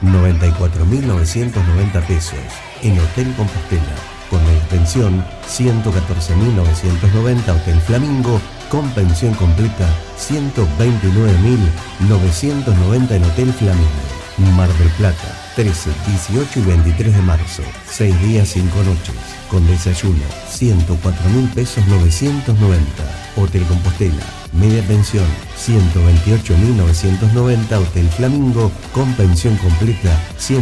94.990 pesos. En Hotel Compostela. Con la pensión, 114.990 Hotel Flamingo, con pensión completa, 129.990 en Hotel Flamingo. Mar del Plata, 13, 18 y 23 de marzo, 6 días, 5 noches, con desayuno, 104.000 pesos 990. Hotel Compostela, media pensión, 128.990 Hotel Flamingo, con pensión completa,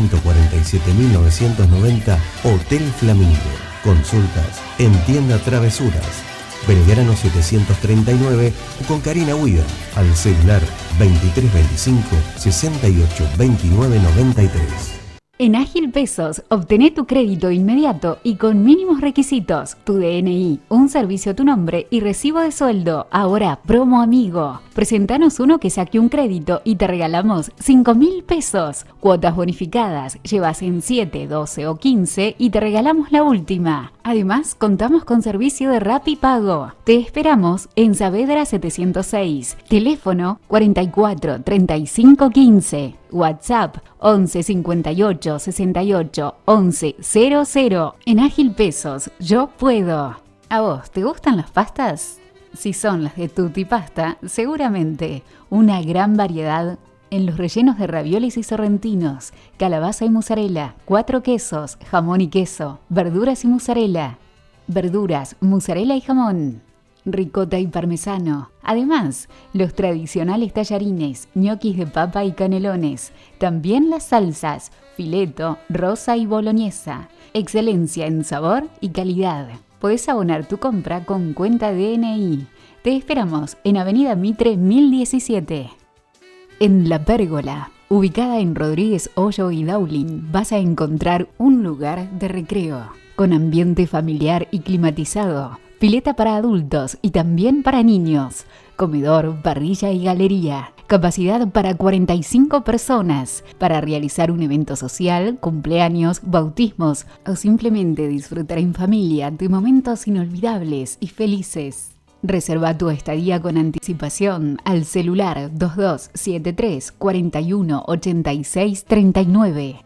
147.990 Hotel Flamingo. Consultas en Tienda Travesuras, Belgrano 739 o con Karina Huida al celular 2325 68 29 93. En Ágil Pesos, obtené tu crédito inmediato y con mínimos requisitos, tu DNI, un servicio a tu nombre y recibo de sueldo. Ahora, promo amigo. Presentanos uno que saque un crédito y te regalamos 5.000 pesos. Cuotas bonificadas, llevas en 7, 12 o 15 y te regalamos la última. Además, contamos con servicio de Rappi Pago. Te esperamos en Saavedra 706. Teléfono 44 35 15. WhatsApp 11 58 68 11 00. En Ágil Pesos, yo puedo. ¿A vos te gustan las pastas? Si son las de Tutti Pasta, seguramente una gran variedad en los rellenos de raviolis y sorrentinos, calabaza y mozzarella, 4 quesos, jamón y queso, verduras y mozzarella, verduras, mozzarella y jamón, ricota y parmesano. Además, los tradicionales tallarines, ñoquis de papa y canelones. También las salsas, fileto, rosa y boloñesa. Excelencia en sabor y calidad. Podés abonar tu compra con cuenta DNI. Te esperamos en Avenida Mitre 1017. En La Pérgola, ubicada en Rodríguez Hoyo y Daulín, vas a encontrar un lugar de recreo con ambiente familiar y climatizado. Pileta para adultos y también para niños. Comedor, parrilla y galería. Capacidad para 45 personas. Para realizar un evento social, cumpleaños, bautismos o simplemente disfrutar en familia de momentos inolvidables y felices. Reserva tu estadía con anticipación al celular 2273 41 86 39.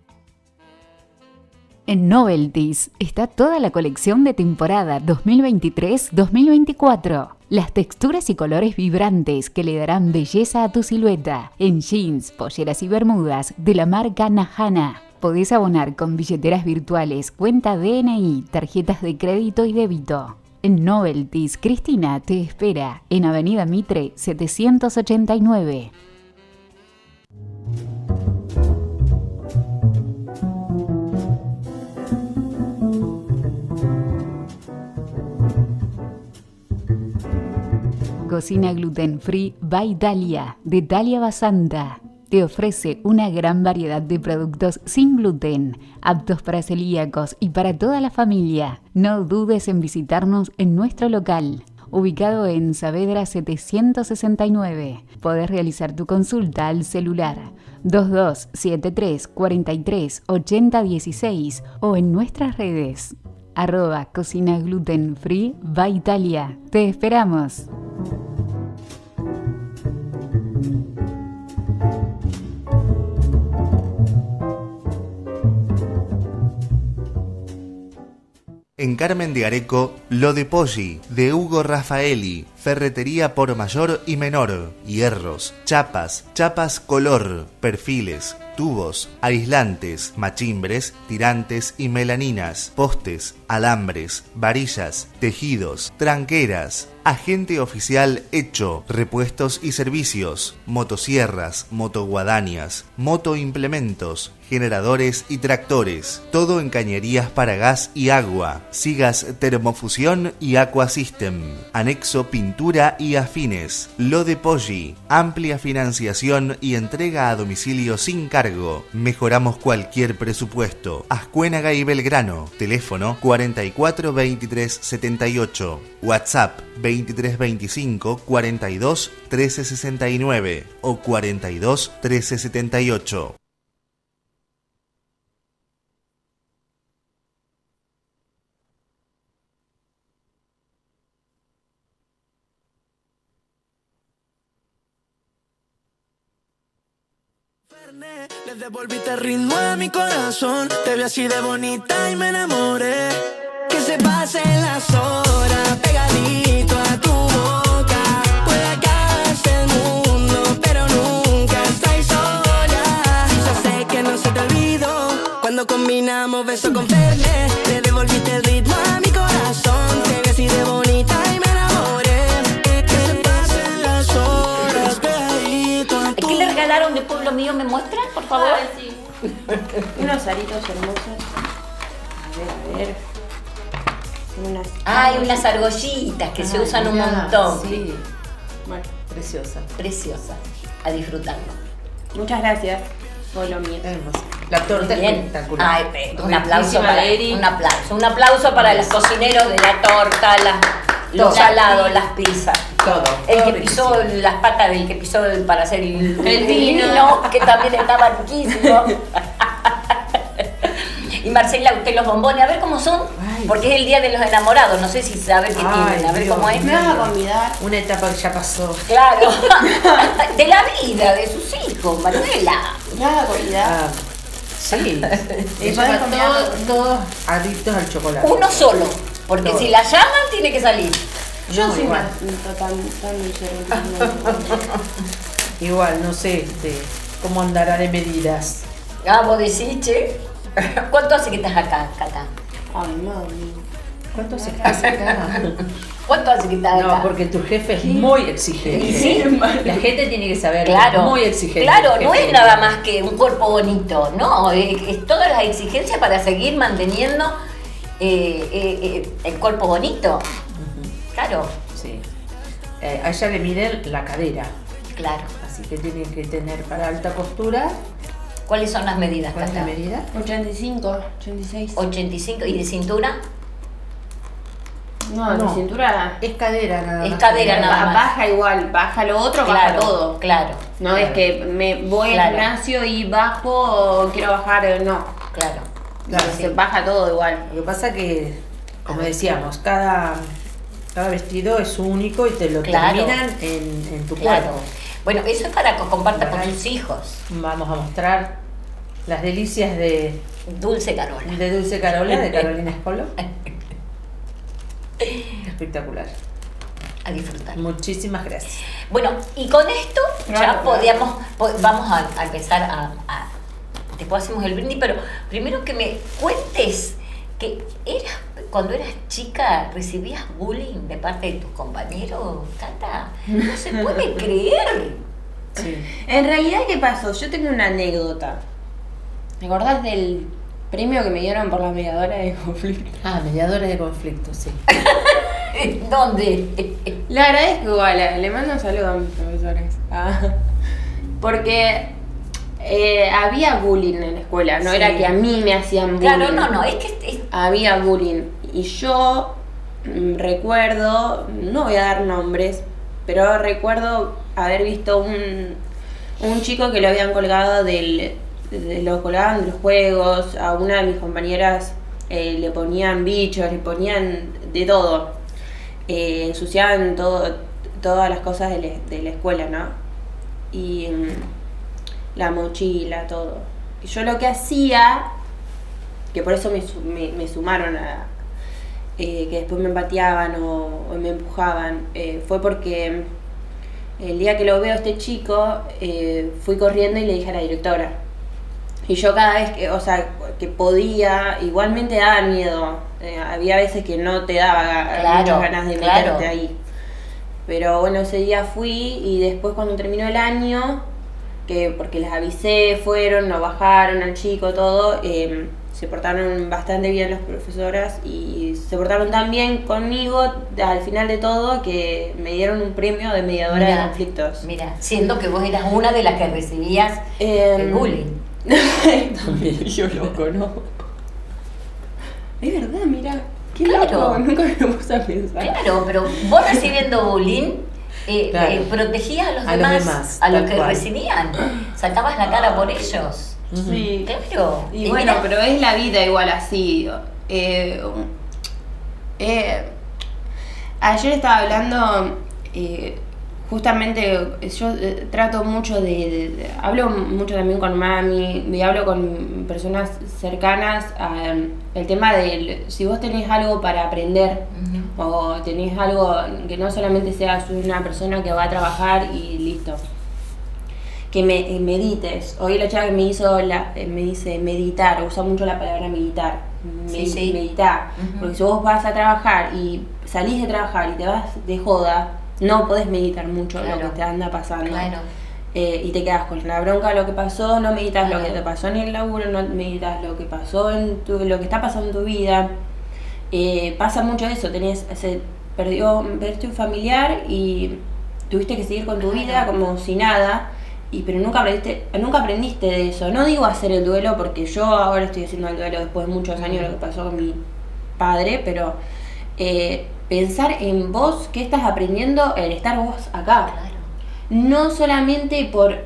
En Novelties está toda la colección de temporada 2023-2024. Las texturas y colores vibrantes que le darán belleza a tu silueta. En jeans, polleras y bermudas de la marca Nahana. Podés abonar con billeteras virtuales, cuenta DNI, tarjetas de crédito y débito. En Novelties, Cristina te espera en Avenida Mitre 789. Cocina gluten free by Dalia, de Dalia Basanta. Te ofrece una gran variedad de productos sin gluten, aptos para celíacos y para toda la familia. No dudes en visitarnos en nuestro local, ubicado en Saavedra 769. Podés realizar tu consulta al celular 2273 43 80 16 o en nuestras redes @Cocina Gluten Free by Dalia. Te esperamos. En Carmen de Areco, Lo de Poggi, de Hugo Raffaeli, ferretería por mayor y menor, hierros, chapas, chapas color, perfiles, tubos, aislantes, machimbres, tirantes y melaninas, postes, alambres, varillas, tejidos, tranqueras. Agente oficial hecho, repuestos y servicios, motosierras, motoguadañas, motoimplementos, generadores y tractores, todo en cañerías para gas y agua, Sigas Termofusión y Aqua System, anexo pintura y afines, Lo de Poggi, amplia financiación y entrega a domicilio sin cargo, mejoramos cualquier presupuesto, Ascuénaga y Belgrano, teléfono 44 23 78, WhatsApp 23 25 42 13 69 o 42 13 78. Le devolviste el ritmo a mi corazón. Te vi así de bonita y me enamoré. Que se pasen las horas pegadito a tu boca. Puede acabarse el mundo, pero nunca estáis sola. Yo sé que no se te olvidó cuando combinamos beso con Fernet. Le devolviste el ritmo a mi corazón. Te vi así de bonita y me enamoré. Que se pasen las horas pegadito a tu ¿Qué le regalaron de Pueblo Mío? ¿Me muestra, por favor? Sí. Unos aritos hermosos. A ver. Hay unas argollitas que se usan un montón. Sí. Bueno, preciosa. Preciosa. A disfrutarlo. Muchas gracias, Pueblo Mío. Hermoso. La torta Bien. espectacular. Ay, un aplauso para los cocineros de la torta, los salados, las pizzas. Todo. El todo que pisó las patas del que pisó para hacer el vino. que también estaba riquísimo. Y Marcela, usted los bombones, a ver cómo son, porque es el día de los enamorados, no sé si sabe qué tienen, a ver cómo es. Me vas a convidar. Una etapa que ya pasó. Claro, de la vida, de sus hijos, Manuela. Me vas a convidar. Sí. Y Ella podés va comer todos adictos al chocolate. Uno solo, porque No. si la llaman tiene que salir. Yo No, soy igual. más tan dulcero. Igual, no sé cómo andará de medidas. Ah, vos decís, che. ¿Cuánto hace que estás acá, Cata? Ay, mami. ¿Cuánto hace que estás acá? ¿Cuánto hace que estás acá? No, porque tu jefe es muy exigente. ¿Y sí? La gente tiene que saber Claro, que es muy exigente. claro, el no jefe. es nada más que un cuerpo bonito, no, es todas las exigencias para seguir manteniendo el cuerpo bonito. Claro. Sí. A ella le miden la cadera. Claro. Así que tiene que tener para alta costura. ¿Cuáles son las medidas, ¿Cuál es la Cata? medida? 85, 86. 85. ¿Y de cintura? No, mi cintura es cadera nada más. Es cadera nada más. Baja igual, baja lo otro, Claro, baja todo. Claro. No claro. es que me voy Claro. al gimnasio y bajo, quiero bajar, no. Claro. Claro, se baja todo igual. Lo que pasa que, como decíamos, cada vestido es único y te lo Claro. terminan en tu Claro. cuerpo. Bueno, eso es para que compartas con tus hijos. Vamos a mostrar las delicias de Dulce Carola. De Dulce Carola, de Carolina Espolo. Espectacular. A disfrutar. Muchísimas gracias. Bueno, y con esto ya Claro, vamos a empezar a después hacemos el brindis, pero primero que me cuentes que cuando eras chica recibías bullying de parte de tus compañeros, Cata. No se puede creer. Sí. En realidad, ¿qué pasó? Yo tengo una anécdota. ¿Te acordás del premio que me dieron por la mediadora de conflicto? Ah, mediadora de conflicto, sí. ¿Dónde? Le agradezco igual, le mando un saludo a mis profesores. Porque había bullying en la escuela, no Sí. era que a mí me hacían bullying. Claro, no, es que había bullying. Y yo recuerdo, no voy a dar nombres, pero recuerdo haber visto un chico que lo habían colgado lo colgaban de los juegos, a una de mis compañeras le ponían bichos, le ponían de todo, ensuciaban todas las cosas de la escuela, ¿no? Y la mochila, todo. Y yo lo que hacía, que por eso me sumaron a que después me pateaban o me empujaban, fue porque el día que lo veo a este chico, fui corriendo y le dije a la directora. Y yo cada vez que podía, igualmente daba miedo. Había veces que no te daba muchas ganas de meterte ahí. Pero bueno, ese día fui y después cuando terminó el año, porque les avisé, fueron, lo bajaron al chico, todo, se portaron bastante bien las profesoras y se portaron tan bien conmigo al final de todo que me dieron un premio de mediadora de conflictos. Mira, siendo que vos eras una de las que recibías el bullying. También yo loco, ¿no? Es verdad, mira. Qué Claro. loco, nunca me puse a pensar. Claro, pero vos recibiendo bullying Claro. Protegías a los A los demás, demás, a los tal que cual. recibían. Sacabas la cara por ellos. Sí. Claro. Y bueno, mira, pero es la vida igual así. Ayer estaba hablando, justamente yo trato mucho hablo mucho también con mami, y hablo con personas cercanas el tema de si vos tenés algo para aprender o tenés algo que no solamente seas una persona que va a trabajar y listo. Que medites. Hoy la chica que me dice meditar, usa mucho la palabra meditar. Sí. Meditar. Porque si vos vas a trabajar y salís de trabajar y te vas de joda, no podés meditar mucho lo que te anda pasando. Claro. Y te quedas con la bronca de lo que pasó, no meditas Claro. lo que te pasó en el laburo, no meditas lo que pasó lo que está pasando en tu vida. Pasa mucho eso, perdiste un familiar y tuviste que seguir con tu vida como si nada. pero nunca aprendiste de eso. No digo hacer el duelo, porque yo ahora estoy haciendo el duelo después de muchos años de lo que pasó con mi padre, pero pensar en vos, qué estás aprendiendo el estar vos acá. Claro. No solamente por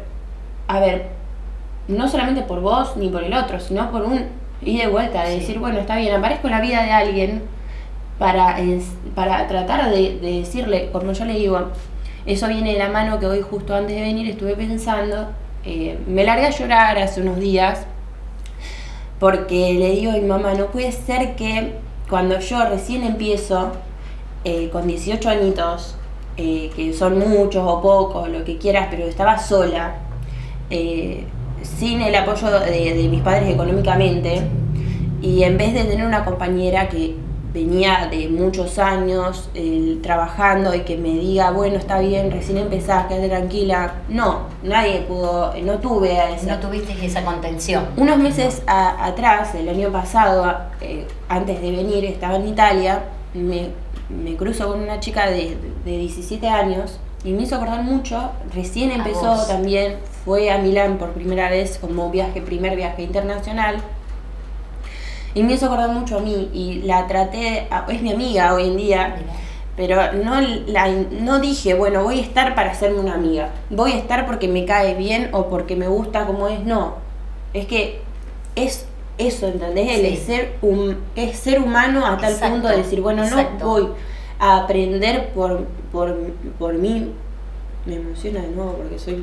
vos ni por el otro, sino por un ida y vuelta, de decir, bueno, está bien, aparezco en la vida de alguien para tratar de decirle, como yo le digo, eso viene de la mano que hoy justo antes de venir estuve pensando, me largué a llorar hace unos días, porque le digo a mi mamá, no puede ser que cuando yo recién empiezo, con 18 añitos, que son muchos o pocos, lo que quieras, pero estaba sola, sin el apoyo de mis padres económicamente, y en vez de tener una compañera que venía de muchos años trabajando y que me diga, bueno, está bien, recién empezás, quédate tranquila, no tuve a esa. No tuviste esa contención. Unos meses atrás, el año pasado, antes de venir, estaba en Italia, me cruzo con una chica de 17 años y me hizo acordar mucho, recién empezó también, fue a Milán por primera vez como primer viaje internacional, y me hizo acordar mucho a mí, y la traté, es mi amiga hoy en día, pero no dije, bueno, voy a estar para hacerme una amiga, voy a estar porque me cae bien o porque me gusta como es, no, es que es eso, ¿entendés? Sí. Es ser humano a tal punto de decir, bueno, no voy a aprender por mí. Me emociona de nuevo porque soy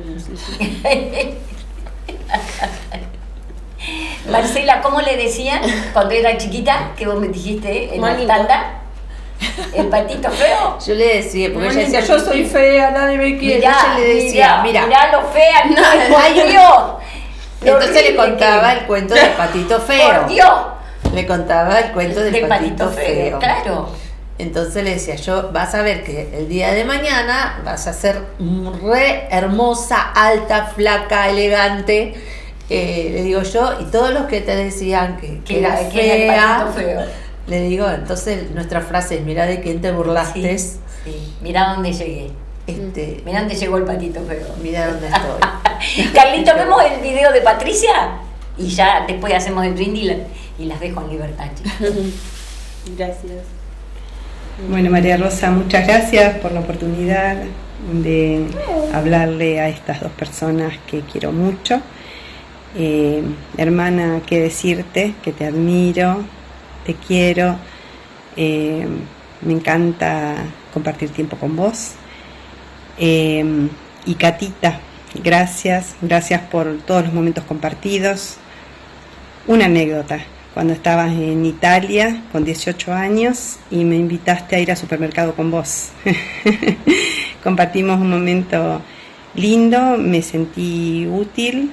Marcela, ¿cómo le decían cuando era chiquita? Que vos me dijiste en la tanda. ¿El patito feo? Yo le decía, porque ella decía, yo soy fea, nadie me quiere. Yo le decía, mirá lo fea, no, ay Dios. Entonces le contaba el cuento del patito feo. ¡Por Dios! Le contaba el cuento del patito feo. Claro. Entonces le decía, vas a ver que el día de mañana vas a ser re hermosa, alta, flaca, elegante. Le digo yo, y todos los que te decían que era fea, le digo, entonces nuestra frase es, mirá de quién te burlaste. Sí. Mirá dónde llegué. Mirá dónde llegó el patito feo. Mirá dónde estoy. Carlito, vemos el video de Patricia y ya después hacemos el brindis y las dejo en libertad, chicos. Gracias. Bueno, María Rosa, muchas gracias por la oportunidad de hablarle a estas dos personas que quiero mucho. Hermana, qué decirte, que te admiro, te quiero, me encanta compartir tiempo con vos. Y Catita, gracias por todos los momentos compartidos. Una anécdota, cuando estabas en Italia con 18 años y me invitaste a ir al supermercado con vos. Compartimos un momento lindo, me sentí útil.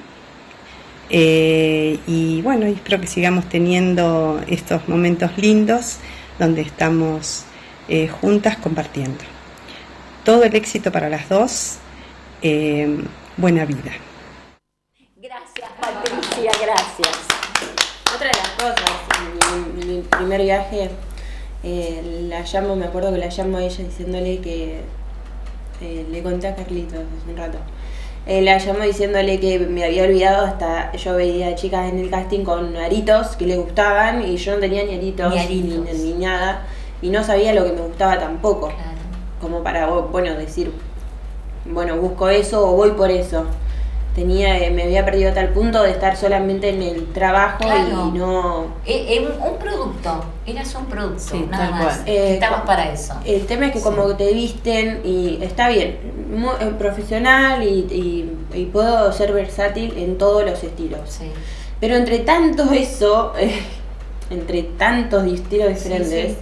Y bueno, espero que sigamos teniendo estos momentos lindos donde estamos juntas compartiendo. Todo el éxito para las dos, buena vida. Gracias, Patricia, gracias. Otra de las cosas, en mi primer viaje, la llamo, me acuerdo que la llamo a ella diciéndole que, le conté a Carlitos hace un rato, la llamó diciéndole que me había olvidado, hasta yo veía chicas en el casting con aritos que le gustaban y yo no tenía ni aritos. Ni nada, y no sabía lo que me gustaba tampoco, claro. Como para, bueno, decir, bueno, busco eso o voy por eso. Me había perdido a tal punto de estar solamente en el trabajo, claro. Y no... un producto, eras un producto, sí, nada más, estabas para eso. El tema es que como te visten, y está bien, muy profesional y puedo ser versátil en todos los estilos. Sí. Pero entre tanto eso, entre tantos estilos diferentes,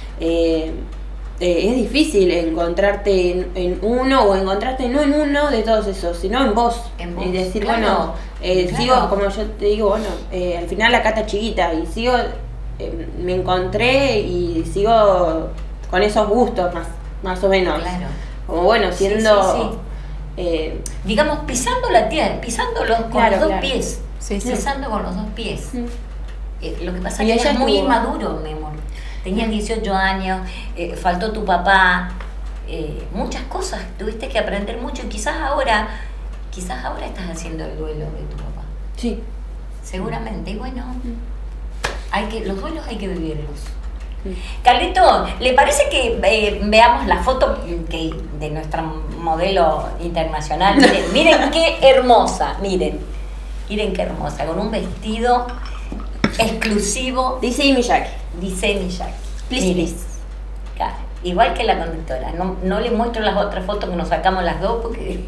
es difícil encontrarte en uno, o encontrarte no en uno de todos esos, sino en vos. Y decir, claro, bueno, sigo, como yo te digo, bueno, al final la Cata chiquita, y sigo, me encontré y sigo con esos gustos más o menos. Claro. Como bueno, siendo... digamos, pisando la tierra, pisando con los dos pies. Pisando con los dos pies. Lo que pasa es que es muy inmaduro, mi amor. Tenías 18 años, faltó tu papá, muchas cosas, tuviste que aprender mucho, y quizás ahora quizás ahora estás haciendo el duelo de tu papá. Sí. Seguramente, y bueno, los duelos hay que vivirlos. Carlito, ¿le parece que veamos la foto de nuestra modelo internacional? Miren qué hermosa, miren qué hermosa, con un vestido exclusivo. Dice Miyake. Please. Claro, igual que la conductora. No le muestro las otras fotos que nos sacamos las dos porque...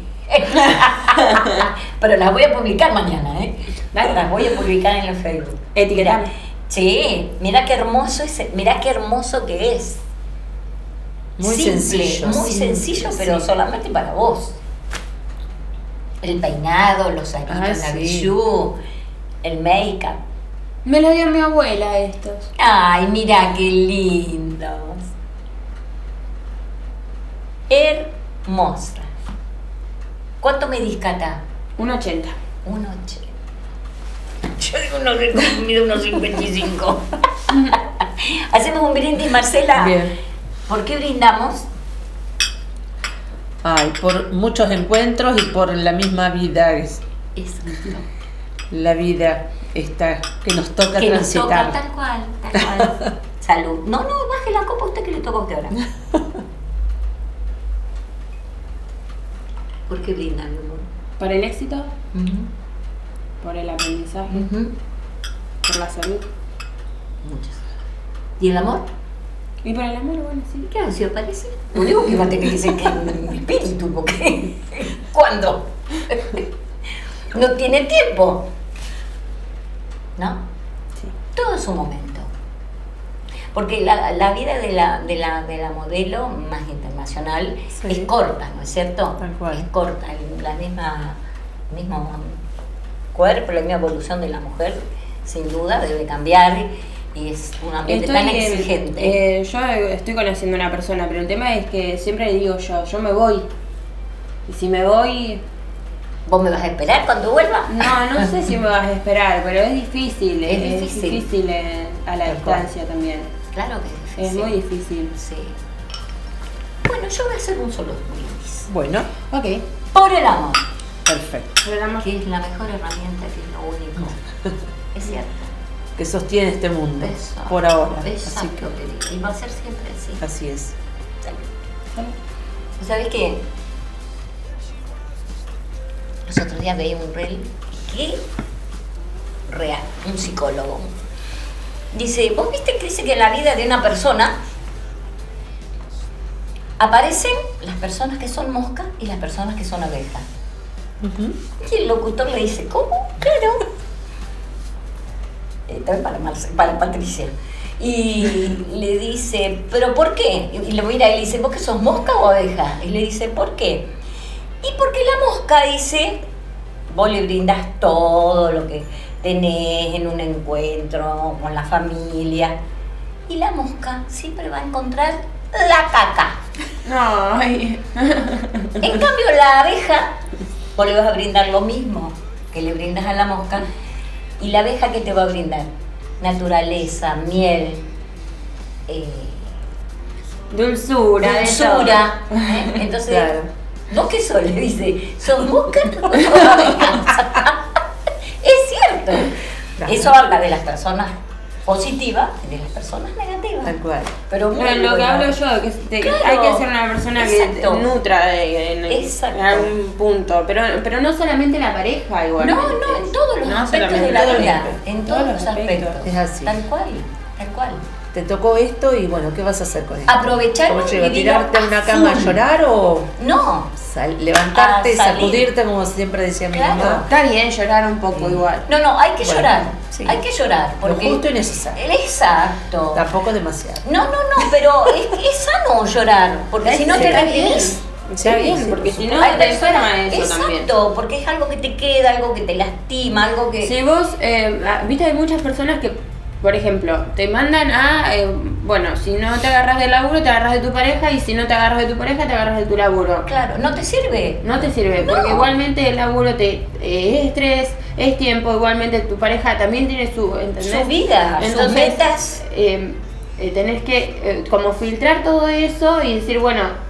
Pero las voy a publicar mañana, las voy a publicar en el Facebook. Etiquetame. Sí, mira qué hermoso que es. Muy simple, sencillo. Muy sencillo, pero solamente para vos. El peinado, los aritos, la bijú, el make-up. Me lo dio mi abuela estos. Ay, mira qué lindos. Hermosa. ¿Cuánto medís, Cata? 1,80. 1,80. Yo digo mido unos 55. Hacemos un brindis, Marcela. Bien. ¿Por qué brindamos? Ay, por muchos encuentros y por la misma vida. La vida esta que nos toca que transitar. Nos toca, tal cual. Salud. No, baje la copa a usted que le toca a usted ahora. ¿Por qué brindan, mi amor? Por el éxito, por el aprendizaje, por la salud. Muchas. ¿Y el amor? Y por el amor, bueno, sí. Claro, si aparece. Lo único que va a tener que ser que el espíritu, porque ¿cuándo? No tiene tiempo. ¿No? Sí. Todo su momento. Porque la vida de la modelo más internacional es corta, ¿no es cierto? Tal cual. Es corta, mismo cuerpo, la misma evolución de la mujer, sin duda, debe cambiar y es un ambiente tan exigente. Yo estoy conociendo a una persona, pero el tema es que siempre le digo yo me voy. Y si me voy... ¿Vos me vas a esperar cuando vuelva? No sé si me vas a esperar, pero es difícil. Es difícil a la distancia también. Claro que es difícil. Es muy difícil. Sí. Bueno, yo voy a hacer un solo brindis. Bueno, ok. Por el amor. Perfecto. Por el amor. Que es la mejor herramienta, que es lo único. Es cierto. Que sostiene este mundo. Eso. Por ahora. Exacto, querida. Y va a ser siempre así. Así es. ¿Sabés qué? Los otros días veía un reel que real, un psicólogo. Dice, ¿vos viste que dice que en la vida de una persona aparecen las personas que son moscas y las personas que son abejas? Y el locutor le dice, ¿cómo? Claro. También para Patricia. Y le dice, ¿pero por qué? Y le mira y le dice, ¿vos que sos mosca o abeja? Y le dice, ¿por qué? Y porque la mosca, dice, vos le brindas todo lo que tenés en un encuentro con la familia. Y la mosca siempre va a encontrar la caca. Ay. En cambio, la abeja, vos le vas a brindar lo mismo que le brindas a la mosca. ¿Y la abeja qué te va a brindar? Naturaleza, miel, dulzura. Entonces, claro. ¿Vos qué sos? Le dice, ¿sos mosca o sos abeja? Es cierto. Claro. Eso habla de las personas positivas y de las personas negativas. Tal cual. Pero lo que hablo yo, que claro, hay que ser una persona que nutra en algún punto, pero no solamente la pareja igual. No, en todos los aspectos de la vida. En todos los aspectos. Es así. Tal cual. Te tocó esto y bueno, ¿qué vas a hacer con esto? Aprovecharlo y tirarte en una cama a llorar o no levantarte, sacudirte como siempre decía mi mamá. Está bien llorar un poco igual. No, hay que llorar. Sí. Hay que llorar porque lo justo y necesario. Exacto. Tampoco demasiado. No, pero es sano llorar porque si no te repetís. Está bien, porque si no te enferma eso también. Exacto, porque es algo que te queda, algo que te lastima, algo que... Si vos, viste, hay muchas personas que, por ejemplo, te mandan a, bueno, si no te agarras del laburo, te agarras de tu pareja, y si no te agarras de tu pareja, te agarras de tu laburo. Claro, no te sirve. No te sirve, porque igualmente el laburo es estrés, es tiempo, igualmente tu pareja también tiene su, ¿entendés? Su vida, entonces, sus metas. Tenés que como filtrar todo eso y decir, bueno,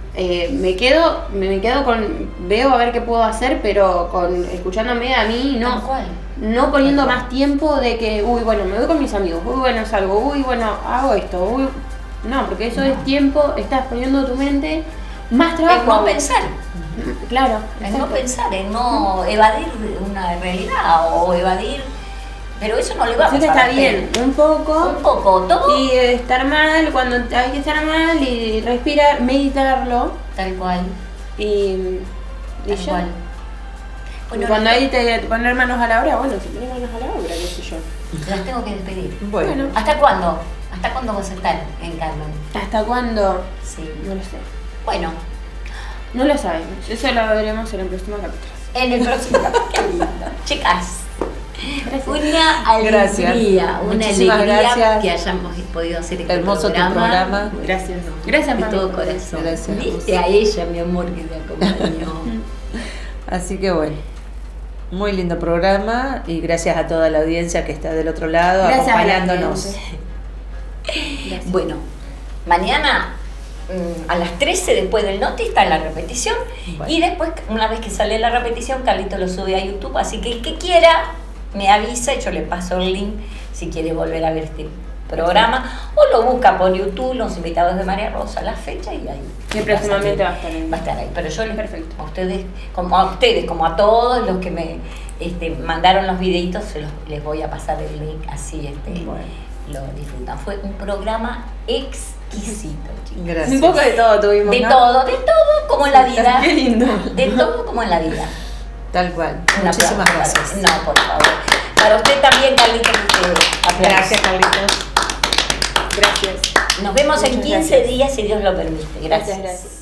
me quedo con, veo a ver qué puedo hacer, pero escuchándome a mí, no poniendo más tiempo de que, uy, bueno, me voy con mis amigos, uy, bueno, salgo, uy, bueno, hago esto, uy. No, porque eso es tiempo, estás poniendo tu mente más trabajo. En no pensar. Claro. En no pensar, en no evadir una realidad o evadir. Pero eso no le va a pasar. Está bien, un poco, todo. Y estar mal, cuando hay que estar mal, y respirar, meditarlo. Tal cual. Y tal ya. cual. Bueno, cuando hay que poner manos a la obra, bueno, si pones manos a la obra, qué sé yo. Las tengo que despedir. Bueno. ¿Hasta cuándo? ¿Hasta cuándo vas a estar en Carmen? ¿Hasta cuándo? Sí. No lo sé. Bueno. No lo sabemos. Eso lo veremos en el próximo capítulo. En el próximo capítulo. Chicas. Una alegría, Muchísimas gracias. que hayamos podido hacer este hermoso programa. Tu programa. Gracias. Gracias de mami. todo corazón. Gracias. Viste a ella, mi amor, que te acompañó. Así que bueno, muy lindo programa y gracias a toda la audiencia que está del otro lado acompañándonos. Bueno, mañana a las 13 después del Noti está la repetición y después, una vez que sale la repetición, Carlito lo sube a YouTube, así que el que quiera me avisa y yo le paso el link si quiere volver a ver este programa o lo busca por YouTube, Los Invitados de María Rosa, la fecha y ahí. Que próximamente va a estar ahí. Pero yo les a ustedes como a todos los que me mandaron los videitos, les voy a pasar el link así lo disfrutan. Fue un programa exquisito, chicos. Gracias. Un poco de todo tuvimos, de ¿no? todo como en la vida. Qué lindo. De todo como en la vida. Tal cual. Un Muchísimas aplauso. gracias. No, por favor. Para usted también, Carlitos. Gracias, Carlitos. Gracias. Nos vemos en Muchas 15 gracias. días, si Dios lo permite. Gracias. Gracias.